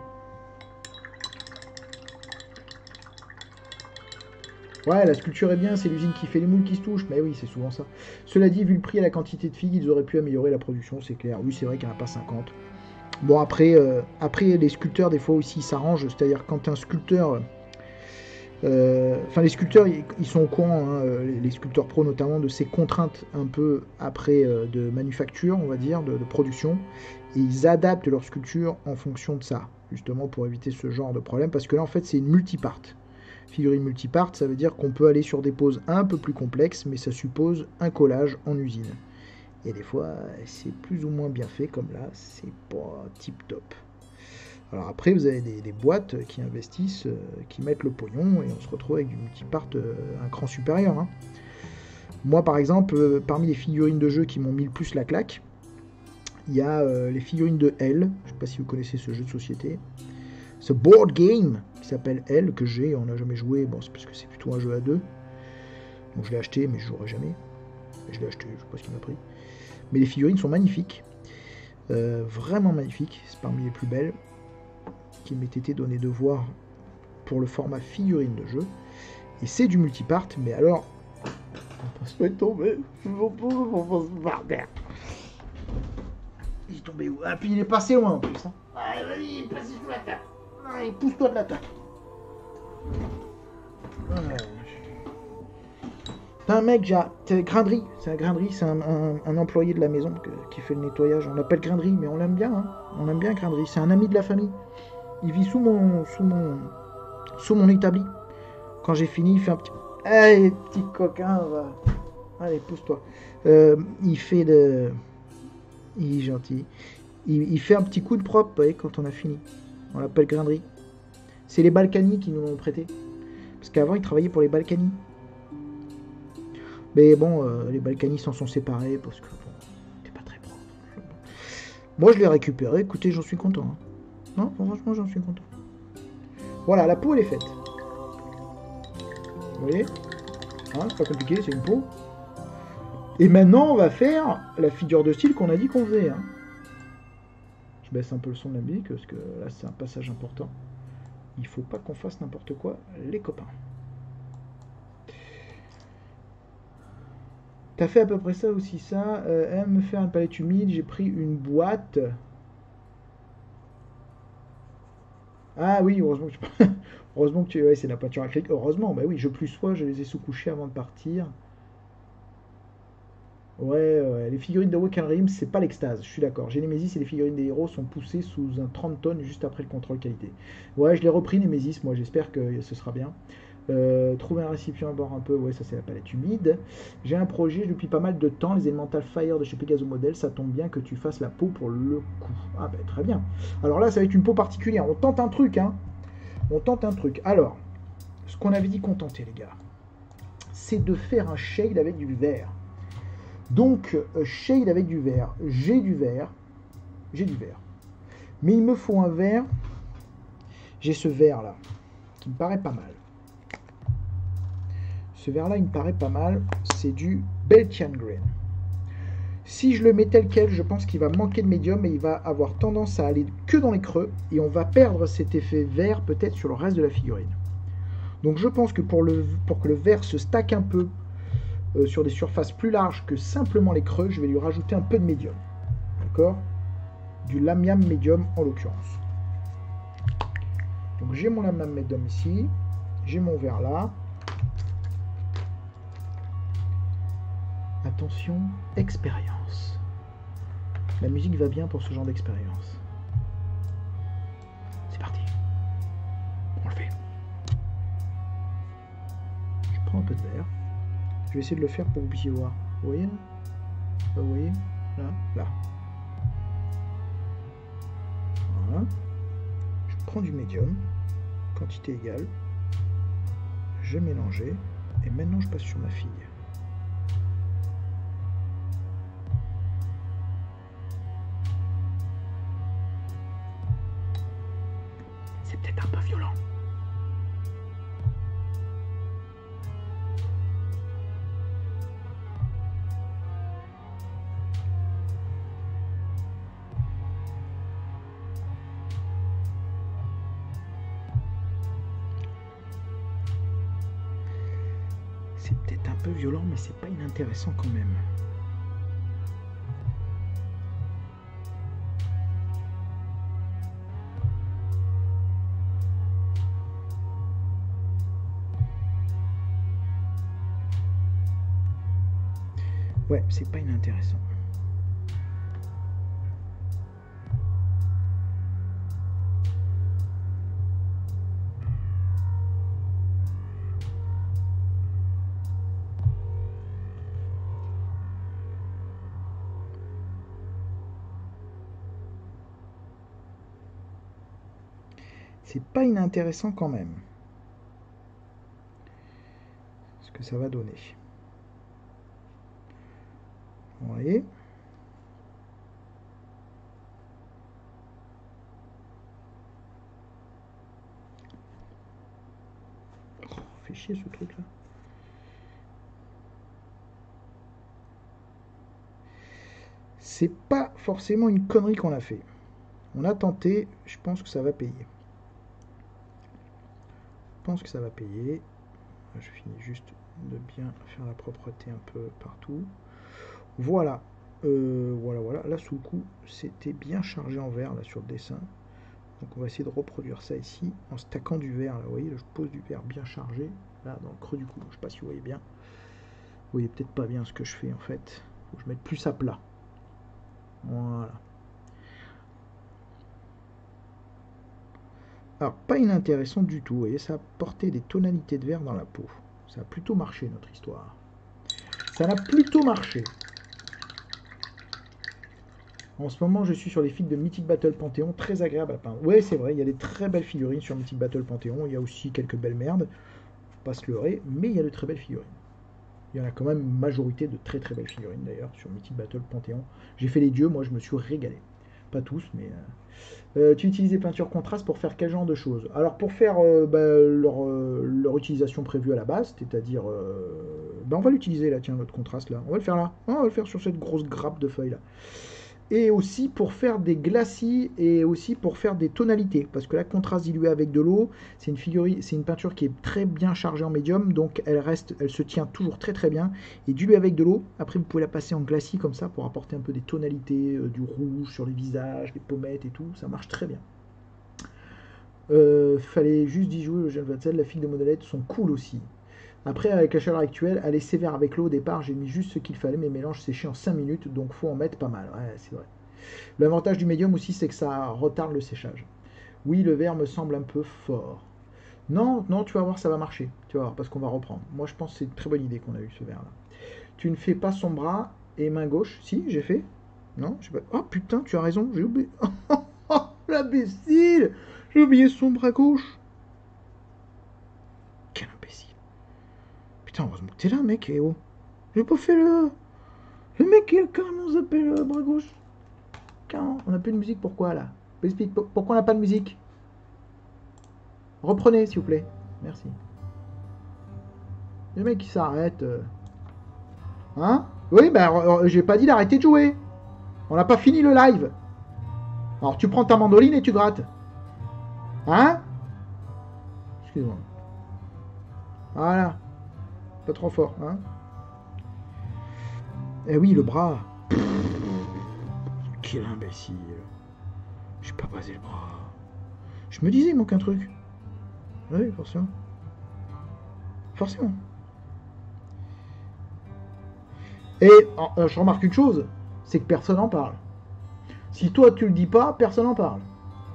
Ouais, la sculpture est bien, c'est l'usine qui fait les moules qui se touchent. Mais oui, c'est souvent ça. Cela dit, vu le prix et la quantité de figues, ils auraient pu améliorer la production, c'est clair. Oui, c'est vrai qu'il n'y en a pas cinquante. Bon, après, euh, après, les sculpteurs, des fois aussi, ils s'arrangent. C'est-à-dire, quand un sculpteur... Euh, enfin, les sculpteurs, ils, ils sont au courant, hein, les, les sculpteurs pro notamment, de ces contraintes un peu après euh, de manufacture, on va dire, de, de production. Et ils adaptent leur sculpture en fonction de ça, justement, pour éviter ce genre de problème. Parce que là, en fait, c'est une multipart. Figurine multipart, ça veut dire qu'on peut aller sur des poses un peu plus complexes, mais ça suppose un collage en usine. Et des fois, c'est plus ou moins bien fait, comme là, c'est pas tip top. Alors après, vous avez des, des boîtes qui investissent, euh, qui mettent le pognon, et on se retrouve avec du multipart euh, un cran supérieur. Hein. Moi, par exemple, euh, parmi les figurines de jeu qui m'ont mis le plus la claque, il y a euh, les figurines de L. Je ne sais pas si vous connaissez ce jeu de société. Ce board game qui s'appelle L, que j'ai, on n'a jamais joué. Bon, c'est parce que c'est plutôt un jeu à deux. Donc je l'ai acheté, mais je ne jouerai jamais. Je l'ai acheté, je ne sais pas ce qu'il m'a pris. Mais les figurines sont magnifiques. Euh, vraiment magnifiques. C'est parmi les plus belles qui m'ait été donné de voir pour le format figurine de jeu. Et c'est du multipart, mais alors... On va pas tomber. Il est tombé où? Ah, puis il est passé loin en plus. Hein. Ouais, vas-y, il est passé sous la table. Allez, pousse-toi de la table. Ouais. T'as un mec, j'ai c'est Grinderie, c'est un Grinderie, c'est un, un, un employé de la maison que, qui fait le nettoyage. On l'appelle Grinderie, mais on l'aime bien, hein. On aime bien Grinderie, c'est un ami de la famille. Il vit sous mon, sous mon, sous mon établi. Quand j'ai fini, il fait un petit, allez, petit coquin, va. Allez, pousse-toi. Euh, il fait de, il est gentil. Il, il fait un petit coup de propre, vous voyez, quand on a fini. On l'appelle Grinderie. C'est les Balkany qui nous l'ont prêté, parce qu'avant il travaillait pour les Balkany. Mais bon, euh, les Balkany s'en sont séparés parce que bon, c'était pas très propre. Moi, je l'ai récupéré. Écoutez, j'en suis content. Hein. Non, franchement, j'en suis content. Voilà, la peau, elle est faite. Vous voyez, hein, c'est pas compliqué, c'est une peau. Et maintenant, on va faire la figure de style qu'on a dit qu'on faisait. Hein. Je baisse un peu le son de la musique parce que là, c'est un passage important. Il faut pas qu'on fasse n'importe quoi, les copains. T'as fait à peu près ça aussi, ça. Euh, elle me fait une palette humide. J'ai pris une boîte. Ah oui, heureusement que tu... heureusement que tu... Ouais, c'est la peinture acrylique. Heureusement, bah oui, je plus sois, je les ai sous-couchés avant de partir. Ouais, ouais, les figurines de Walking Rim, c'est pas l'extase, je suis d'accord. Genesis et les figurines des héros sont poussées sous un trente tonnes juste après le contrôle qualité. Ouais, je l'ai repris, Nemesis, moi j'espère que ce sera bien. Euh, trouver un récipient à bord un peu, ouais, ça c'est la palette humide. J'ai un projet depuis pas mal de temps, les Elemental Fire de chez Pegaso Model, ça tombe bien que tu fasses la peau pour le coup. Ah ben très bien. Alors là, ça va être une peau particulière, on tente un truc, hein. On tente un truc. Alors, ce qu'on avait dit qu'on tentait, les gars. c'est de faire un shade avec du vert. Donc, euh, shade avec du vert. J'ai du vert. J'ai du vert. Mais il me faut un vert. J'ai ce vert là, qui me paraît pas mal. Ce vert là, il me paraît pas mal. C'est du Belgian Green. Si je le mets tel quel, je pense qu'il va manquer de médium et il va avoir tendance à aller que dans les creux. Et on va perdre cet effet vert peut-être sur le reste de la figurine. Donc je pense que pour, le, pour que le vert se stack un peu euh, sur des surfaces plus larges que simplement les creux, je vais lui rajouter un peu de médium. D'accord? Du lamiam médium en l'occurrence. Donc j'ai mon lamiam médium ici. J'ai mon vert là. Attention, expérience. La musique va bien pour ce genre d'expérience. C'est parti. On le fait. Je prends un peu de verre. Je vais essayer de le faire pour que vous puissiez voir. Vous voyez là? Vous voyez? Là, là. Voilà. Je prends du médium. Quantité égale. J'ai mélangé. Et maintenant je passe sur ma fille. C'est peut-être un peu violent. C'est peut-être un peu violent, mais c'est pas inintéressant quand même. Ouais, c'est pas inintéressant. C'est pas inintéressant quand même. Ce que ça va donner. Vous voyez? Oh, fait chier ce truc là. C'est pas forcément une connerie qu'on a fait. On a tenté, je pense que ça va payer. Je pense que ça va payer. Je finis juste de bien faire la propreté un peu partout. Voilà. Euh, voilà, voilà. Là, sous le coup, c'était bien chargé en vert, là, sur le dessin. Donc, on va essayer de reproduire ça ici, en stackant du vert. Là, vous voyez, là, je pose du vert bien chargé, là, dans le creux du cou. Je ne sais pas si vous voyez bien. Vous voyez peut-être pas bien ce que je fais, en fait. Faut que je mette plus à plat. Voilà. Alors, pas inintéressant du tout. Vous voyez, ça a porté des tonalités de vert dans la peau. Ça a plutôt marché, notre histoire. Ça a plutôt marché. En ce moment, je suis sur les fils de Mythic Battle Panthéon, très agréable à peindre. Ouais, c'est vrai, il y a des très belles figurines sur Mythic Battle Panthéon. Il y a aussi quelques belles merdes, faut pas se leurrer, mais il y a de très belles figurines. Il y en a quand même une majorité de très très belles figurines d'ailleurs sur Mythic Battle Panthéon. J'ai fait les dieux, moi je me suis régalé. Pas tous, mais... Euh... Euh, tu utilises les peintures contraste pour faire quel genre de choses? Alors pour faire euh, bah, leur, euh, leur utilisation prévue à la base, c'est-à-dire... Euh... Bah, on va l'utiliser là, tiens, notre contraste là. On va le faire là. On va le faire sur cette grosse grappe de feuilles là. Et aussi pour faire des glacis et aussi pour faire des tonalités, parce que la contraste dilué avec de l'eau, c'est une figurine, c'est une peinture qui est très bien chargée en médium, donc elle reste, elle se tient toujours très très bien. Et dilué avec de l'eau, après vous pouvez la passer en glacis comme ça pour apporter un peu des tonalités, euh, du rouge sur les visages, les pommettes et tout, ça marche très bien. Euh, fallait juste d'y jouer, le jeune Vatzel, la figue de modelette sont cool aussi. Après, avec la chaleur actuelle, elle est sévère avec l'eau. Au départ, j'ai mis juste ce qu'il fallait. Mes mélanges séchaient en cinq minutes, donc faut en mettre pas mal. Ouais, c'est vrai. L'avantage du médium aussi, c'est que ça retarde le séchage. Oui, le vert me semble un peu fort. Non, non, tu vas voir, ça va marcher. Tu vas voir, parce qu'on va reprendre. Moi, je pense que c'est une très bonne idée qu'on a eu ce vert-là. Tu ne fais pas son bras et main gauche? Si, j'ai fait. Non, je sais pas. Oh putain, tu as raison, j'ai oublié. Oh, l'imbécile! J'ai oublié son bras gauche. Quel imbécile. Putain, heureusement que t'es là, mec, eh oh. J'ai pas fait le... Le mec, il a carrément zappé le bras gauche. Carrément. On a plus de musique, pourquoi, là? Explique, pourquoi on n'a pas de musique? Reprenez, s'il vous plaît. Merci. Le mec, il s'arrête. euh. Hein? Oui, bah, j'ai pas dit d'arrêter de jouer. On n'a pas fini le live. Alors, tu prends ta mandoline et tu grattes. Hein? Excuse-moi. Voilà. Pas trop fort, hein? Eh oui, le bras. Quel imbécile. J'ai pas basé le bras. Je me disais, il manque un truc. Oui, forcément. Forcément. Et euh, je remarque une chose, c'est que personne n'en parle. Si toi tu le dis pas, personne n'en parle.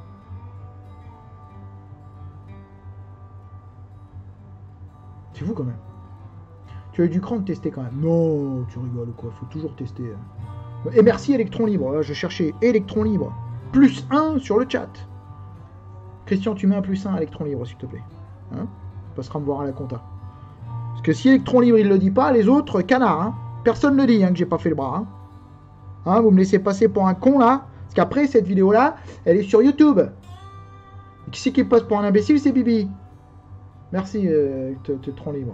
C'est fou quand même. Tu as eu du cran de tester quand même. Non, tu rigoles quoi, faut toujours tester. Et merci Electron Libre, là je cherchais Electron Libre. Plus un sur le chat. Christian, tu mets un plus un à Electron Libre s'il te plaît. Hein, on passera me voir à la compta. Parce que si Electron Libre il le dit pas, les autres, canard. Hein. Personne ne le dit hein, que j'ai pas fait le bras. Hein. Hein, vous me laissez passer pour un con là. Parce qu'après cette vidéo là, elle est sur YouTube. Et qui c'est qui passe pour un imbécile, c'est Bibi. Merci, euh, Electron Libre.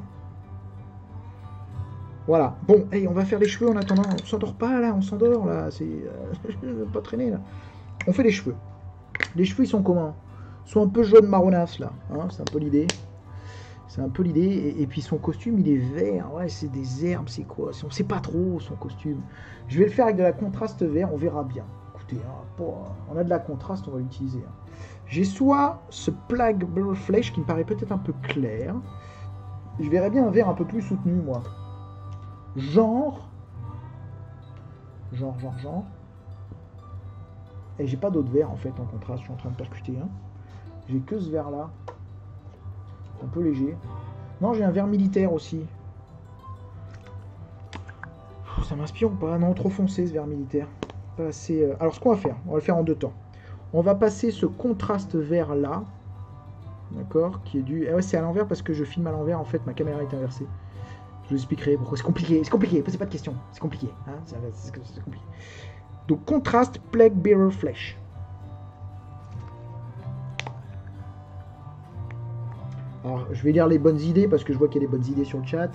Voilà. Bon, hey, on va faire les cheveux en attendant. On s'endort pas là, on s'endort là. C'est euh, pas traîner là. On fait les cheveux. Les cheveux ils sont comment? Ils sont un peu jaune marronasse là. Hein, c'est un peu l'idée. C'est un peu l'idée. Et, et puis son costume il est vert. Ouais, c'est des herbes, c'est quoi? On sait pas trop son costume. Je vais le faire avec de la contraste vert, on verra bien. Écoutez, hein, pour, on a de la contraste, on va l'utiliser. Hein. J'ai soit ce Plague Blur Flesh qui me paraît peut-être un peu clair. Je verrais bien un vert un peu plus soutenu moi. Genre, genre, genre, genre. Et j'ai pas d'autres verres en fait en contraste, je suis en train de percuter. Hein. J'ai que ce verre là. Un peu léger. Non, j'ai un verre militaire aussi. Ça m'inspire ou pas? Non, trop foncé ce verre militaire. Pas assez. Euh... Alors ce qu'on va faire, on va le faire en deux temps. On va passer ce contraste vert là. D'accord, qui est dû. Eh ouais, c'est à l'envers parce que je filme à l'envers en fait, ma caméra est inversée. Je vous expliquerai pourquoi. C'est compliqué, c'est compliqué, posez pas de questions. C'est compliqué. Hein, c'est, c'est, c'est compliqué. Donc, contraste Plague Bearer Flesh. Alors, je vais lire les bonnes idées parce que je vois qu'il y a des bonnes idées sur le chat.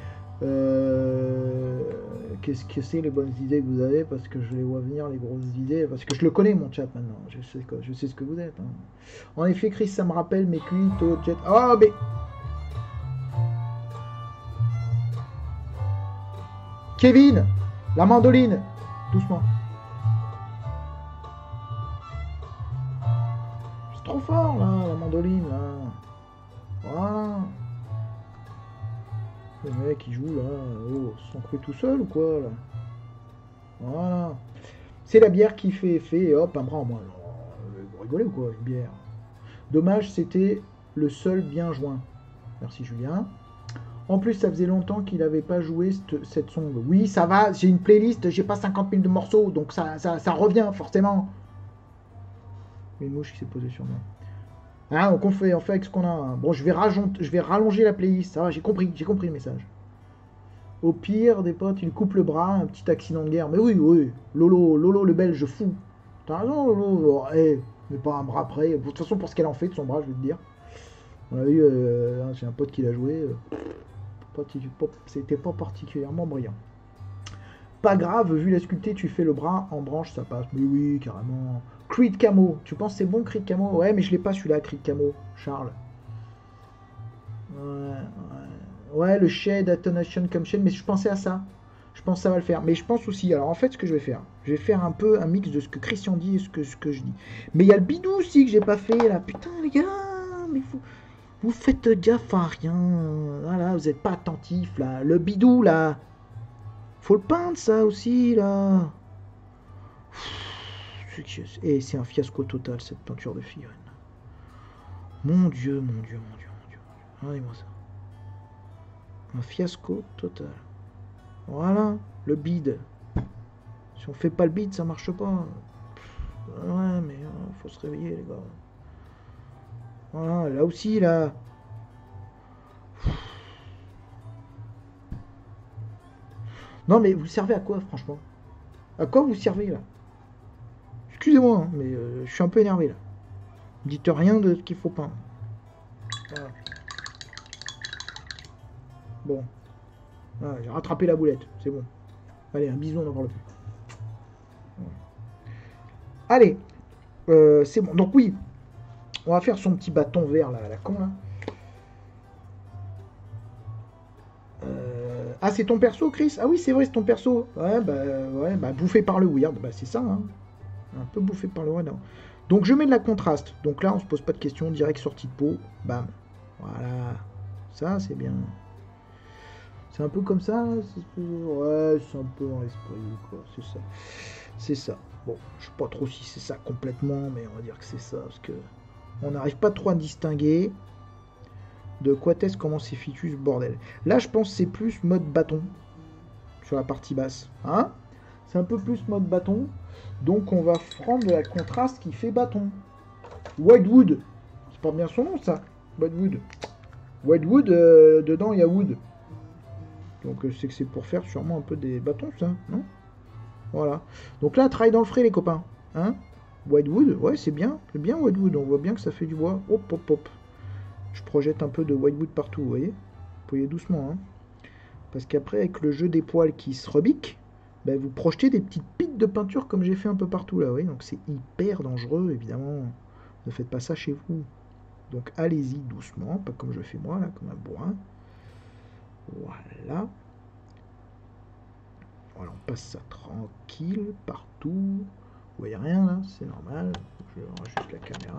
Euh, qu'est-ce que c'est les bonnes idées que vous avez? Parce que je les vois venir, les grosses idées. Parce que je le connais, mon chat, maintenant. Je sais, quoi, je sais ce que vous êtes. Hein. En effet, Chris, ça me rappelle mes cuites au chat. Oh, mais... Kevin, la mandoline, doucement. C'est trop fort là, la mandoline là. Voilà. Le mec il joue là, oh, ils sont cru tout seul ou quoi là? Voilà. C'est la bière qui fait effet et hop, un bras en moins. Vous rigolez ou quoi, une bière? Dommage, c'était le seul bien joint. Merci Julien. En plus, ça faisait longtemps qu'il n'avait pas joué cette, cette song. Oui, ça va, j'ai une playlist, j'ai pas cinquante mille de morceaux, donc ça, ça, ça revient forcément. Une mouche qui s'est posée sur moi. Hein, donc on fait, on fait avec ce qu'on a. Hein. Bon, je vais, je vais rallonger la playlist, ça va, j'ai compris, j'ai compris le message. Au pire, des potes, il coupe le bras, un petit accident de guerre. Mais oui, oui, Lolo, Lolo le belge fou. T'as raison, Lolo. Eh, mais pas un bras près. De toute façon, pour ce qu'elle en fait de son bras, je vais te dire. On a eu, euh, j'ai un pote qui l'a joué. Euh, C'était pas particulièrement brillant. Pas grave, vu la sculptée, tu fais le bras en branche, ça passe. Mais oui, carrément. Creed Camo, tu penses c'est bon Creed Camo? Ouais, mais je l'ai pas celui-là, Creed Camo, Charles. Ouais, ouais. Ouais, le Shade Attonation comme Shade, mais je pensais à ça. Je pense que ça va le faire. Mais je pense aussi, alors en fait, ce que je vais faire, je vais faire un peu un mix de ce que Christian dit et ce que, ce que je dis. Mais il y a le bidou aussi que j'ai pas fait là. Putain, les gars, mais vous. Vous faites gaffe à rien. Voilà, vous n'êtes pas attentifs, là. Le bidou, là. Faut le peindre, ça, aussi, là. Et c'est un fiasco total, cette peinture de figurine. Mon Dieu, mon Dieu, mon Dieu, mon Dieu. Regardez-moi ça. Un fiasco total. Voilà, le bide. Si on fait pas le bide, ça marche pas. Ouais, mais euh, faut se réveiller, les gars. Voilà, là aussi, là. Non, mais vous servez à quoi, franchement? À quoi vous servez, là? Excusez-moi, hein, mais euh, je suis un peu énervé, là. Dites rien de ce qu'il faut pas. Voilà. Bon. Voilà, j'ai rattrapé la boulette, c'est bon. Allez, un bisou, on n'en parle plus. Voilà. Allez, euh, c'est bon. Donc oui, on va faire son petit bâton vert, là, à la con, là. Euh, Ah, c'est ton perso, Chris? Ah oui, c'est vrai, c'est ton perso. Ouais, bah, ouais, bah, bouffé par le weird. Bah, c'est ça, hein. Un peu bouffé par le weird. Hein. Donc, je mets de la contraste. Donc là, on se pose pas de questions. Direct sortie de peau. Bam. Voilà. Ça, c'est bien. C'est un peu comme ça. Ouais, c'est un peu dans l'esprit, quoi. C'est ça. C'est ça. Bon, je sais pas trop si c'est ça complètement, mais on va dire que c'est ça. Parce que on n'arrive pas trop à distinguer. De quoi est-ce comment c'est fichu ce bordel. Là, je pense que c'est plus mode bâton sur la partie basse. Hein? C'est un peu plus mode bâton. Donc, on va prendre de la contraste qui fait bâton. Whitewood. C'est pas bien son nom, ça. Whitewood. Whitewood, euh, dedans, il y a wood. Donc, c'est que c'est pour faire sûrement un peu des bâtons, ça, non? Voilà. Donc là, travaille dans le frais, les copains. Hein? Whitewood, ouais, c'est bien. C'est bien, Whitewood. On voit bien que ça fait du bois. Hop, hop, hop. Je projette un peu de whitewood partout, vous voyez? Vous voyez doucement, hein? Parce qu'après, avec le jeu des poils qui se rebiquent, ben, vous projetez des petites piques de peinture comme j'ai fait un peu partout là, vous voyez? Donc c'est hyper dangereux, évidemment. Ne faites pas ça chez vous. Donc allez-y doucement, pas comme je fais moi, là, comme un bourrin. Voilà. Voilà, on passe ça tranquille, partout. Vous voyez rien, là? C'est normal. Je rajoute la caméra.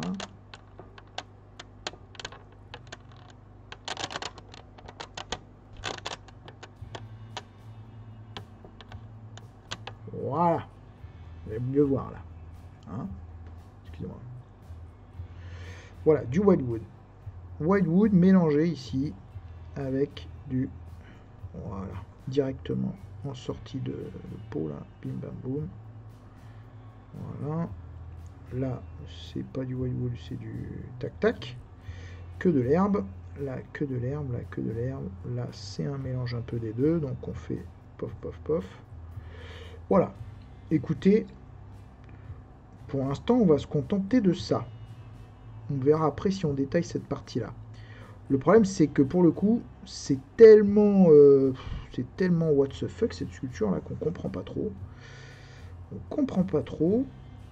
Voilà. Vous allez mieux voir là. Hein? Excusez-moi. Voilà, du whitewood. Whitewood mélangé ici avec du... Voilà. Directement en sortie de, de peau là. Bim bam boum. Voilà. Là, c'est pas du whitewood, c'est du tac tac. Que de l'herbe. Là, que de l'herbe. Là, que de l'herbe. Là, c'est un mélange un peu des deux. Donc on fait pof pof pof. Voilà. Écoutez, pour l'instant, on va se contenter de ça. On verra après si on détaille cette partie-là. Le problème, c'est que pour le coup, c'est tellement, euh, c'est tellement what the fuck cette sculpture-là qu'on comprend pas trop. On comprend pas trop.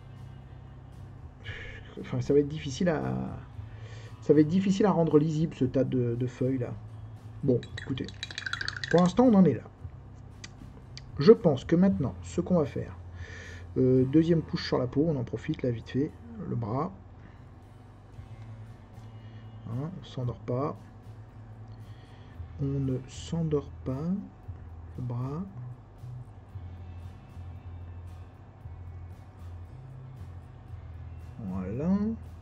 Enfin, ça va être difficile à, ça va être difficile à rendre lisible ce tas de, de feuilles là. Bon, écoutez, pour l'instant, on en est là. Je pense que maintenant, ce qu'on va faire, euh, deuxième couche sur la peau, on en profite là vite fait, le bras. Hein, on s'endort pas. On ne s'endort pas. Le bras. Voilà.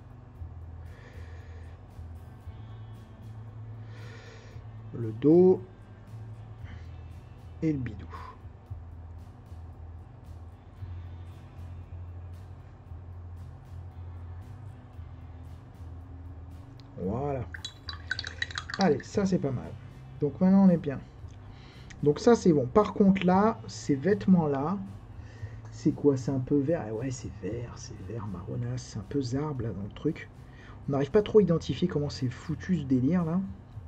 Le dos. Et le bidou. Voilà. Allez, ça c'est pas mal. Donc maintenant on est bien. Donc ça c'est bon. Par contre là, ces vêtements-là, c'est quoi? C'est un peu vert. Eh ouais, c'est vert, c'est vert marronasse. C'est un peu zarbe là dans le truc. On n'arrive pas trop à identifier comment c'est foutu ce délire là.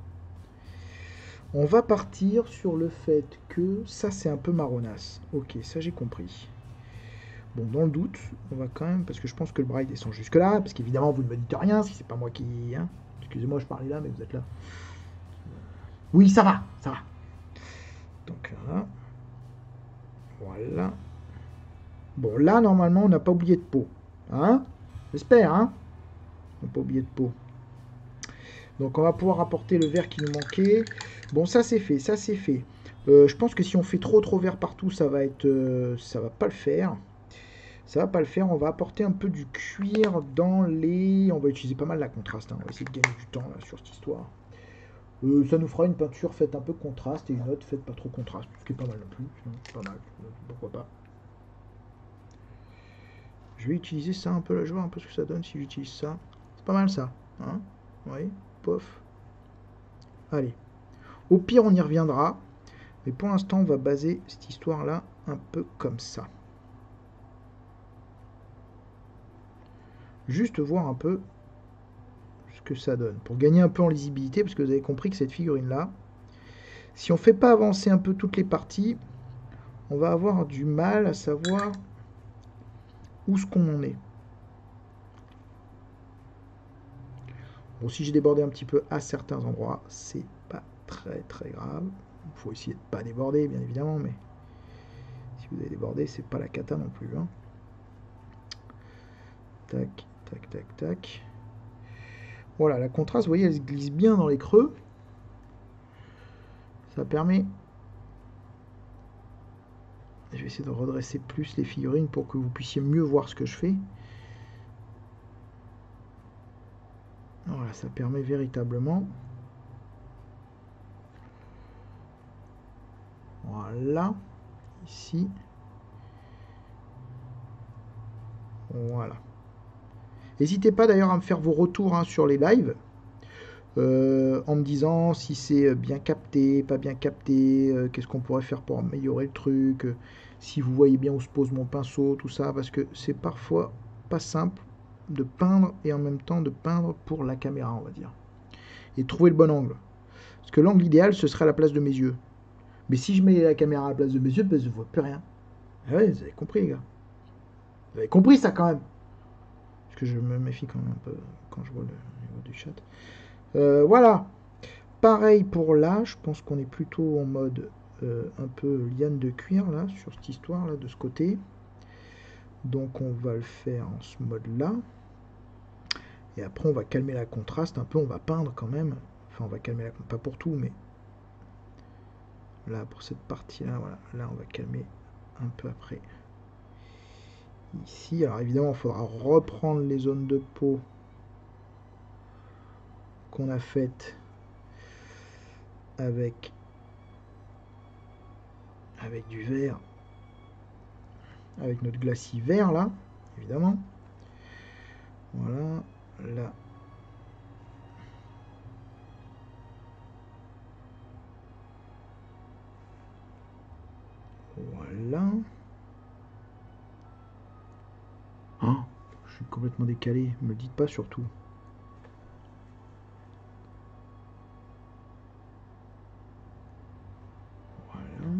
On va partir sur le fait que ça c'est un peu marronasse. Ok, ça j'ai compris. Bon, dans le doute, on va quand même, parce que je pense que le bras il descend jusque là, parce qu'évidemment vous ne me dites rien si c'est pas moi qui... Hein. Excusez-moi, je parlais là, mais vous êtes là. Oui, ça va, ça va. Donc là, voilà. Bon, là, normalement, on n'a pas oublié de peau. Hein? J'espère, hein? On n'a pas oublié de peau. Donc, on va pouvoir apporter le vert qui nous manquait. Bon, ça, c'est fait, ça, c'est fait. Euh, je pense que si on fait trop, trop vert partout, ça va être... Euh, ça va pas le faire. Ça va pas le faire. On va apporter un peu du cuir dans les... On va utiliser pas mal la contraste. Hein. On va essayer de gagner du temps là, sur cette histoire. Euh, ça nous fera une peinture faite un peu contraste et une autre faite pas trop contraste. Ce qui est pas mal non plus. Pas mal. Pourquoi pas. Je vais utiliser ça un peu là. Je vois un peu ce que ça donne si j'utilise ça. C'est pas mal ça. Hein? Oui. Pof. Allez. Au pire, on y reviendra. Mais pour l'instant, on va baser cette histoire-là un peu comme ça. Juste voir un peu ce que ça donne. Pour gagner un peu en lisibilité, parce que vous avez compris que cette figurine-là, si on ne fait pas avancer un peu toutes les parties, on va avoir du mal à savoir où ce qu'on en est. Bon, si j'ai débordé un petit peu à certains endroits, c'est pas très très grave. Il faut essayer de ne pas déborder, bien évidemment, mais si vous avez débordé, c'est pas la cata non plus. Hein. Tac, tac, tac, tac. Voilà, la contraste, vous voyez, elle se glisse bien dans les creux. Ça permet... Je vais essayer de redresser plus les figurines pour que vous puissiez mieux voir ce que je fais. Voilà, ça permet véritablement... Voilà, ici. Voilà. N'hésitez pas d'ailleurs à me faire vos retours hein, sur les lives. Euh, en me disant si c'est bien capté, pas bien capté, euh, qu'est-ce qu'on pourrait faire pour améliorer le truc, euh, si vous voyez bien où se pose mon pinceau, tout ça, parce que c'est parfois pas simple de peindre et en même temps de peindre pour la caméra, on va dire. Et trouver le bon angle. Parce que l'angle idéal, ce serait à la place de mes yeux. Mais si je mets la caméra à la place de mes yeux, ben, je ne vois plus rien. Ah ouais, vous avez compris, les gars. Vous avez compris ça quand même. Parce que je me méfie quand même un peu quand je vois le niveau du chat. Euh, voilà. Pareil pour là, je pense qu'on est plutôt en mode euh, un peu liane de cuir là, sur cette histoire là, de ce côté. Donc on va le faire en ce mode là. Et après on va calmer la contraste un peu, on va peindre quand même. Enfin on va calmer la contraste, pas pour tout, mais là pour cette partie là, voilà, là on va calmer un peu après. Ici, alors évidemment il faudra reprendre les zones de peau qu'on a faites avec avec du vert, avec notre glacis vert là, évidemment. Voilà, là. Voilà. Oh, je suis complètement décalé, me le dites pas surtout. Voilà.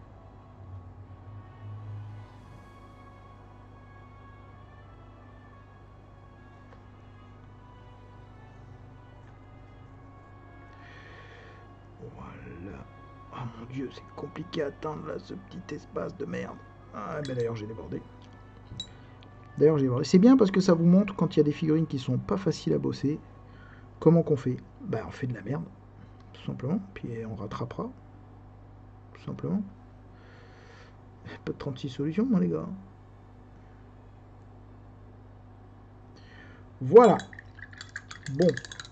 Voilà. Oh mon dieu, c'est compliqué à atteindre là, ce petit espace de merde. Ah ben d'ailleurs j'ai débordé. D'ailleurs j'ai débordé. C'est bien parce que ça vous montre quand il y a des figurines qui sont pas faciles à bosser. Comment qu'on fait? Bah on fait de la merde, tout simplement. Puis on rattrapera. Tout simplement. Pas de trente-six solutions, moi les gars. Voilà. Bon.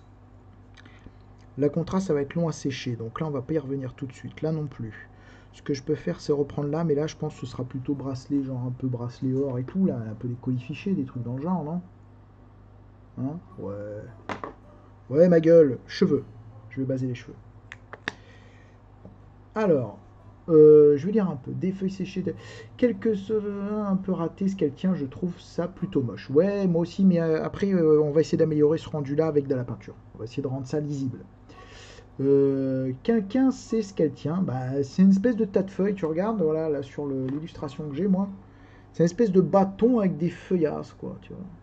La contraste, ça va être long à sécher. Donc là, on va pas y revenir tout de suite. Là non plus. Ce que je peux faire, c'est reprendre là. Mais là, je pense que ce sera plutôt bracelet, genre un peu bracelet or et tout. Là, un peu les colifichés, des trucs dans le genre, non? Hein? Ouais. Ouais, ma gueule. Cheveux. Je vais baser les cheveux. Alors, euh, je vais lire un peu. Des feuilles séchées. De... Quelques un peu raté ce qu'elle tient. Je trouve ça plutôt moche. Ouais, moi aussi. Mais euh, après, euh, on va essayer d'améliorer ce rendu-là avec de la peinture. On va essayer de rendre ça lisible. Euh, Quelqu'un sait ce qu'elle tient. Bah, c'est une espèce de tas de feuilles. Tu regardes, voilà, là sur l'illustration que j'ai, moi. C'est une espèce de bâton avec des feuillasses, quoi. Tu vois.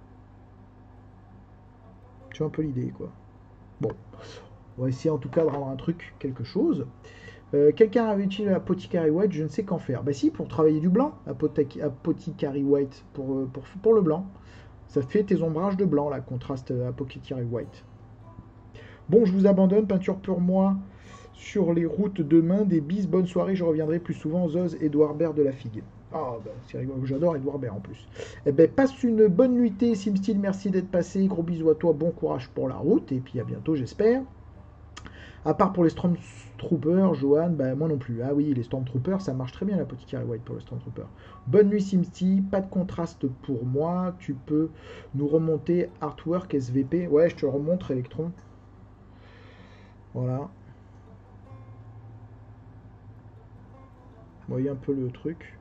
Tu vois un peu l'idée, quoi. Bon, on va essayer en tout cas de rendre un truc, quelque chose. Euh, Quelqu'un avait utilisé Apothecary White, je ne sais qu'en faire. Bah si, pour travailler du blanc, Apothecary White, pour, pour, pour le blanc. Ça fait tes ombrages de blanc, la contraste Apothecary White. Bon, je vous abandonne, peinture pour moi sur les routes demain. Des bises, bonne soirée, je reviendrai plus souvent. Zoz, Edouard Baird de la Figue. Ah, bah, c'est rigolo, j'adore Edouard Baird en plus. Eh ben, passe une bonne nuitée, Simstyle, merci d'être passé. Gros bisous à toi, bon courage pour la route, et puis à bientôt, j'espère. À part pour les Stormtroopers, Johan, bah moi non plus. Ah oui, les Stormtroopers, ça marche très bien la petite Carrie White pour les Stormtroopers. Bonne nuit Simsty, pas de contraste pour moi. Tu peux nous remonter Artwork S V P. Ouais, je te remontre Electron. Voilà. Vous voyez un peu le truc.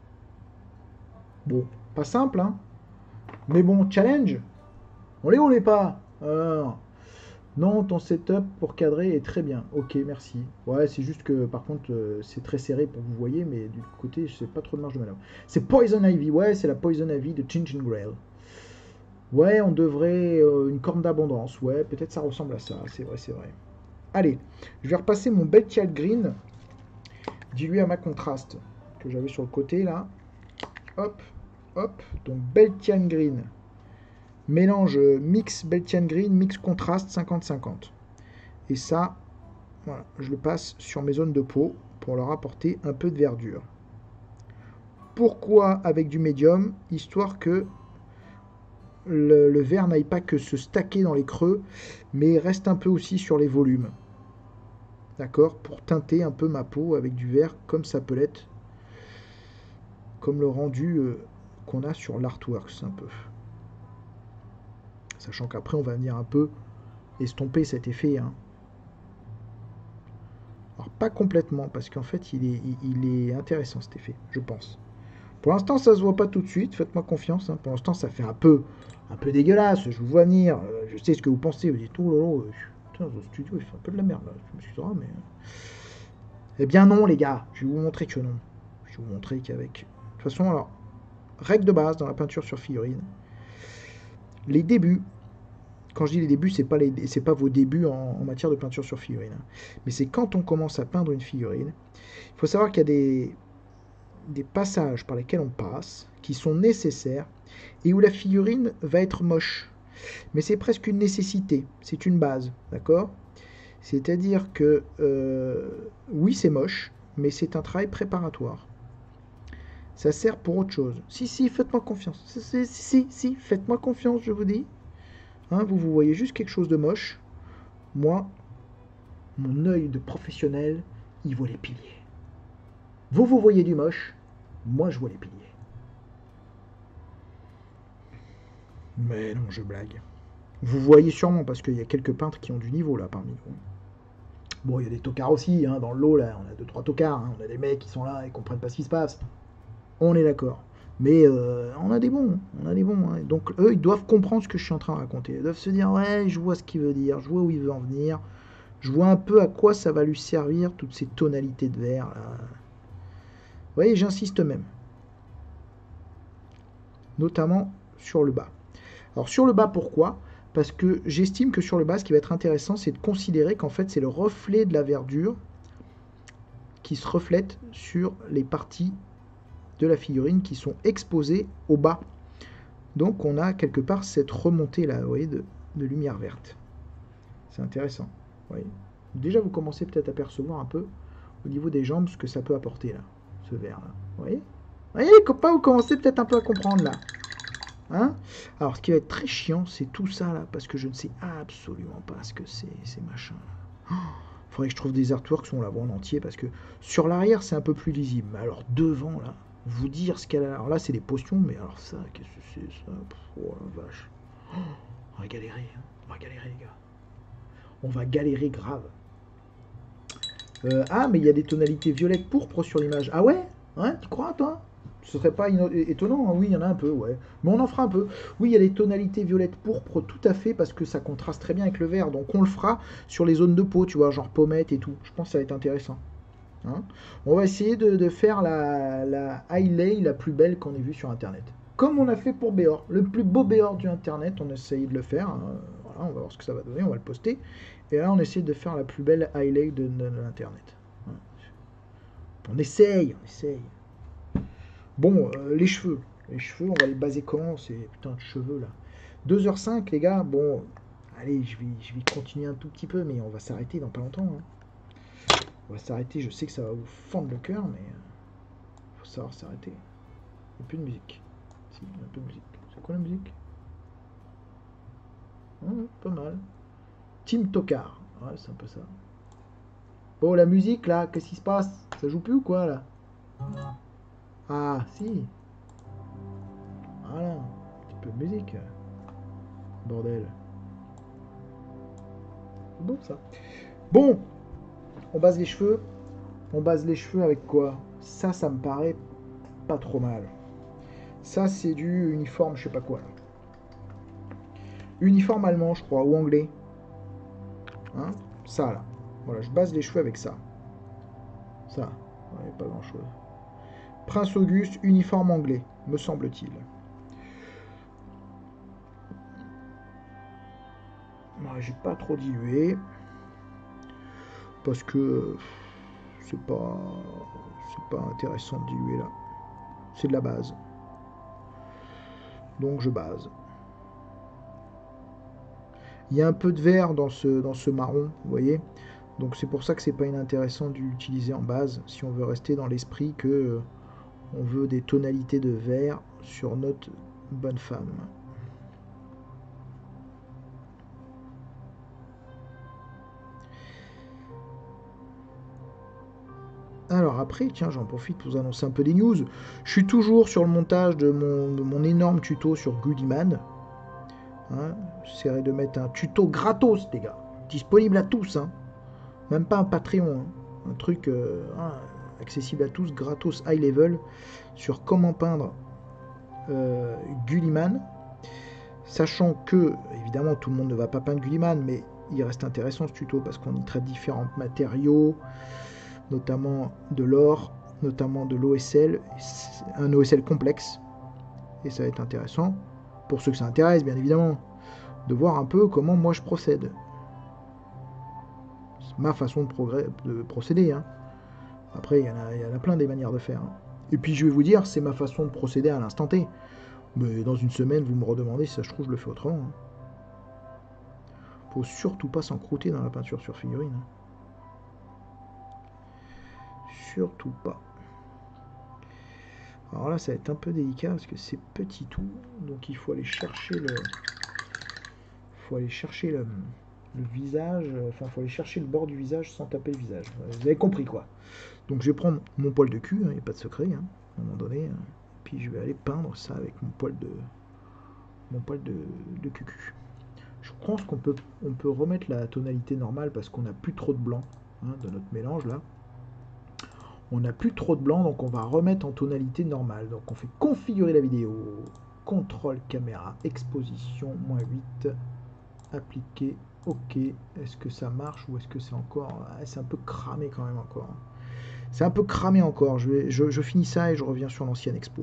Bon, pas simple, hein. Mais bon, challenge. On l'est ou on l'est pas? Alors, non, ton setup pour cadrer est très bien. Ok, merci. Ouais, c'est juste que par contre, euh, c'est très serré pour que vous voyez, mais du côté, je sais pas trop de marge de manœuvre. C'est Poison Ivy. Ouais, c'est la Poison Ivy de Ginger Grail. Ouais, on devrait euh, une corne d'abondance. Ouais, peut-être ça ressemble à ça. C'est vrai, c'est vrai. Allez, je vais repasser mon Belchial Green dilué à ma contraste que j'avais sur le côté là. Hop, hop. Donc Beltian Green. Mélange euh, mix Beltian Green, mix contraste cinquante cinquante. Et ça, voilà, je le passe sur mes zones de peau pour leur apporter un peu de verdure. Pourquoi avec du médium? Histoire que le, le vert n'aille pas que se stacker dans les creux, mais reste un peu aussi sur les volumes. D'accord? Pour teinter un peu ma peau avec du vert comme ça peut l'être. Comme le rendu euh, qu'on a sur l'Artworks un peu. Sachant qu'après on va venir un peu estomper cet effet. Hein. Alors pas complètement, parce qu'en fait il est, il, il est intéressant cet effet, je pense. Pour l'instant ça se voit pas tout de suite, faites-moi confiance. Hein. Pour l'instant ça fait un peu, un peu dégueulasse, je vous vois venir, euh, je sais ce que vous pensez, vous dites oh là là, putain dans le studio il fait un peu de la merde là, je m'excuserai mais... Eh bien non les gars, je vais vous montrer que non. Je vais vous montrer qu'avec... De toute façon alors, règle de base dans la peinture sur figurine, les débuts, quand je dis les débuts, c'est pas, les, c'est pas vos débuts en, en matière de peinture sur figurine, hein. Mais c'est quand on commence à peindre une figurine, il faut savoir qu'il y a des, des passages par lesquels on passe, qui sont nécessaires, et où la figurine va être moche. Mais c'est presque une nécessité, c'est une base, d'accord? C'est-à-dire que, euh, oui c'est moche, mais c'est un travail préparatoire. Ça sert pour autre chose. Si, si, faites-moi confiance. Si, si, si, si faites-moi confiance, je vous dis. Hein, vous, vous voyez juste quelque chose de moche. Moi, mon œil de professionnel, il voit les piliers. Vous, vous voyez du moche. Moi, je vois les piliers. Mais non, je blague. Vous voyez sûrement, parce qu'il y a quelques peintres qui ont du niveau, là, parmi nous. Bon, il y a des tocards aussi, hein, dans le lot, là. On a deux, trois tocards. Hein. On a des mecs qui sont là et comprennent pas ce qui se passe. On est d'accord. Mais euh, on a des bons, on a des bons. Hein. Donc eux, ils doivent comprendre ce que je suis en train de raconter. Ils doivent se dire, ouais, je vois ce qu'il veut dire, je vois où il veut en venir, je vois un peu à quoi ça va lui servir, toutes ces tonalités de vert. Là. Vous voyez, j'insiste même. Notamment sur le bas. Alors sur le bas, pourquoi? Parce que j'estime que sur le bas, ce qui va être intéressant, c'est de considérer qu'en fait, c'est le reflet de la verdure qui se reflète sur les parties de la figurine qui sont exposées au bas. Donc on a quelque part cette remontée là, vous voyez, de, de lumière verte. C'est intéressant. Vous voyez. Déjà vous commencez peut-être à percevoir un peu au niveau des jambes ce que ça peut apporter là, ce vert là. Vous voyez, vous voyez les copains, vous commencez peut-être un peu à comprendre là. Hein? Alors ce qui va être très chiant, c'est tout ça là, parce que je ne sais absolument pas ce que c'est ces machins là. Oh, faudrait que je trouve des artworks où on la voit en entier, parce que sur l'arrière c'est un peu plus lisible, mais alors devant là, vous dire ce qu'elle a. Alors là, c'est des potions, mais alors ça, qu'est-ce que c'est ça? Oh la vache. Oh, on va galérer, hein. On va galérer, les gars. On va galérer grave. Euh, ah, mais il y a des tonalités violettes pourpres sur l'image. Ah ouais? Ouais, tu crois, toi? Ce serait pas étonnant, hein. Oui, il y en a un peu, ouais. Mais on en fera un peu. Oui, il y a des tonalités violettes pourpres, tout à fait, parce que ça contraste très bien avec le vert. Donc on le fera sur les zones de peau, tu vois, genre pommette et tout. Je pense que ça va être intéressant. Hein, on va essayer de, de faire la, la highlight la plus belle qu'on ait vue sur internet. Comme on a fait pour Béor. Le plus beau Béor du internet, on a essayé de le faire. Hein, voilà, on va voir ce que ça va donner, on va le poster. Et là, on essaie de faire la plus belle highlight de, de, de l'internet. Hein. On essaye, on essaye. Bon, euh, les cheveux. Les cheveux, on va les baser comment? Ces putain de cheveux là. deux heures cinq, les gars. Bon, allez, je vais, je vais continuer un tout petit peu, mais on va s'arrêter dans pas longtemps. Hein. On va s'arrêter, je sais que ça va vous fendre le cœur, mais il faut savoir s'arrêter. Il n'y a plus de musique. Si, il y a un peu de musique. C'est quoi la musique? Mmh, pas mal. Team Tokar. Ouais, c'est un peu ça. Bon, la musique, là, qu'est-ce qui se passe? Ça joue plus ou quoi, là? Ah, si. Voilà. Un petit peu de musique. Bordel. C'est bon, ça. Bon, on base les cheveux. On base les cheveux avec quoi? Ça, ça me paraît pas trop mal. Ça, c'est du uniforme, je sais pas quoi. Là. Uniforme allemand, je crois, ou anglais. Hein? Ça, là. Voilà, je base les cheveux avec ça. Ça, ouais, pas grand-chose. Prince Auguste, uniforme anglais, me semble-t-il. Ouais, j'ai pas trop dilué. Parce que c'est pas, c'est pas intéressant de diluer là. C'est de la base. Donc je base. Il y a un peu de vert dans ce, dans ce marron, vous voyez. Donc c'est pour ça que c'est pas inintéressant d'utiliser en base si on veut rester dans l'esprit que euh, on veut des tonalités de vert sur notre bonne femme. Alors après, tiens, j'en profite pour vous annoncer un peu des news. Je suis toujours sur le montage de mon, de mon énorme tuto sur Goodiman. Hein, j'essaierai de mettre un tuto gratos, les gars. Disponible à tous. Hein. Même pas un Patreon. Hein. Un truc euh, hein, accessible à tous, gratos, high level, sur comment peindre euh, Gulliman. Sachant que, évidemment, tout le monde ne va pas peindre Gulliman, mais il reste intéressant ce tuto parce qu'on y traite différents matériaux, notamment de l'or, notamment de l'O S L, un O S L complexe, et ça va être intéressant, pour ceux que ça intéresse bien évidemment, de voir un peu comment moi je procède. C'est ma façon de, progrès, de procéder. Hein. Après, il y, en a, il y en a plein des manières de faire. Hein. Et puis je vais vous dire, c'est ma façon de procéder à l'instant T. Mais dans une semaine, vous me redemandez si ça je trouve je le fais autrement. Hein. Faut surtout pas s'encrouter dans la peinture sur figurine. Hein. Surtout pas. Alors là, ça va être un peu délicat parce que c'est petit tout, donc il faut aller chercher le, faut aller chercher le, le visage, enfin, il faut aller chercher le bord du visage sans taper le visage. Vous avez compris quoi. Donc je vais prendre mon poil de cul, il hein, n'y a pas de secret, hein, à un moment donné, hein, puis je vais aller peindre ça avec mon poil de, mon poil de, de cucu. Je pense qu'on peut, on peut remettre la tonalité normale parce qu'on n'a plus trop de blanc hein, dans notre mélange là. On n'a plus trop de blanc, donc on va remettre en tonalité normale. Donc on fait configurer la vidéo, contrôle caméra, exposition, moins huit, appliquer, ok. Est-ce que ça marche ou est-ce que c'est encore... Ah, c'est un peu cramé quand même encore. C'est un peu cramé encore, je, vais, je, je finis ça et je reviens sur l'ancienne expo.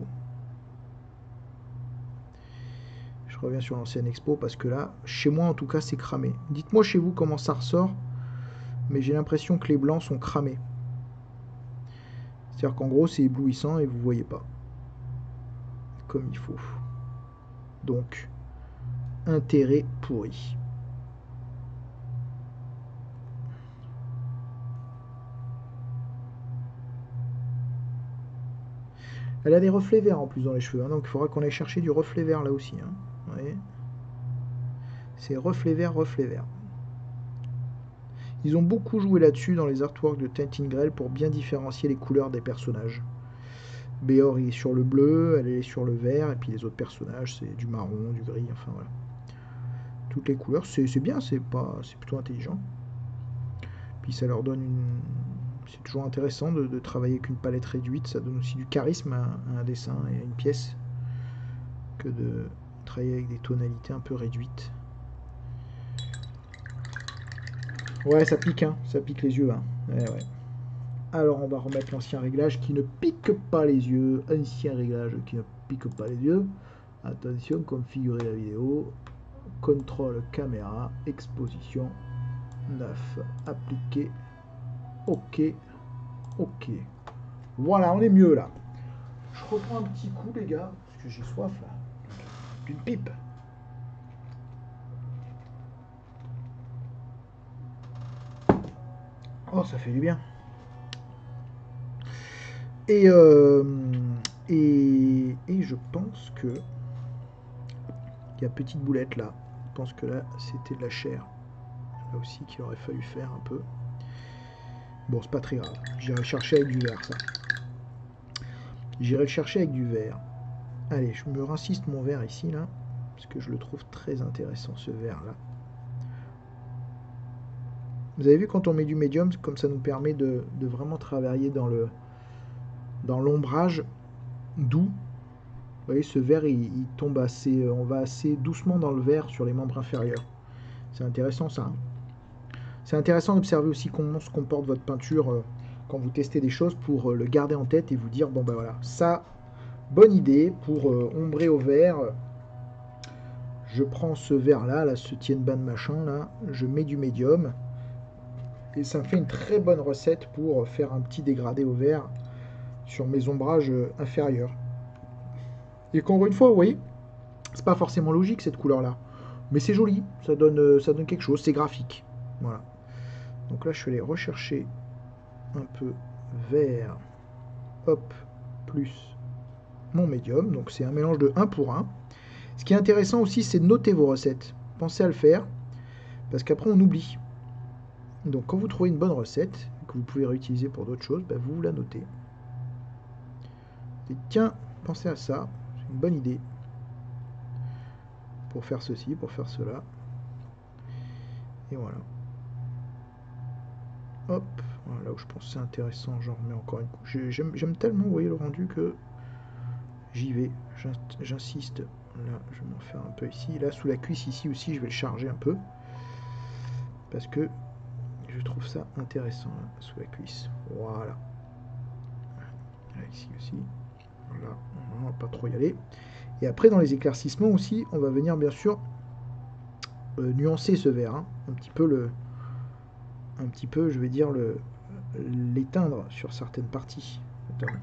Je reviens sur l'ancienne expo parce que là, chez moi en tout cas, c'est cramé. Dites-moi chez vous comment ça ressort, mais j'ai l'impression que les blancs sont cramés. C'est-à-dire qu'en gros, c'est éblouissant et vous ne voyez pas. Comme il faut. Donc, intérêt pourri. Elle a des reflets verts en plus dans les cheveux, hein, donc il faudra qu'on aille chercher du reflet vert là aussi. Hein. Ouais. C'est reflet vert, reflet vert. Ils ont beaucoup joué là-dessus dans les artworks de Tintin Grell pour bien différencier les couleurs des personnages. Béor est sur le bleu, elle est sur le vert, et puis les autres personnages c'est du marron, du gris, enfin voilà. Toutes les couleurs, c'est bien, c'est pas, c'est plutôt intelligent. Puis ça leur donne une... C'est toujours intéressant de, de travailler avec une palette réduite, ça donne aussi du charisme à, à un dessin et à une pièce, que de travailler avec des tonalités un peu réduites. Ouais, ça pique, hein, ça pique les yeux. Hein. Ouais, ouais. Alors on va remettre l'ancien réglage qui ne pique pas les yeux. Ancien réglage qui ne pique pas les yeux. Attention, configurer la vidéo. Contrôle caméra, exposition. neuf. Appliquer. Ok. Ok. Voilà, on est mieux là. Je reprends un petit coup les gars, parce que j'ai soif là. D'une pipe. Oh, ça fait du bien. Et, euh, et, et je pense que il y a petite boulette là. Je pense que là c'était de la chair. Là aussi qu'il aurait fallu faire un peu. Bon, c'est pas très grave. J'irai le chercher avec du vert ça. J'irai le chercher avec du vert. Allez, je me rinsiste mon vert ici là. Parce que je le trouve très intéressant ce vert là. Vous avez vu, quand on met du médium, comme ça nous permet de, de vraiment travailler dans le dans l'ombrage doux. Vous voyez, ce vert, il, il tombe assez, on va assez doucement dans le vert sur les membres inférieurs. C'est intéressant ça. Hein. C'est intéressant d'observer aussi comment se comporte votre peinture euh, quand vous testez des choses pour euh, le garder en tête et vous dire, bon ben voilà, ça, bonne idée pour euh, ombrer au vert. Je prends ce vert là, là, ce Tienban machin là, je mets du médium. Et ça me fait une très bonne recette pour faire un petit dégradé au vert sur mes ombrages inférieurs. Et encore une fois, vous voyez, c'est pas forcément logique cette couleur là. Mais c'est joli, ça donne, ça donne quelque chose, c'est graphique. Voilà. Donc là, je suis allé rechercher un peu vert, hop, plus mon médium. Donc c'est un mélange de un pour un. Ce qui est intéressant aussi, c'est de noter vos recettes. Pensez à le faire, parce qu'après on oublie. Donc quand vous trouvez une bonne recette, que vous pouvez réutiliser pour d'autres choses, ben vous la notez. Et tiens, pensez à ça, c'est une bonne idée. Pour faire ceci, pour faire cela. Et voilà. Hop, voilà, là où je pense que c'est intéressant, j'en remets encore une couche. J'aime tellement, vous voyez, le rendu que j'y vais, j'insiste. Là, je vais m'en faire un peu ici. Là, sous la cuisse, ici aussi, je vais le charger un peu. Parce que je trouve ça intéressant, là, sous la cuisse. Voilà. Là, ici aussi. Voilà, on va pas trop y aller. Et après, dans les éclaircissements aussi, on va venir, bien sûr, euh, nuancer ce vert. Hein, un petit peu le... un petit peu, je vais dire, le l'éteindre sur certaines parties. Notamment.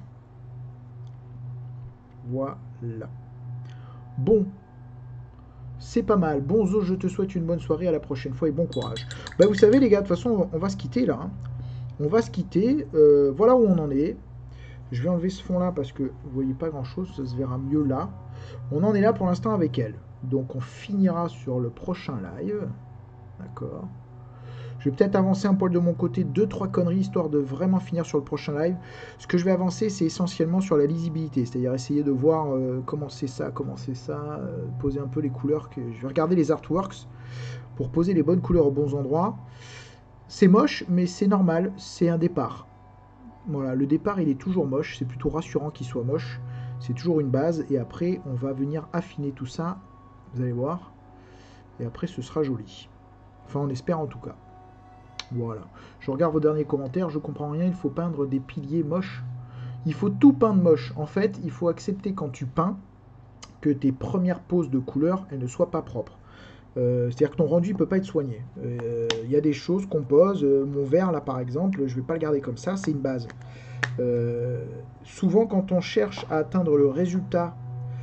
Voilà. Bon. C'est pas mal. Bon Zo, je te souhaite une bonne soirée, à la prochaine fois et bon courage. Bah vous savez les gars, de toute façon, on va, on va se quitter là. Hein. On va se quitter. Euh, voilà où on en est. Je vais enlever ce fond là parce que vous voyez pas grand chose, ça se verra mieux là. On en est là pour l'instant avec elle. Donc on finira sur le prochain live. D'accord. Je vais peut-être avancer un poil de mon côté, deux trois conneries, histoire de vraiment finir sur le prochain live. Ce que je vais avancer, c'est essentiellement sur la lisibilité, c'est-à-dire essayer de voir euh, comment c'est ça, comment c'est ça, euh, poser un peu les couleurs. Que... Je vais regarder les artworks pour poser les bonnes couleurs aux bons endroits. C'est moche, mais c'est normal, c'est un départ. Voilà, le départ, il est toujours moche, c'est plutôt rassurant qu'il soit moche. C'est toujours une base, et après, on va venir affiner tout ça, vous allez voir. Et après, ce sera joli. Enfin, on espère en tout cas. Voilà. Je regarde vos derniers commentaires, je comprends rien, il faut peindre des piliers moches. Il faut tout peindre moche. En fait, il faut accepter quand tu peins que tes premières poses de couleurs, elles ne soient pas propres. Euh, C'est-à-dire que ton rendu ne peut pas être soigné. Il euh, y a des choses qu'on pose. Euh, mon vert, là, par exemple, je ne vais pas le garder comme ça, c'est une base. Euh, souvent, quand on cherche à atteindre le résultat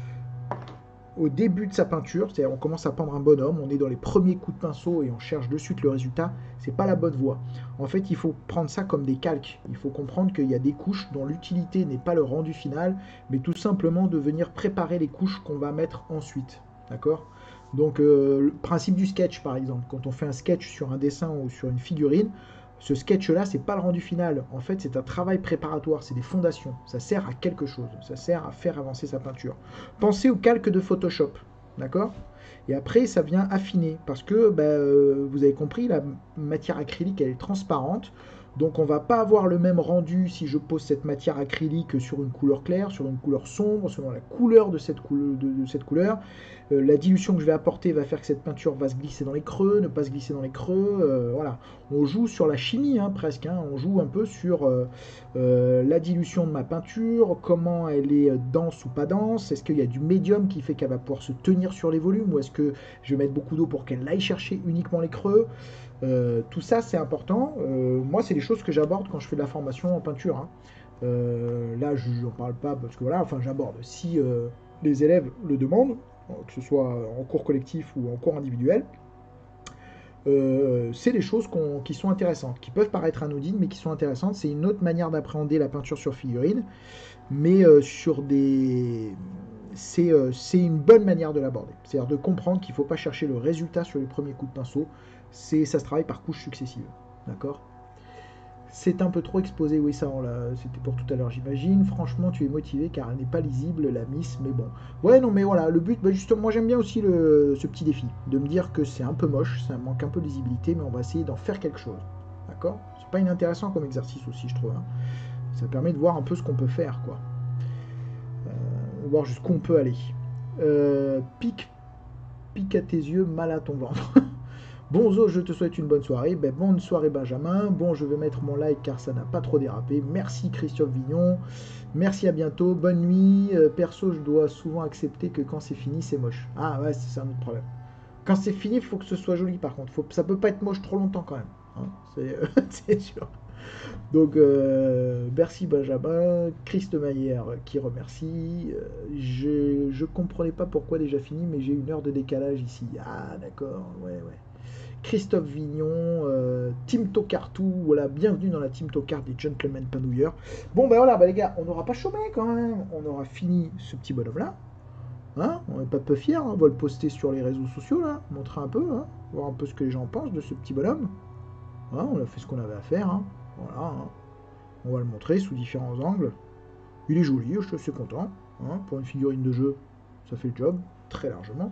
au début de sa peinture, c'est-à-dire on commence à peindre un bonhomme, on est dans les premiers coups de pinceau et on cherche de suite le résultat, c'est pas la bonne voie. En fait, il faut prendre ça comme des calques. Il faut comprendre qu'il y a des couches dont l'utilité n'est pas le rendu final, mais tout simplement de venir préparer les couches qu'on va mettre ensuite. D'accord ? Donc, euh, le principe du sketch, par exemple, quand on fait un sketch sur un dessin ou sur une figurine, ce sketch-là, c'est pas le rendu final. En fait, c'est un travail préparatoire, c'est des fondations. Ça sert à quelque chose, ça sert à faire avancer sa peinture. Pensez au calque de Photoshop, d'accord ? Et après, ça vient affiner, parce que, bah, euh, vous avez compris, la matière acrylique, elle est transparente. Donc on va pas avoir le même rendu si je pose cette matière acrylique sur une couleur claire, sur une couleur sombre, selon la couleur de cette, couleur, de, de cette couleur. Euh, la dilution que je vais apporter va faire que cette peinture va se glisser dans les creux, ne pas se glisser dans les creux. Euh, voilà. On joue sur la chimie hein, presque, hein. On joue un peu sur euh, euh, la dilution de ma peinture, comment elle est dense ou pas dense, est-ce qu'il y a du médium qui fait qu'elle va pouvoir se tenir sur les volumes, ou est-ce que je vais mettre beaucoup d'eau pour qu'elle aille chercher uniquement les creux. Euh, tout ça c'est important. Euh, moi c'est des choses que j'aborde quand je fais de la formation en peinture. Hein. Euh, là je n'en parle pas parce que voilà, enfin j'aborde. Si euh, les élèves le demandent, que ce soit en cours collectif ou en cours individuel, euh, c'est des choses qu'on, qui sont intéressantes, qui peuvent paraître anodines mais qui sont intéressantes. C'est une autre manière d'appréhender la peinture sur figurine, mais euh, sur des... C'est, euh, c'est une bonne manière de l'aborder. C'est-à-dire de comprendre qu'il ne faut pas chercher le résultat sur les premiers coups de pinceau. C'est, ça se travaille par couches successives. D'accord ? C'est un peu trop exposé, oui, ça, on l'a, c'était pour tout à l'heure, j'imagine. Franchement, tu es motivé car elle n'est pas lisible, la miss, mais bon. Ouais, non, mais voilà, le but, bah, justement, moi j'aime bien aussi le, ce petit défi, de me dire que c'est un peu moche, ça manque un peu de lisibilité, mais on va essayer d'en faire quelque chose. d'accord? C'est pas inintéressant comme exercice aussi, je trouve. Hein. Ça permet de voir un peu ce qu'on peut faire, quoi. Euh, voir jusqu'où on peut aller. Euh, pique, pique à tes yeux, mal à ton ventre. Bon Zo, je te souhaite une bonne soirée. Ben, bonne soirée Benjamin. Bon, je vais mettre mon like car ça n'a pas trop dérapé. Merci Christophe Vignon. Merci, à bientôt. Bonne nuit. Euh, perso, je dois souvent accepter que quand c'est fini, c'est moche. Ah ouais, c'est un autre problème. Quand c'est fini, il faut que ce soit joli par contre. Faut, ça peut pas être moche trop longtemps quand même. Hein, c'est sûr. Donc, euh, merci Benjamin. Christ Maillère qui remercie. Euh, je, je comprenais pas pourquoi déjà fini, mais j'ai une heure de décalage ici. Ah, d'accord. Ouais, ouais. Christophe Vignon, euh, Team Tokartou, voilà, bienvenue dans la Team Tokar des Gentlemen Panouilleurs. Bon ben voilà, bah les gars, on n'aura pas chômé quand même, on aura fini ce petit bonhomme-là. Hein, on n'est pas peu fiers, hein, on va le poster sur les réseaux sociaux, là, montrer un peu, hein, voir un peu ce que les gens pensent de ce petit bonhomme. Hein, on a fait ce qu'on avait à faire, hein, voilà, hein. On va le montrer sous différents angles. Il est joli, je suis assez content, hein, pour une figurine de jeu, ça fait le job, très largement.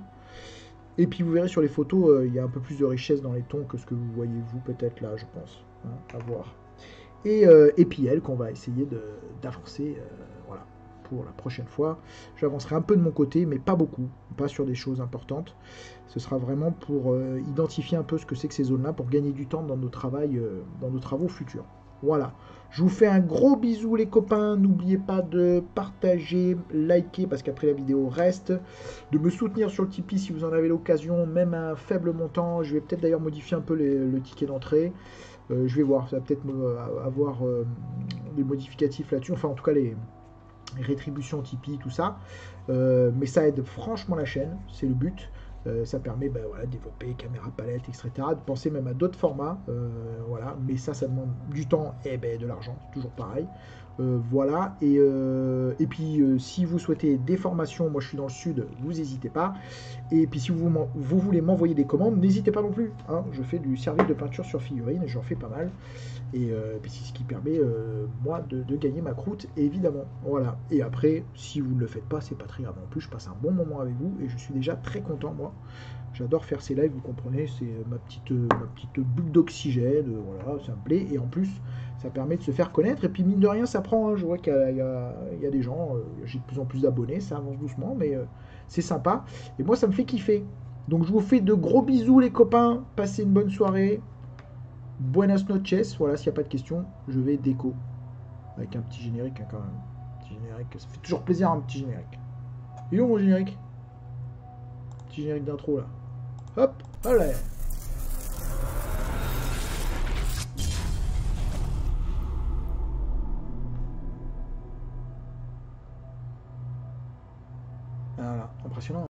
Et puis vous verrez sur les photos, euh, il y a un peu plus de richesse dans les tons que ce que vous voyez vous peut-être là, je pense, hein, à voir. Et, euh, et puis elle qu'on va essayer d'avancer, euh, voilà, pour la prochaine fois. J'avancerai un peu de mon côté, mais pas beaucoup, pas sur des choses importantes. Ce sera vraiment pour euh, identifier un peu ce que c'est que ces zones-là, pour gagner du temps dans nos, travail, euh, dans nos travaux futurs. Voilà. Je vous fais un gros bisou les copains. N'oubliez pas de partager, liker, parce qu'après la vidéo reste. De me soutenir sur le Tipeee si vous en avez l'occasion, même à un faible montant. Je vais peut-être d'ailleurs modifier un peu les, le ticket d'entrée. Euh, je vais voir, ça va peut-être avoir euh, des modificatifs là-dessus. Enfin en tout cas les, les rétributions Tipeee, tout ça. Euh, mais ça aide franchement la chaîne, c'est le but. Euh, ça permet ben, voilà, de développer caméra palette, et cetera. De penser même à d'autres formats. Euh, voilà. Mais ça, ça demande du temps et ben, de l'argent. C'est toujours pareil. Euh, voilà. Et, euh, et puis, euh, si vous souhaitez des formations, moi je suis dans le sud, vous n'hésitez pas. Et puis, si vous, vous voulez m'envoyer des commandes, n'hésitez pas non plus. Hein. Je fais du service de peinture sur figurines et j'en fais pas mal. Et euh, puis, c'est ce qui permet, euh, moi, de, de gagner ma croûte, évidemment. Voilà. Et après, si vous ne le faites pas, c'est pas très grave non plus. Je passe un bon moment avec vous et je suis déjà très content, moi. J'adore faire ces lives, vous comprenez, c'est ma petite, ma petite bulle d'oxygène, voilà, ça me plaît. Et en plus, ça permet de se faire connaître. Et puis, mine de rien, ça prend. Hein. Je vois qu'il y, y, y a des gens, euh, j'ai de plus en plus d'abonnés, ça avance doucement, mais euh, c'est sympa. Et moi, ça me fait kiffer. Donc, je vous fais de gros bisous, les copains. Passez une bonne soirée. Buenas noches. Voilà, s'il n'y a pas de questions, je vais déco. Avec un petit générique, hein, quand même. Un petit générique, ça fait toujours plaisir, un petit générique. Il est où mon générique? Petit générique d'intro, là. Hop, allez. Voilà, impressionnant.